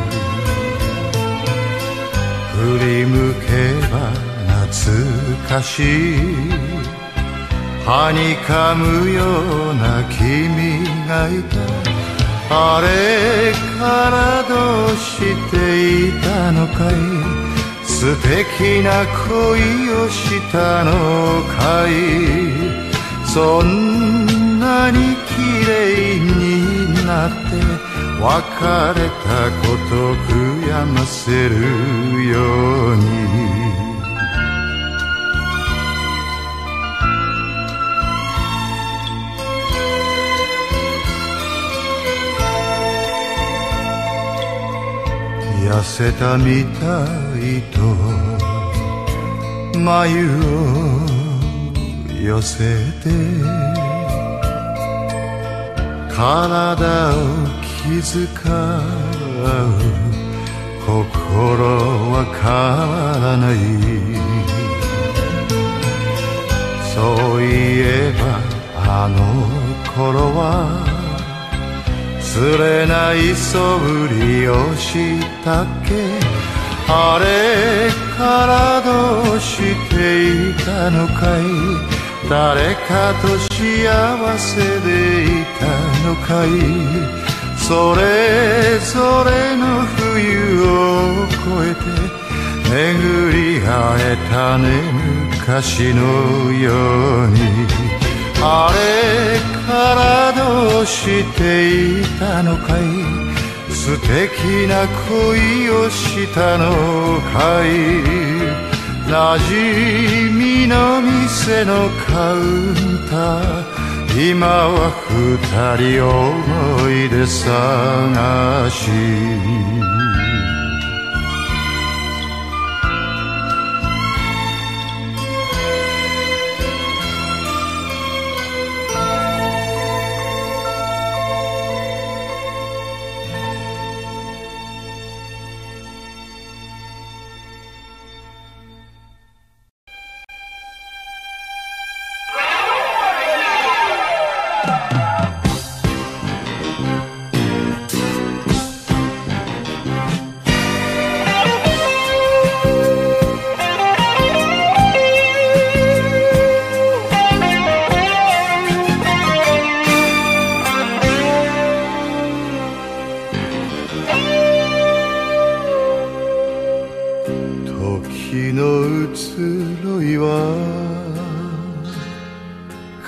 振り向けば懐かしいはにかむような君がいた。あれからどうしていたのかい、素敵な恋をしたのかい。そんなに綺麗になって別れたこと悔やませるように。痩せたみたいと眉を寄せて体を気遣う心は変わらない。そういえばあの頃は釣れない素振りをしたっけ。あれからどうしていたのかい、誰かと幸せでいたのかい。それぞれの冬を越えて巡り会えたね昔のように。あれからどうしていたのかい、素敵な恋をしたのかい。馴染みの店のカウンター、今は二人思い出探し。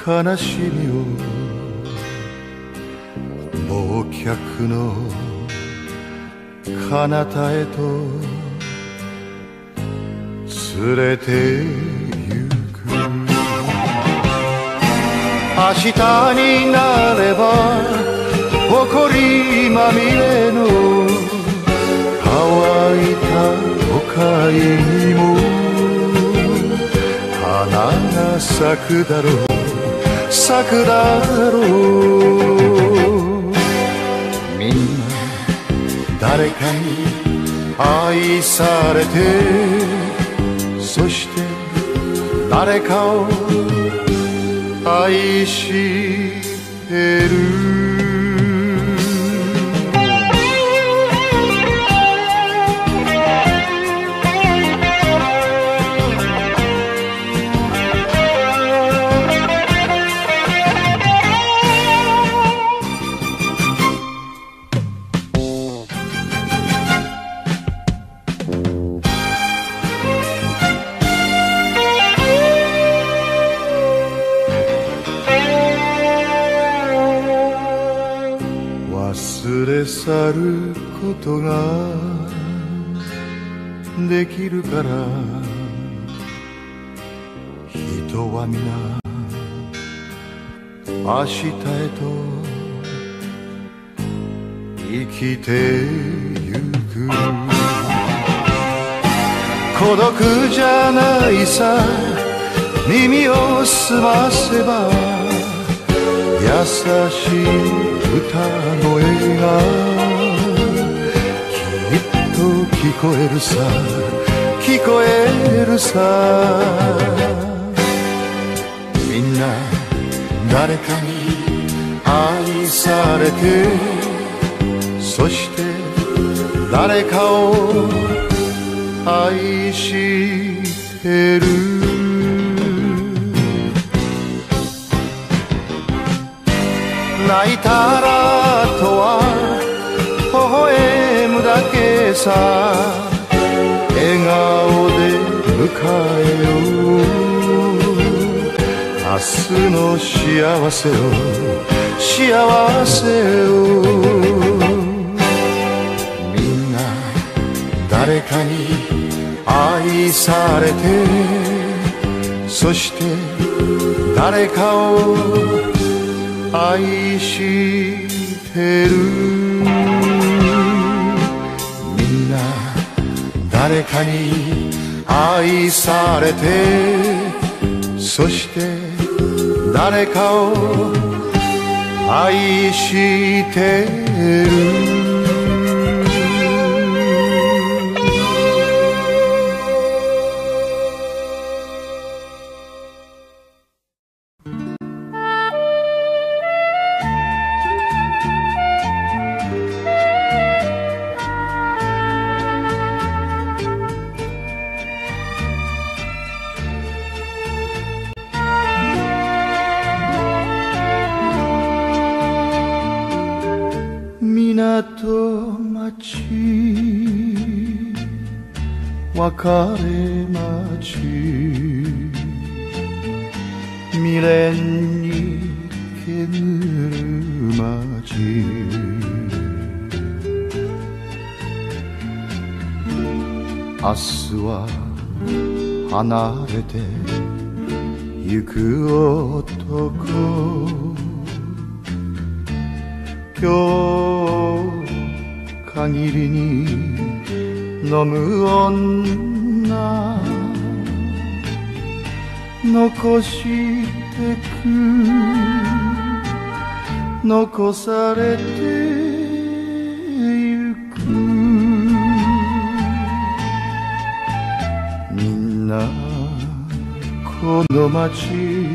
悲しみを忘却の彼方へと連れて行く。明日になれば埃まみれの乾いた都会にも花が咲くだろう、咲くだろう。みんな誰かに愛されて、そして誰かを愛してる。忘れ去ることができるから、人は皆明日へと生きてゆく。孤独じゃないさ、耳を澄ませば優しい歌声がきっと聞こえるさ、聞こえるさ。みんな誰かに愛されて、そして誰かを愛してる。泣いたらとは微笑むだけさ、笑顔で迎えよう明日の幸せを、幸せを。みんな誰かに愛されて、そして誰かを愛してる。みんな誰かに愛されて、そして誰かを愛してる。港町別れ町、未練に煙る町。明日は離れてゆく男、今日限りに飲む女、残してく残されてゆく。みんなこの街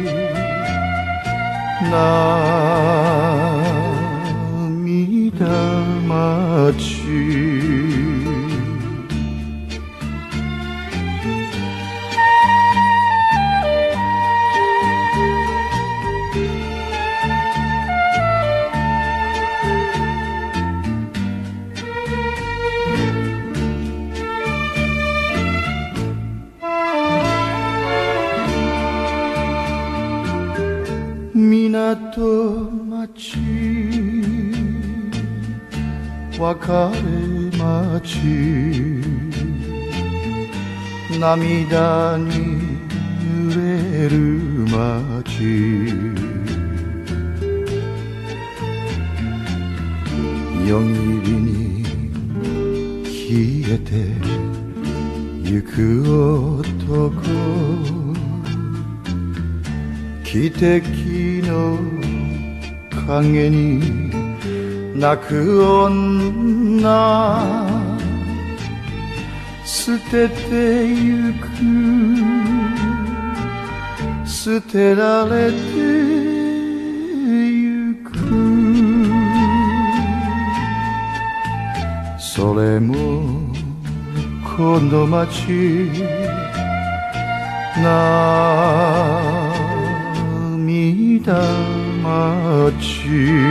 涙待ち、 港町別れ町涙に揺れる街夜霧に消えてゆく男汽笛の影に泣く女捨ててゆく捨てられてゆくそれもこの街涙町